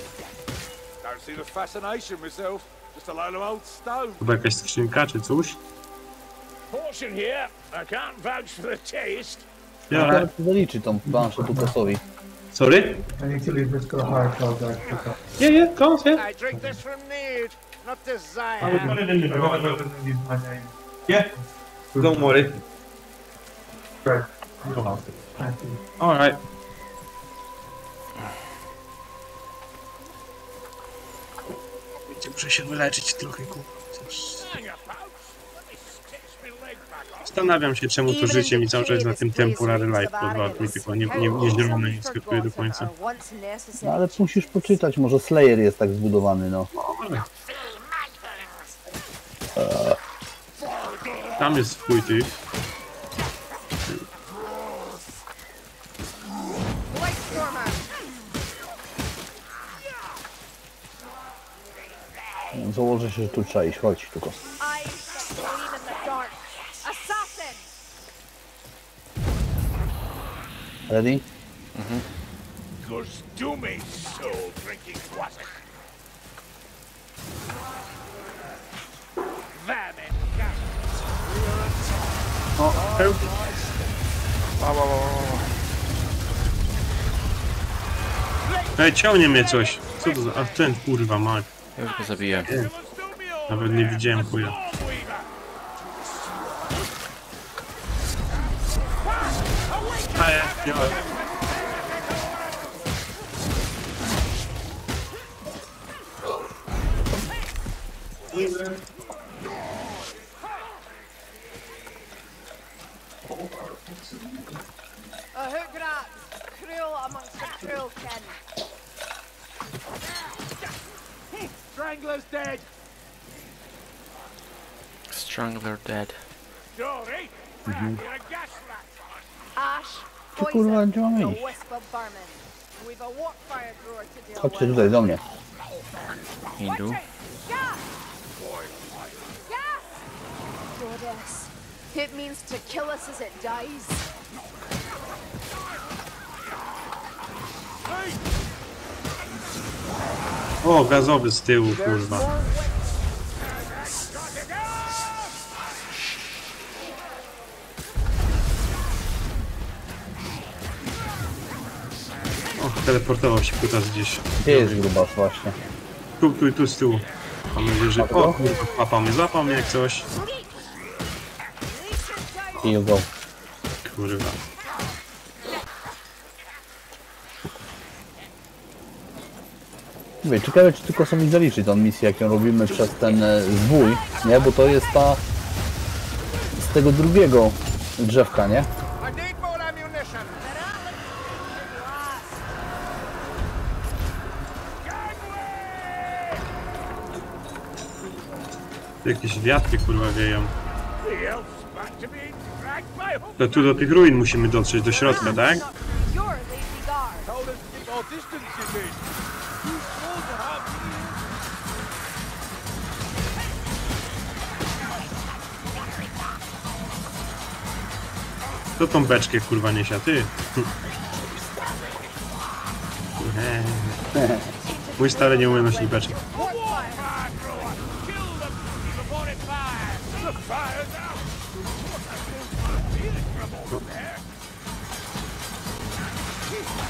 Chyba jakaś skrzynka czy coś? Ja Ja, teraz zaliczy tą planszę Lukasowi. sorry? Yeah, yeah, go on, yeah. I drink this from Need, not desire. Yeah, don't worry. Alright. Muszę się wyleczyć trochę, kurwa. Zastanawiam się, czemu to życie mi cały czas na tym temporary life podwalkuje, tylko nie, nie, nie zielone nie skakuje do końca. No ale musisz poczytać, może Slayer jest tak zbudowany, no. Tam jest wpój tych. Założę się, że tu trzeba iść, chodź tylko. Ready? Mhm. O, help. Ej, ciągnie mnie coś. Co to za... A ten kurwa mak. Ja już go zabiję. Nawet nie widziałem chuja. A ja, ja. A hookrat, cruel amongst the cruel kin. Strangler's dead. Strangler dead. Dory, Mhm. you're a gas rat. Ash, Czy kurwa, poison, gdzie mamy the iść? wisp of vermin. We've a walk fire thrower to deal Chodźcie with. tutaj do mnie. Idu. Gas! Gas! Goddess. It means to kill us as it dies. O, gazowy z tyłu, kurwa. O, teleportował się kutas gdzieś. Gdzie jest grubas właśnie? Tu, tu, tu z tyłu. Mam nadzieję, że... O, kurwa, złapał mnie, złapał mnie jak coś. Heal go. Kurwa. Mówię, ciekawe czy tylko sobie zaliczyć tą misję, jak ją robimy przez ten e, zwój, nie? Bo to jest ta... z tego drugiego drzewka, nie? I need more ammunition. Jakieś wiatry, kurwa, wieją. The elf's back to being dragged by hook. To tu do tych ruin musimy dotrzeć, do środka, tak? Your lazy guard. Told us to keep our distance, you did. You swore to have To tą beczkę, kurwa, niesia, ty. Mój stary nie umie nosić beczek. Kill them before it fires. The fire's out. Feeling trouble there.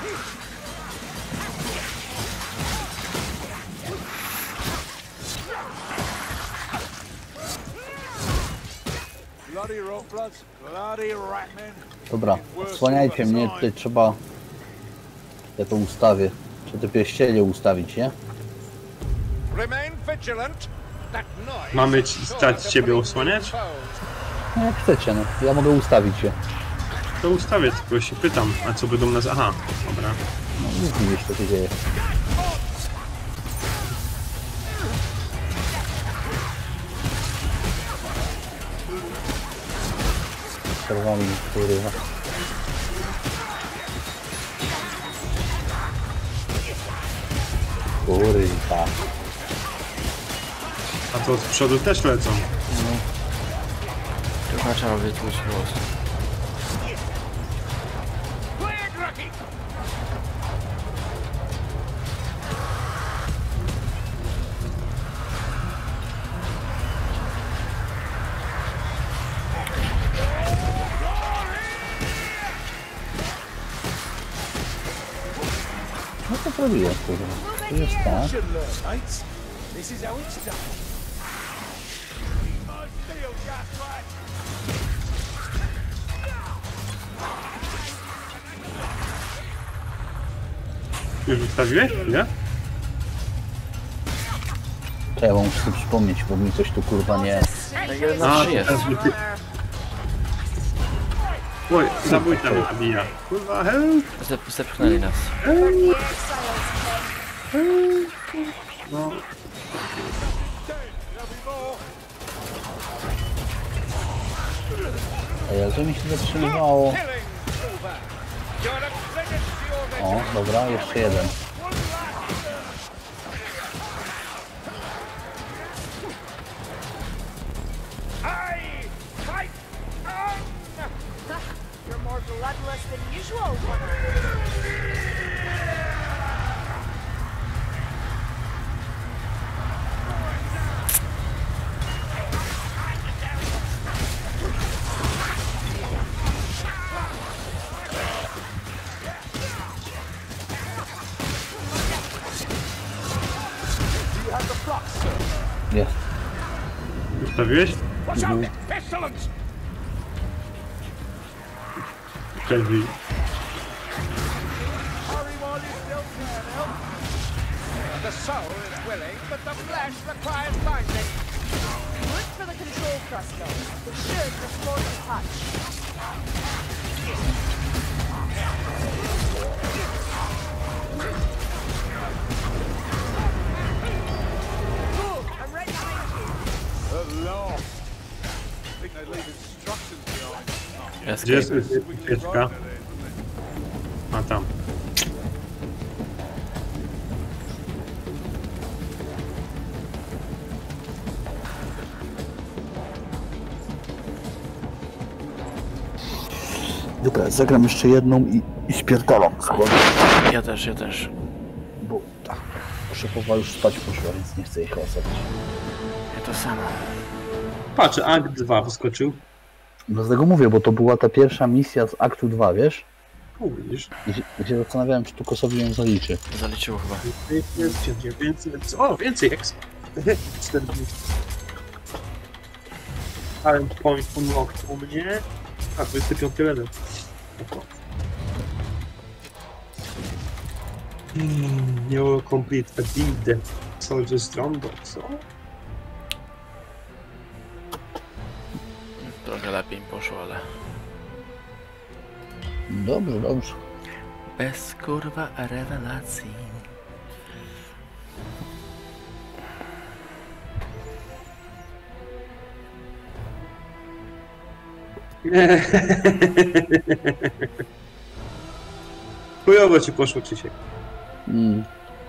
Bloody rockbloods, bloody ratmen. Dobra, odsłaniajcie mnie, tutaj trzeba... Ja to ustawię. Trzeba te pierścienie ustawić, nie? Remain vigilant. That noise. Mamy ci- stać ciebie osłaniać? No jak chcecie, no. Ja mogę ustawić je. To ustawię, tylko się pytam, a co będą nas... Aha, dobra. No nic widzisz, co się dzieje. Przerwami, kurwa. Kurwa. A to z przodu też lecą. Chyba trzeba wytłuć głos. Cleared, rookie. No to zrobiłem, kurwa. To jest tak. Should learn, mates. This is how it's done. Steel just right. Już ustawiłeś? Nie? To ja muszę sobie przypomnieć, bo mi coś tu kurwa nie... jeden na A, trzy jest. teraz by ty... Oj, zabójca mnie zabija. Kurwa, hej! Zep- Zepchnęli nas. No, A jakże mi się zatrzymywało? Killing, Silver. You're a credit to your O, dobra, jeszcze jeden. Aye, fight on! You're more bloodless than usual. Jest. ustawiłeś? Watch out! Pestilence! Cześć, Hurry while you still can, help. The soul is willing, but the flesh requires binding. Look for the control crystal. It should restore the touch. Move! I'm right behind you. At last. I think they leave instructions behind. Jest Gdzie jest We can get świeczka? right with it. A tam. Dobra, zagram jeszcze jedną i, i spierdalam. Ja też, ja też. Bo tak, szefowa już spać poszła, więc nie chcę jej hałasować. Ja to samo. Patrz, akt dwa wyskoczył. No z tego mówię, bo to była ta pierwsza misja z aktu dwa, wiesz? O, widzisz? I się, i się zastanawiałem, czy tu Kosowi ją zaliczy. Zaliczyło chyba. Więcej, o, więcej exp. czterdzieści. Talent point unlocked u mnie. A, dwudziesty piąty level. Oko. Hmm, you complete a deed. Soldier Strongbow, co? Trochę lepiej im poszło, ale... Dobrze, dobrze. Bez kurwa rewelacji. Chujowo ci poszło, Krzysiek. Mm.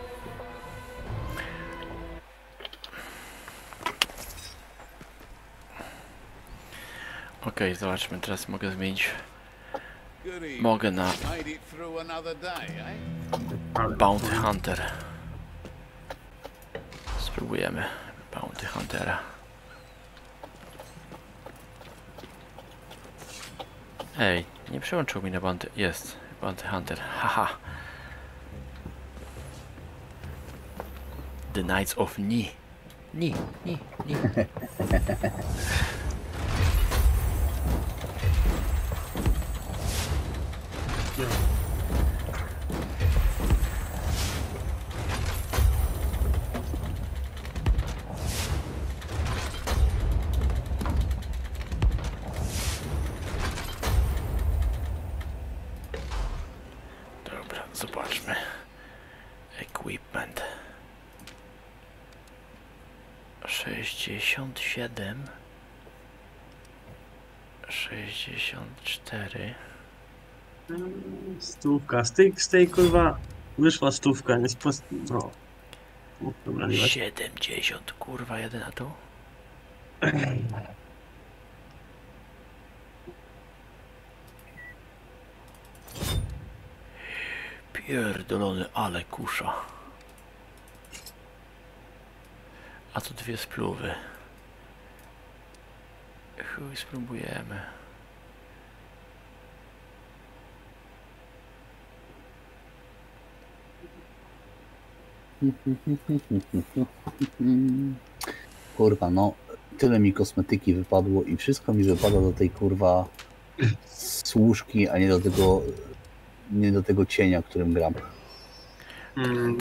Okej, zobaczmy, teraz mogę zmienić. Goody. Mogę na Made it through another day, eh? Bounty Hunter. Spróbujemy Bounty Huntera. Ej, nie przełączył mi na Bounty... Jest, Bounty Hunter, haha. The Knights of Ni. Ni, Ni, Ni. Dobra, zobaczmy. Equipment. sześćdziesiąt siedem. sześćdziesiąt cztery. Stówka, z tej, z tej kurwa wyszła stówka, nie sprost... no. O, dobra, nie ma. siedemdziesiąt, kurwa, jeden na tu. Pierdolony, ale kusza. A tu dwie spluwy. Chuj, spróbujemy. Kurwa, no tyle mi kosmetyki wypadło i wszystko mi wypada do tej kurwa służki, a nie do tego nie do tego cienia, którym gram. Mm.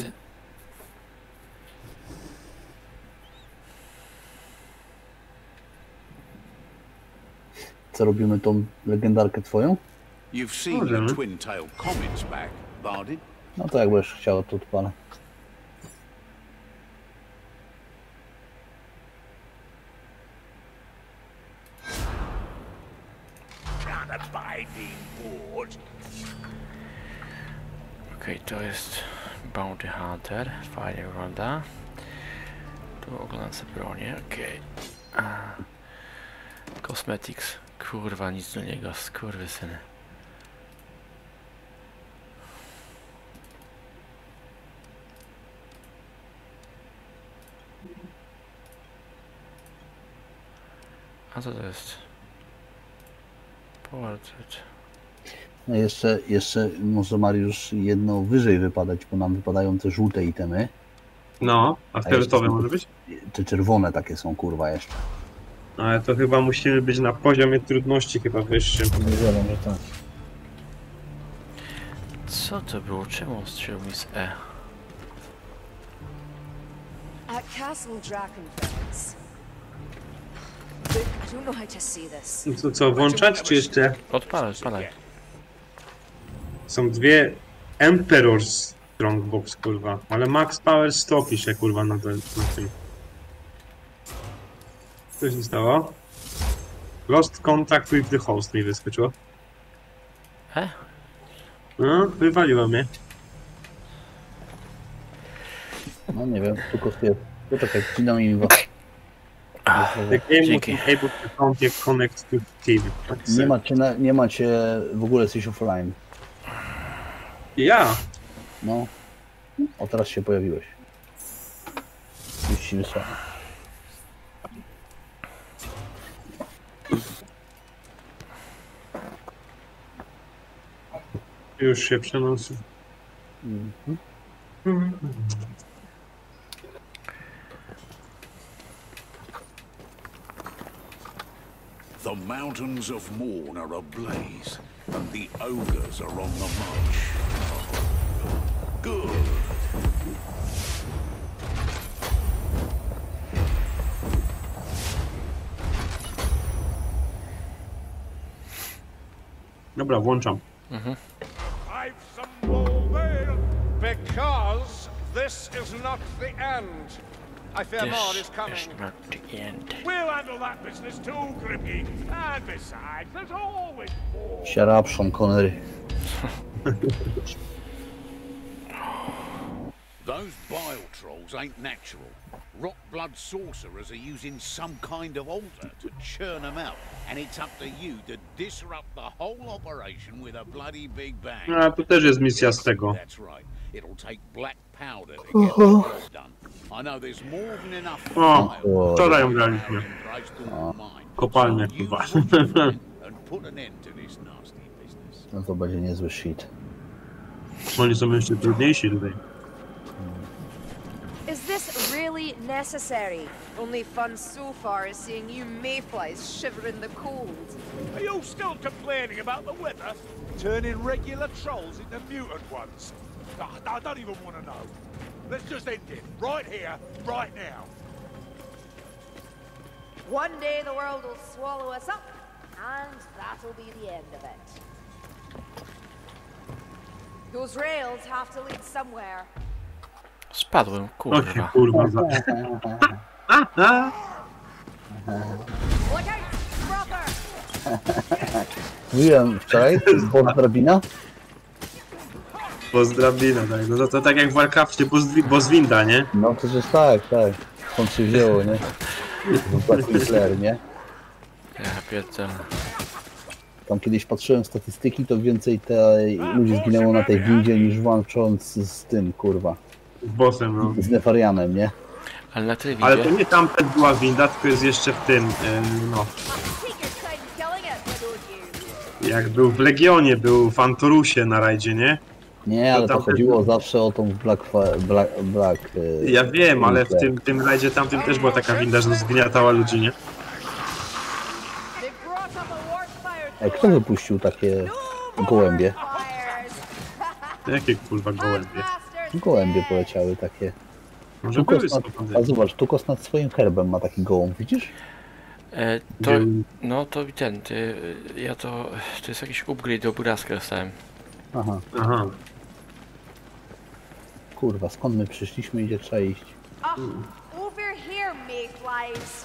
Co robimy tą legendarkę twoją? You've seen the twin-tail comets back, Bardin? No to jak będziesz chciał, to odpalę. Okej, okay, to jest Bounty Hunter, fajnie wygląda. Tu oglądam sobie bronię, okej. Okay. Cosmetics, kurwa, nic do niego, skurwysyny. A co to jest? Portrait. No jeszcze, jeszcze może Mariusz jedno wyżej wypadać, bo nam wypadają te żółte itemy. No, a fioletowe może być? Te czerwone takie są, kurwa, jeszcze. Ale to chyba musimy być na poziomie trudności chyba wyższym. Nie wiem, że tak. Co to było? Czemu strzelił mi z E? At Castle Drakenfels. I don't know how to say this. Co, co, włączać czy jeszcze? Odpalaj, odpalaj. Są dwie Emperor's Strongbox, kurwa. Ale Max Power sto pisze, kurwa, na, to, na tym. Co się stało? Lost contact with the host mi wyskoczyło. E? No, wywaliło mnie. No nie wiem, tu kosztuje. Poczekaj, wcinam im The game was able to count your connect to team. Nie macie, na, nie macie w ogóle jesteś offline. Ja! No. O, teraz się pojawiłeś. Już ci wysłałem. Już się przenosi. Mhm. The mountains of Morn are ablaze, and the ogres are on the march. Good. Dobra, włączam. Mhm. I've some more there, because this is not the end. I fear more is This coming. is not the end. We'll handle that business too, Grippy. And besides, there's always more. Shut up, Sean Connery. Those bile trolls ain't natural. Rock blood sorcerers are using some kind of altar to churn them out, and it's up to you to disrupt the whole operation with a bloody big bang. A, tu też jest misja z tego. That's right. It'll take black powder to get the job done. I know there's more than enough O, fire wczoraj ją graliśmy. in Dresden mine. Kopalnia So chyba. use them and put an end to this nasty business. No to będzie niezły shit. Oni są jeszcze trudniejsi tutaj. Is this necessary. Only fun so far is seeing you mayflies shiver in the cold. Are you still complaining about the weather? Turning regular trolls into mutant ones? Ah, I don't even want to know. Let's just end it. Right here, right now. One day the world will swallow us up, and that'll be the end of it. Those rails have to lead somewhere. Spadłem, O cię kurwa. kurwa za... Look out, brother! Mówiłem wczoraj, bo drabina. Pozdrabina, tak. No to, to tak jak w Warcraftie Boswinda, nie? No przecież tak, tak. Skąd się wzięło, nie? Black Whistler, nie? Ja pierdolę. Tam kiedyś patrzyłem statystyki, to więcej tej ludzi zginęło na tej windzie niż walcząc z tym, kurwa. Z bossem, no. Z Nefarianem, nie? Ale na tej Ale to windzie... nie tamten była winda, tylko jest jeszcze w tym, e, no. Take your time killing it, why don't you? Jak był w Legionie, był w Antorusie na rajdzie, nie? Nie, ale tam to chodziło zawsze o tą Black... Black, Black e, Ja wiem, ale w Whistler. tym, tym rajdzie tamtym też była taka winda, że zgniatała ludzi, nie? They brought up a work fire. Ej, kto wypuścił takie gołębie? Fires. Jakie kurwa gołębie. Masters. Gołębie poleciały takie. Może Tukos były nad, stąd. a zobacz, Tukos nad swoim herbem ma taki gołąb, widzisz? E, to... Był- No to ten, ty... Ja to... To jest jakiś upgrade do obrazka dostałem. Aha, Aha. kurwa, skąd my przyszliśmy, gdzie trzeba iść? Ah, over here, mayflies.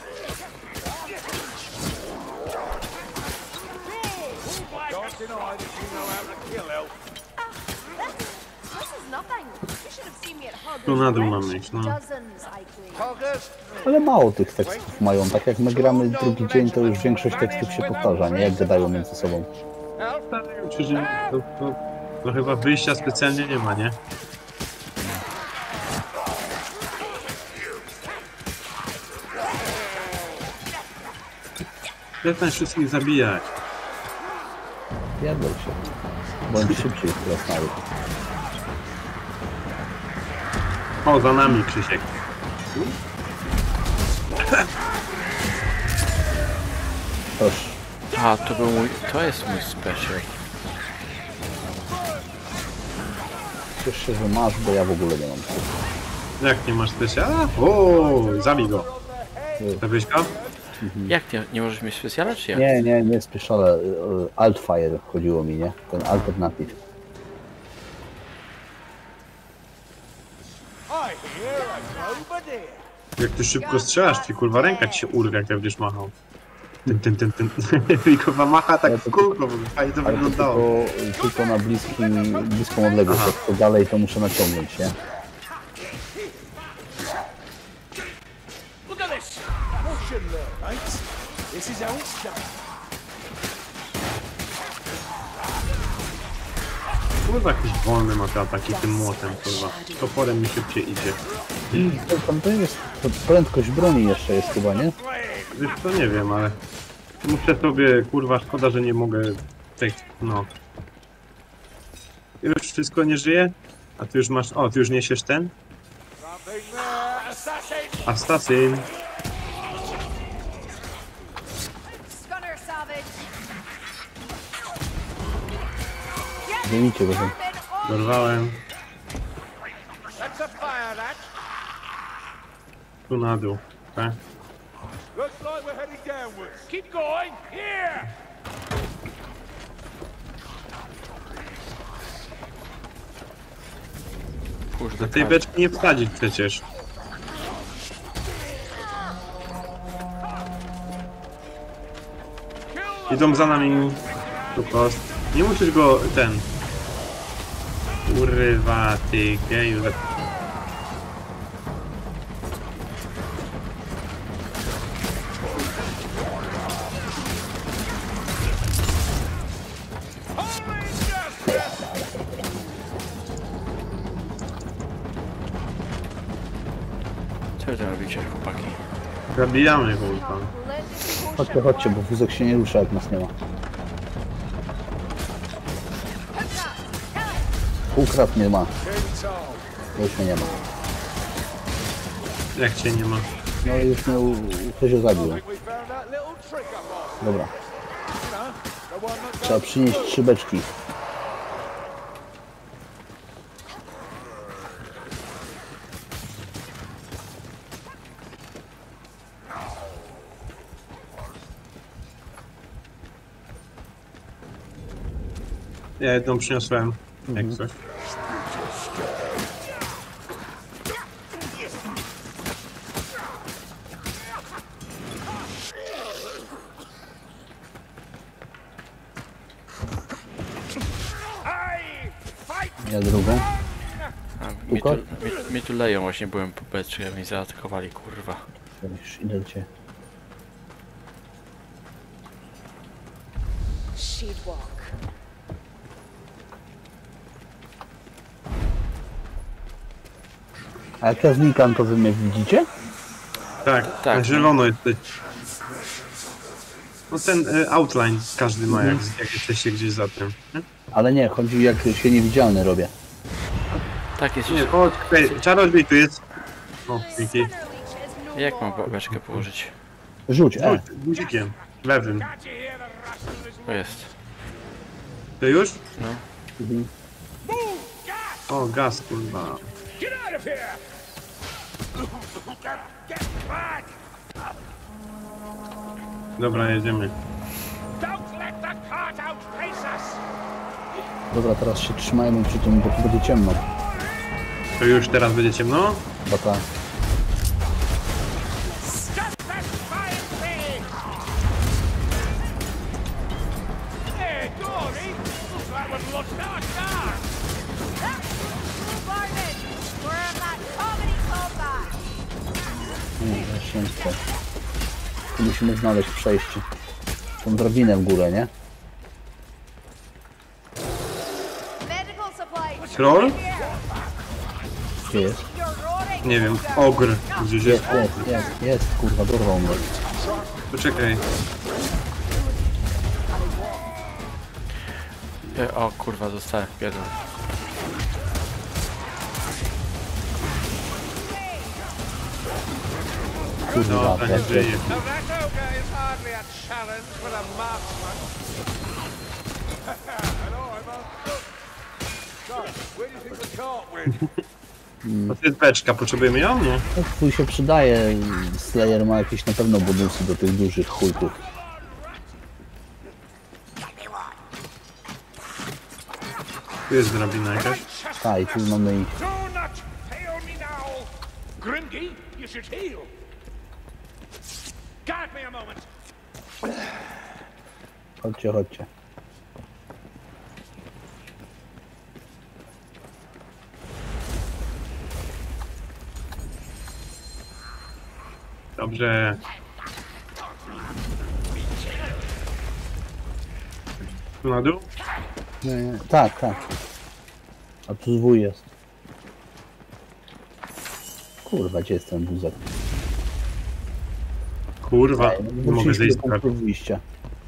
Don't deny that you know how to kill elf. This is nothing. You should have seen me at Hogwarts. Tu na dół mamy iść, no. Dozens, I claim. Hoggers, Ale mało tych tekstów mają, tak jak my gramy drugi dzień, to już większość tekstów się powtarza, nie? Jak gadają między sobą. Czy, że to, to, to chyba wyjścia specjalnie nie ma, nie? Przestań wszystkich zabijać. Jadł się. Bądź szybciej, krasnały. O, za nami Krzysiek. Proszę. A, to był mój... To jest mój special. Ciesz się, że masz, bo ja w ogóle nie mam. Jak nie masz specjala? O, zabij go. Zabiłeś go? Jak nie, nie możesz mieć specjala, czy jak? Nie, nie, nie spieszale. Altfire chodziło mi, nie? Ten alternatyw. I hear a over there. Jak ty szybko strzelasz, ty kurwa ręka ci się urwie, jak ty będziesz machał. Tym, tym, tym, tym. I kurwa macha tak w kółko, bo fajnie to Ale to wyglądało. tylko, tylko na bliski, bliską odległość. Aha. Jak to dalej, to muszę naciągnąć, nie? Look at this. Watch and learn, mates. This is how it's done. Kurwa jakiś wolny ma te ataki tym młotem, kurwa. Toporem mi szybciej idzie. To, tam to jest, to prędkość broni jeszcze jest chyba, nie? Wiesz to nie wiem, ale muszę sobie, kurwa, szkoda, że nie mogę tak, no. Już wszystko nie żyje? A ty już masz, o, ty już niesiesz ten? Something there. Assassin. Assassin. Gunner Savage. Zdejmijcie go. Urban on. Dorwałem. That's a fire, that. Tu na dół. Tak? Looks like we're heading downwards. Keep going. Here. Kurde, Do tej tak. beczki nie wsadzić przecież. Idą za nami. Tu kost. Nie musisz go, ten... Kurwa, ty geju. Co wy tam robicie, chłopaki? Zabijamy kurwa. Chodźcie, chodźcie, bo wózek się nie rusza, jak nas nie ma. Półkrat nie ma. Bo już mnie nie ma. Jak cię nie ma? No już miał... ktoś go zabił. We found that little trick up our... Dobra. You know, the one that Trzeba przynieść trzy beczki. Ja jedną przyniosłem. Jak coś. Ja drugą. A, mi, tu, mi, mi tu leją, właśnie byłem po beczce, mnie zaatakowali, kurwa. Już idę do ciebie. She'd walk. A jak ja znikam, to wy mnie widzicie? Tak, Tak. na zielono jesteś. No ten y, outline każdy ma, jak, jak jesteście gdzieś za tym. Nie? Ale nie, chodzi jak się niewidzialny robię. Tak jest. Nie, chodź, tutaj, czarodziej tu jest. O, Miki. Jak mam be- beczkę położyć? Rzuć, e. Chodź, guzikiem, lewym. To jest. To już? No. Mhm. O, gaz, kurwa. Get out of here! Get, get back! Dobra, jedziemy. Don't let the cart outpace us! Dobra, teraz się trzymajmy przy tym, bo tu będzie ciemno. To już teraz będzie ciemno? Chyba tak. Stop that flying thing! Hey, Gory! Looks like we've lost our car! That's true garbage. We're in that comedy combat. Nie, zaszczęście. Tu musimy znaleźć przejście. Tą drabinę w górę, nie? Medical supplies. Troll? Gdzie jest? You're roaring. Nie wiem, ogr. Gdzieś jest Jest, jest, jest, jest, kurwa, dorwał mnie. Poczekaj. E, o kurwa, zostałem jeden. Kurwa, Dobra, nie jak żyje. jest. Now that ogre is hardly a challenge for a marksman. Hello, I'm on. So, where do you think the cart went? To jest beczka, potrzebujemy ją? Nie? No, twój się przydaje. Slayer ma jakieś na pewno bonusy do tych dużych chujków. Tu jest drabina jakaś. A, i tu mamy ich. Do not fail me now! Grimgy, you should heal. Guard me a moment. Chodźcie, chodźcie. Dobrze. Tu na dół? Nie, nie. Tak, tak. A tu zwój jest. Kurwa, gdzie jest ten wózek? Kurwa, Ej, nie mogę wróciliśmy zejść do z karty. punktu wyjścia.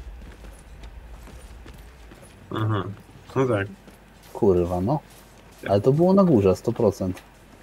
Aha. No tak. Kurwa, no. Ale to było na górze, sto procent.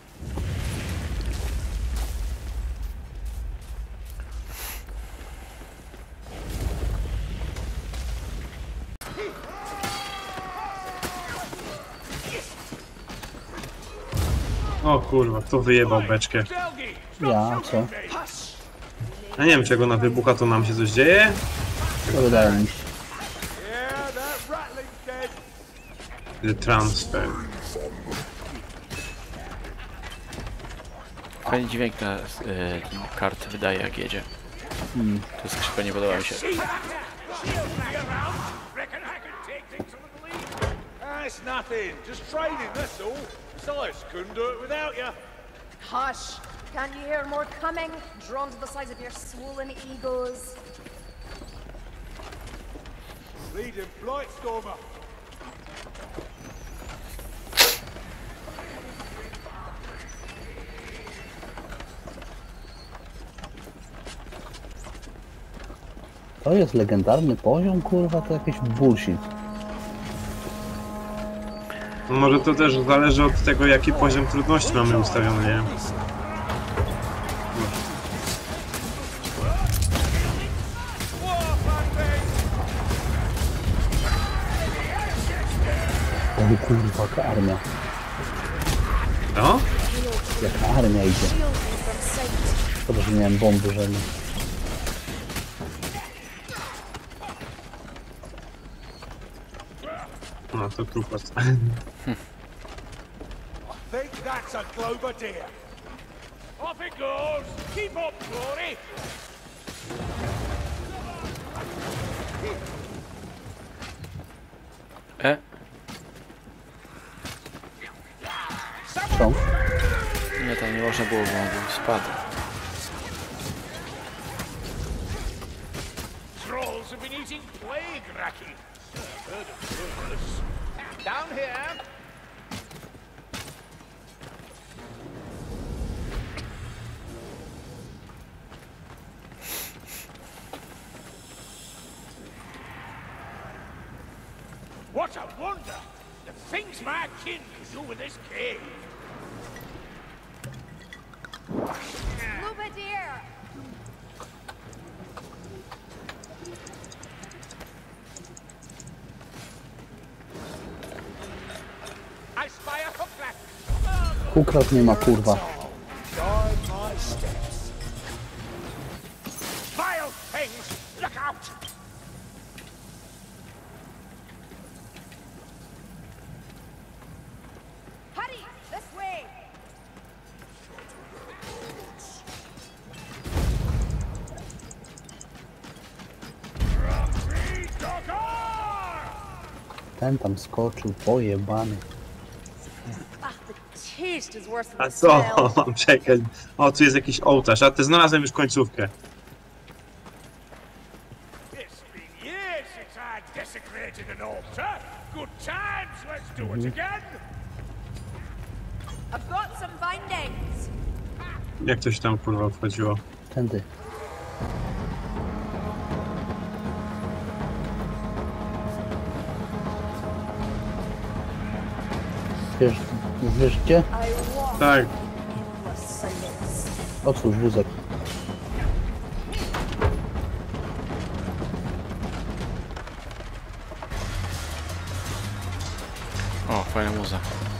O kurwa, kto wyjebał beczkę? Delgi, Ja, co? hush! Ja nie wiem, czego ona wybucha, to nam się coś dzieje? To wydaje mi się. Yeah, that rattling's dead. The transfer. Fajny dźwięk na y, ten kart wydaje jak jedzie. Hmm. To skrzypę nie podoba mi się. She'll be around. Reckon I can take things a little easier. Ah, it's nothing. Just training, that's all. Besides, couldn't do it without you. Hush. Can you hear more coming? Drawn to the size of your swollen egos. Lead him, Blightstormer. To jest legendarny poziom, kurwa, to jakiś bullshit. No może to też zależy od tego, jaki poziom trudności mamy ustawiony, nie? O kurwa, jaka armia. No? Jaka armia idzie. Szkoda, że nie miałem bomby żadnej. No to trupa. I think that's a Globadeer. Off it goes. Keep up, Glory. E? Co? Nie, tam nie można było, bo on był spadł. Trolls have been eating plague raki. Heard of worse. Down here. What a wonder! The things my kin could do with this cave. Globadeer! I spy a hooklet. Ukradł nie ma, kurwa. Guide my steps. Vile things! Look out! Hurry! This way! Ten tam skoczył, pojebany. Ah, the taste is worse than A the co? smell. Mam czekać. O, tu jest jakiś ołtarz, a ty znalazłem już końcówkę. It's been years since I desecrated an altar. Good times, let's do it again. I've got some bindings. Jak to się tam kurwa wchodziło? Tędy. Wiesz, wiesz gdzie? I want Tak. endless silence. Otwórz wózek. O, fajna muza.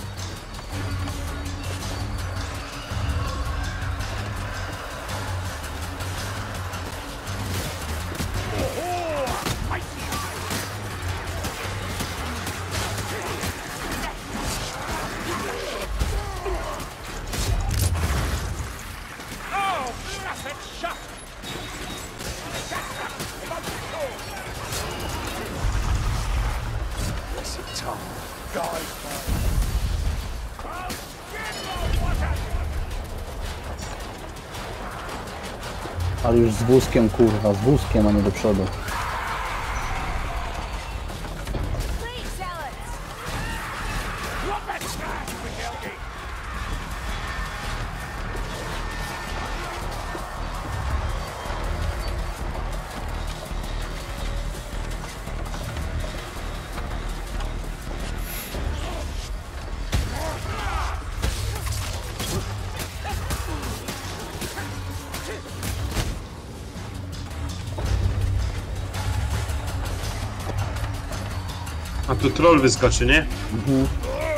Oh, blessed shot! Blessed tongue. Guide my... Ale już z wózkiem, kurwa, z wózkiem, a nie do przodu. Please, zealots! What that smash with Helgi? A tu troll wyskoczy, nie? Mhm.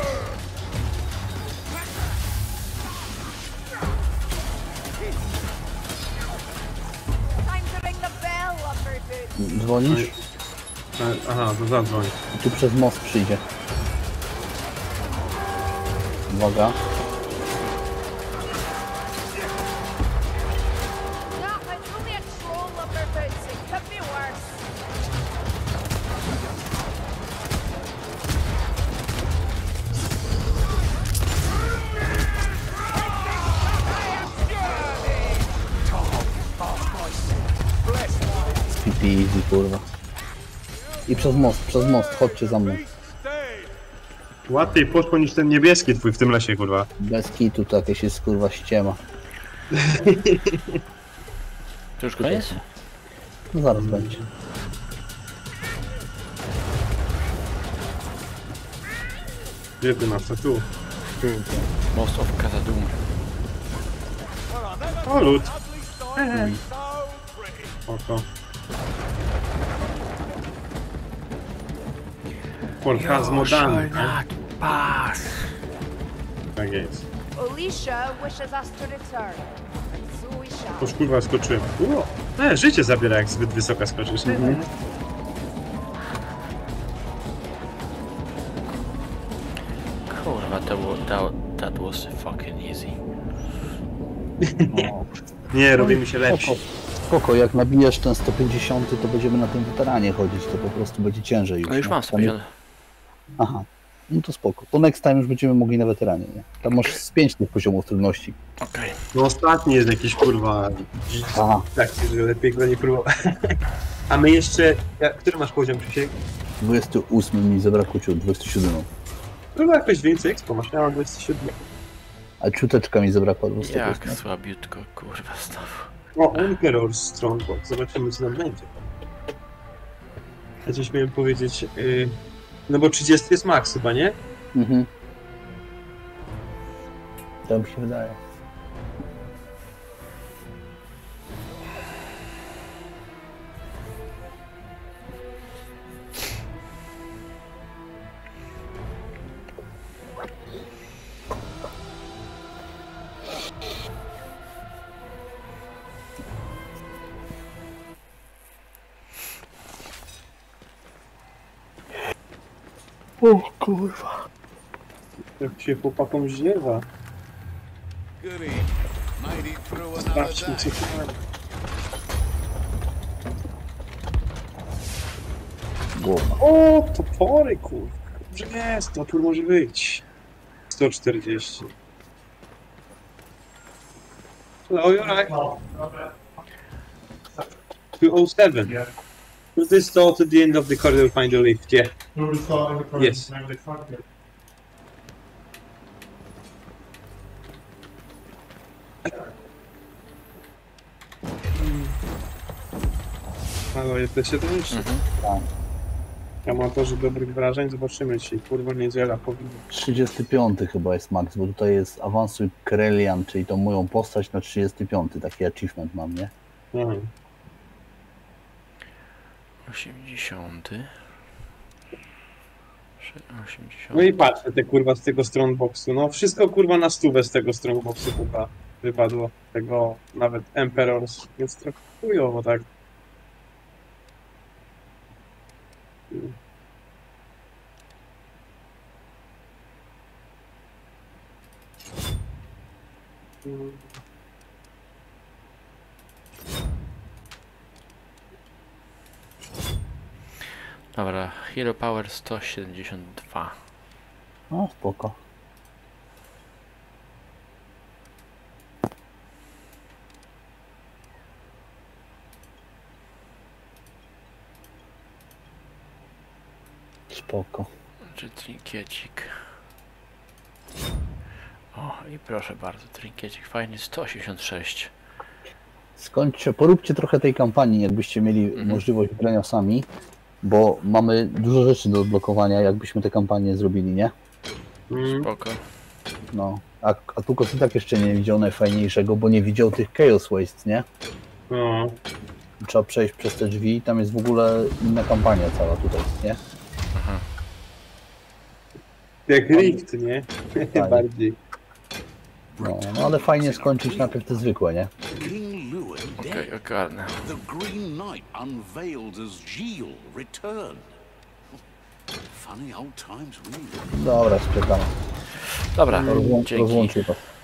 Time to ring the bell, Lumberfoot. Dzwonisz? A- Aha, to zadzwoń. I tu przez most przyjdzie. Uwaga. No, it's only a troll, Lumberfoot, so it could be worse. Easy, easy, kurwa. I przez most, przez most, chodźcie za mną. Łatwiej poszło niż ten niebieski twój w tym lesie, kurwa. Bez kitu to jakieś jest, kurwa, ściema. To już koniec? No zaraz będzie. Gdzie ty masz to tu? Most of Khazad-dûm. O, lód. Oko. Por Hazmodan. Pass! Tak jest. Alicia wishes us to return. So we shall. Już kurwa skoczyłem. Ło! E, życie zabiera jak zbyt wysoka skoczysz. Mhm. Kurwa, to było, that, that was fucking easy. No. Nie, robimy się Spoko, lepsi. spoko, jak nabijesz ten sto pięćdziesiąt, to będziemy na tym weteranie chodzić, to po prostu będzie ciężej już. No już no. mam Tam- specjal. Aha, no to spoko. To next time już będziemy mogli na weteranie, nie? Tam masz z pięć tych poziomów trudności. Okej. No ostatni jest jakiś kurwa... Aha, Tak, że lepiej go nie próbować. A my jeszcze... Ja, który masz poziom, Krzysiek? dwudziesty ósmy mi zabrakło ciut, dwudziesty siódmy. Chyba jakoś więcej expo masz, ja mam dwadzieścia siedem. A ciuteczka mi zabrakła dwudziestego Jak ósmego. słabiutko, kurwa, znowu. O, Emperor Strongbox, zobaczymy co tam będzie. Ja coś miałem powiedzieć... Yy... No bo trzydzieści jest max chyba, nie? Mhm. To mi się wydaje. O kurwa. Jak się chłopakom zdziewa. Goody. Made it through another Sprawdźmy co day. tu mamy. Głowa. O, topory kurwa. Dobrze jest, topór może być. sto czterdzieści. Hello, you're right. two oh seven. Will this start at the end of the corridor, find the lift? Yeah. Yes. Halo, jesteście tam jeszcze? Mhm. Amatorzy dobrych wrażeń, zobaczymy dzisiaj. Kurwa, niedziela powinna. trzydziesty piąty chyba jest max, bo tutaj jest awansuj Krelian, czyli tą moją postać na trzydziesty piąty. Taki achievement mam, nie? Aha. osiemdziesiąty. No osiemdziesiąty. i patrzę te kurwa z tego strongboxu. No wszystko kurwa na stówę z tego strongboxu chyba wypadło. Tego nawet Emperors, więc trochę chujowo tak. Dobra, Hero Power sto siedemdziesiąt dwa. No spoko. Spoko. Czy trinkiecik. O, i proszę bardzo, trinkiecik fajny, sto osiemdziesiąt sześć. Skończcie, poróbcie trochę tej kampanii, jakbyście mieli Mhm. możliwość grania sami, bo mamy dużo rzeczy do odblokowania, jakbyśmy tę kampanię zrobili, nie? Mm. Spoko. No. A, a tu i tak jeszcze nie widział najfajniejszego, bo nie widział tych Chaos Waste, nie? No. Trzeba przejść przez te drzwi i tam jest w ogóle inna kampania cała tutaj, nie? Aha. Jak Rift, nie? Tak. Bardziej. No, no ale fajnie skończyć najpierw te zwykłe, nie? King Lewin Okej, dead. ogarnę. The Green Knight unveiled as Gilles returned. Funny old times we live. Dobra, sprzedam. Dobra, Rozłą- dzięki. rozłączył to.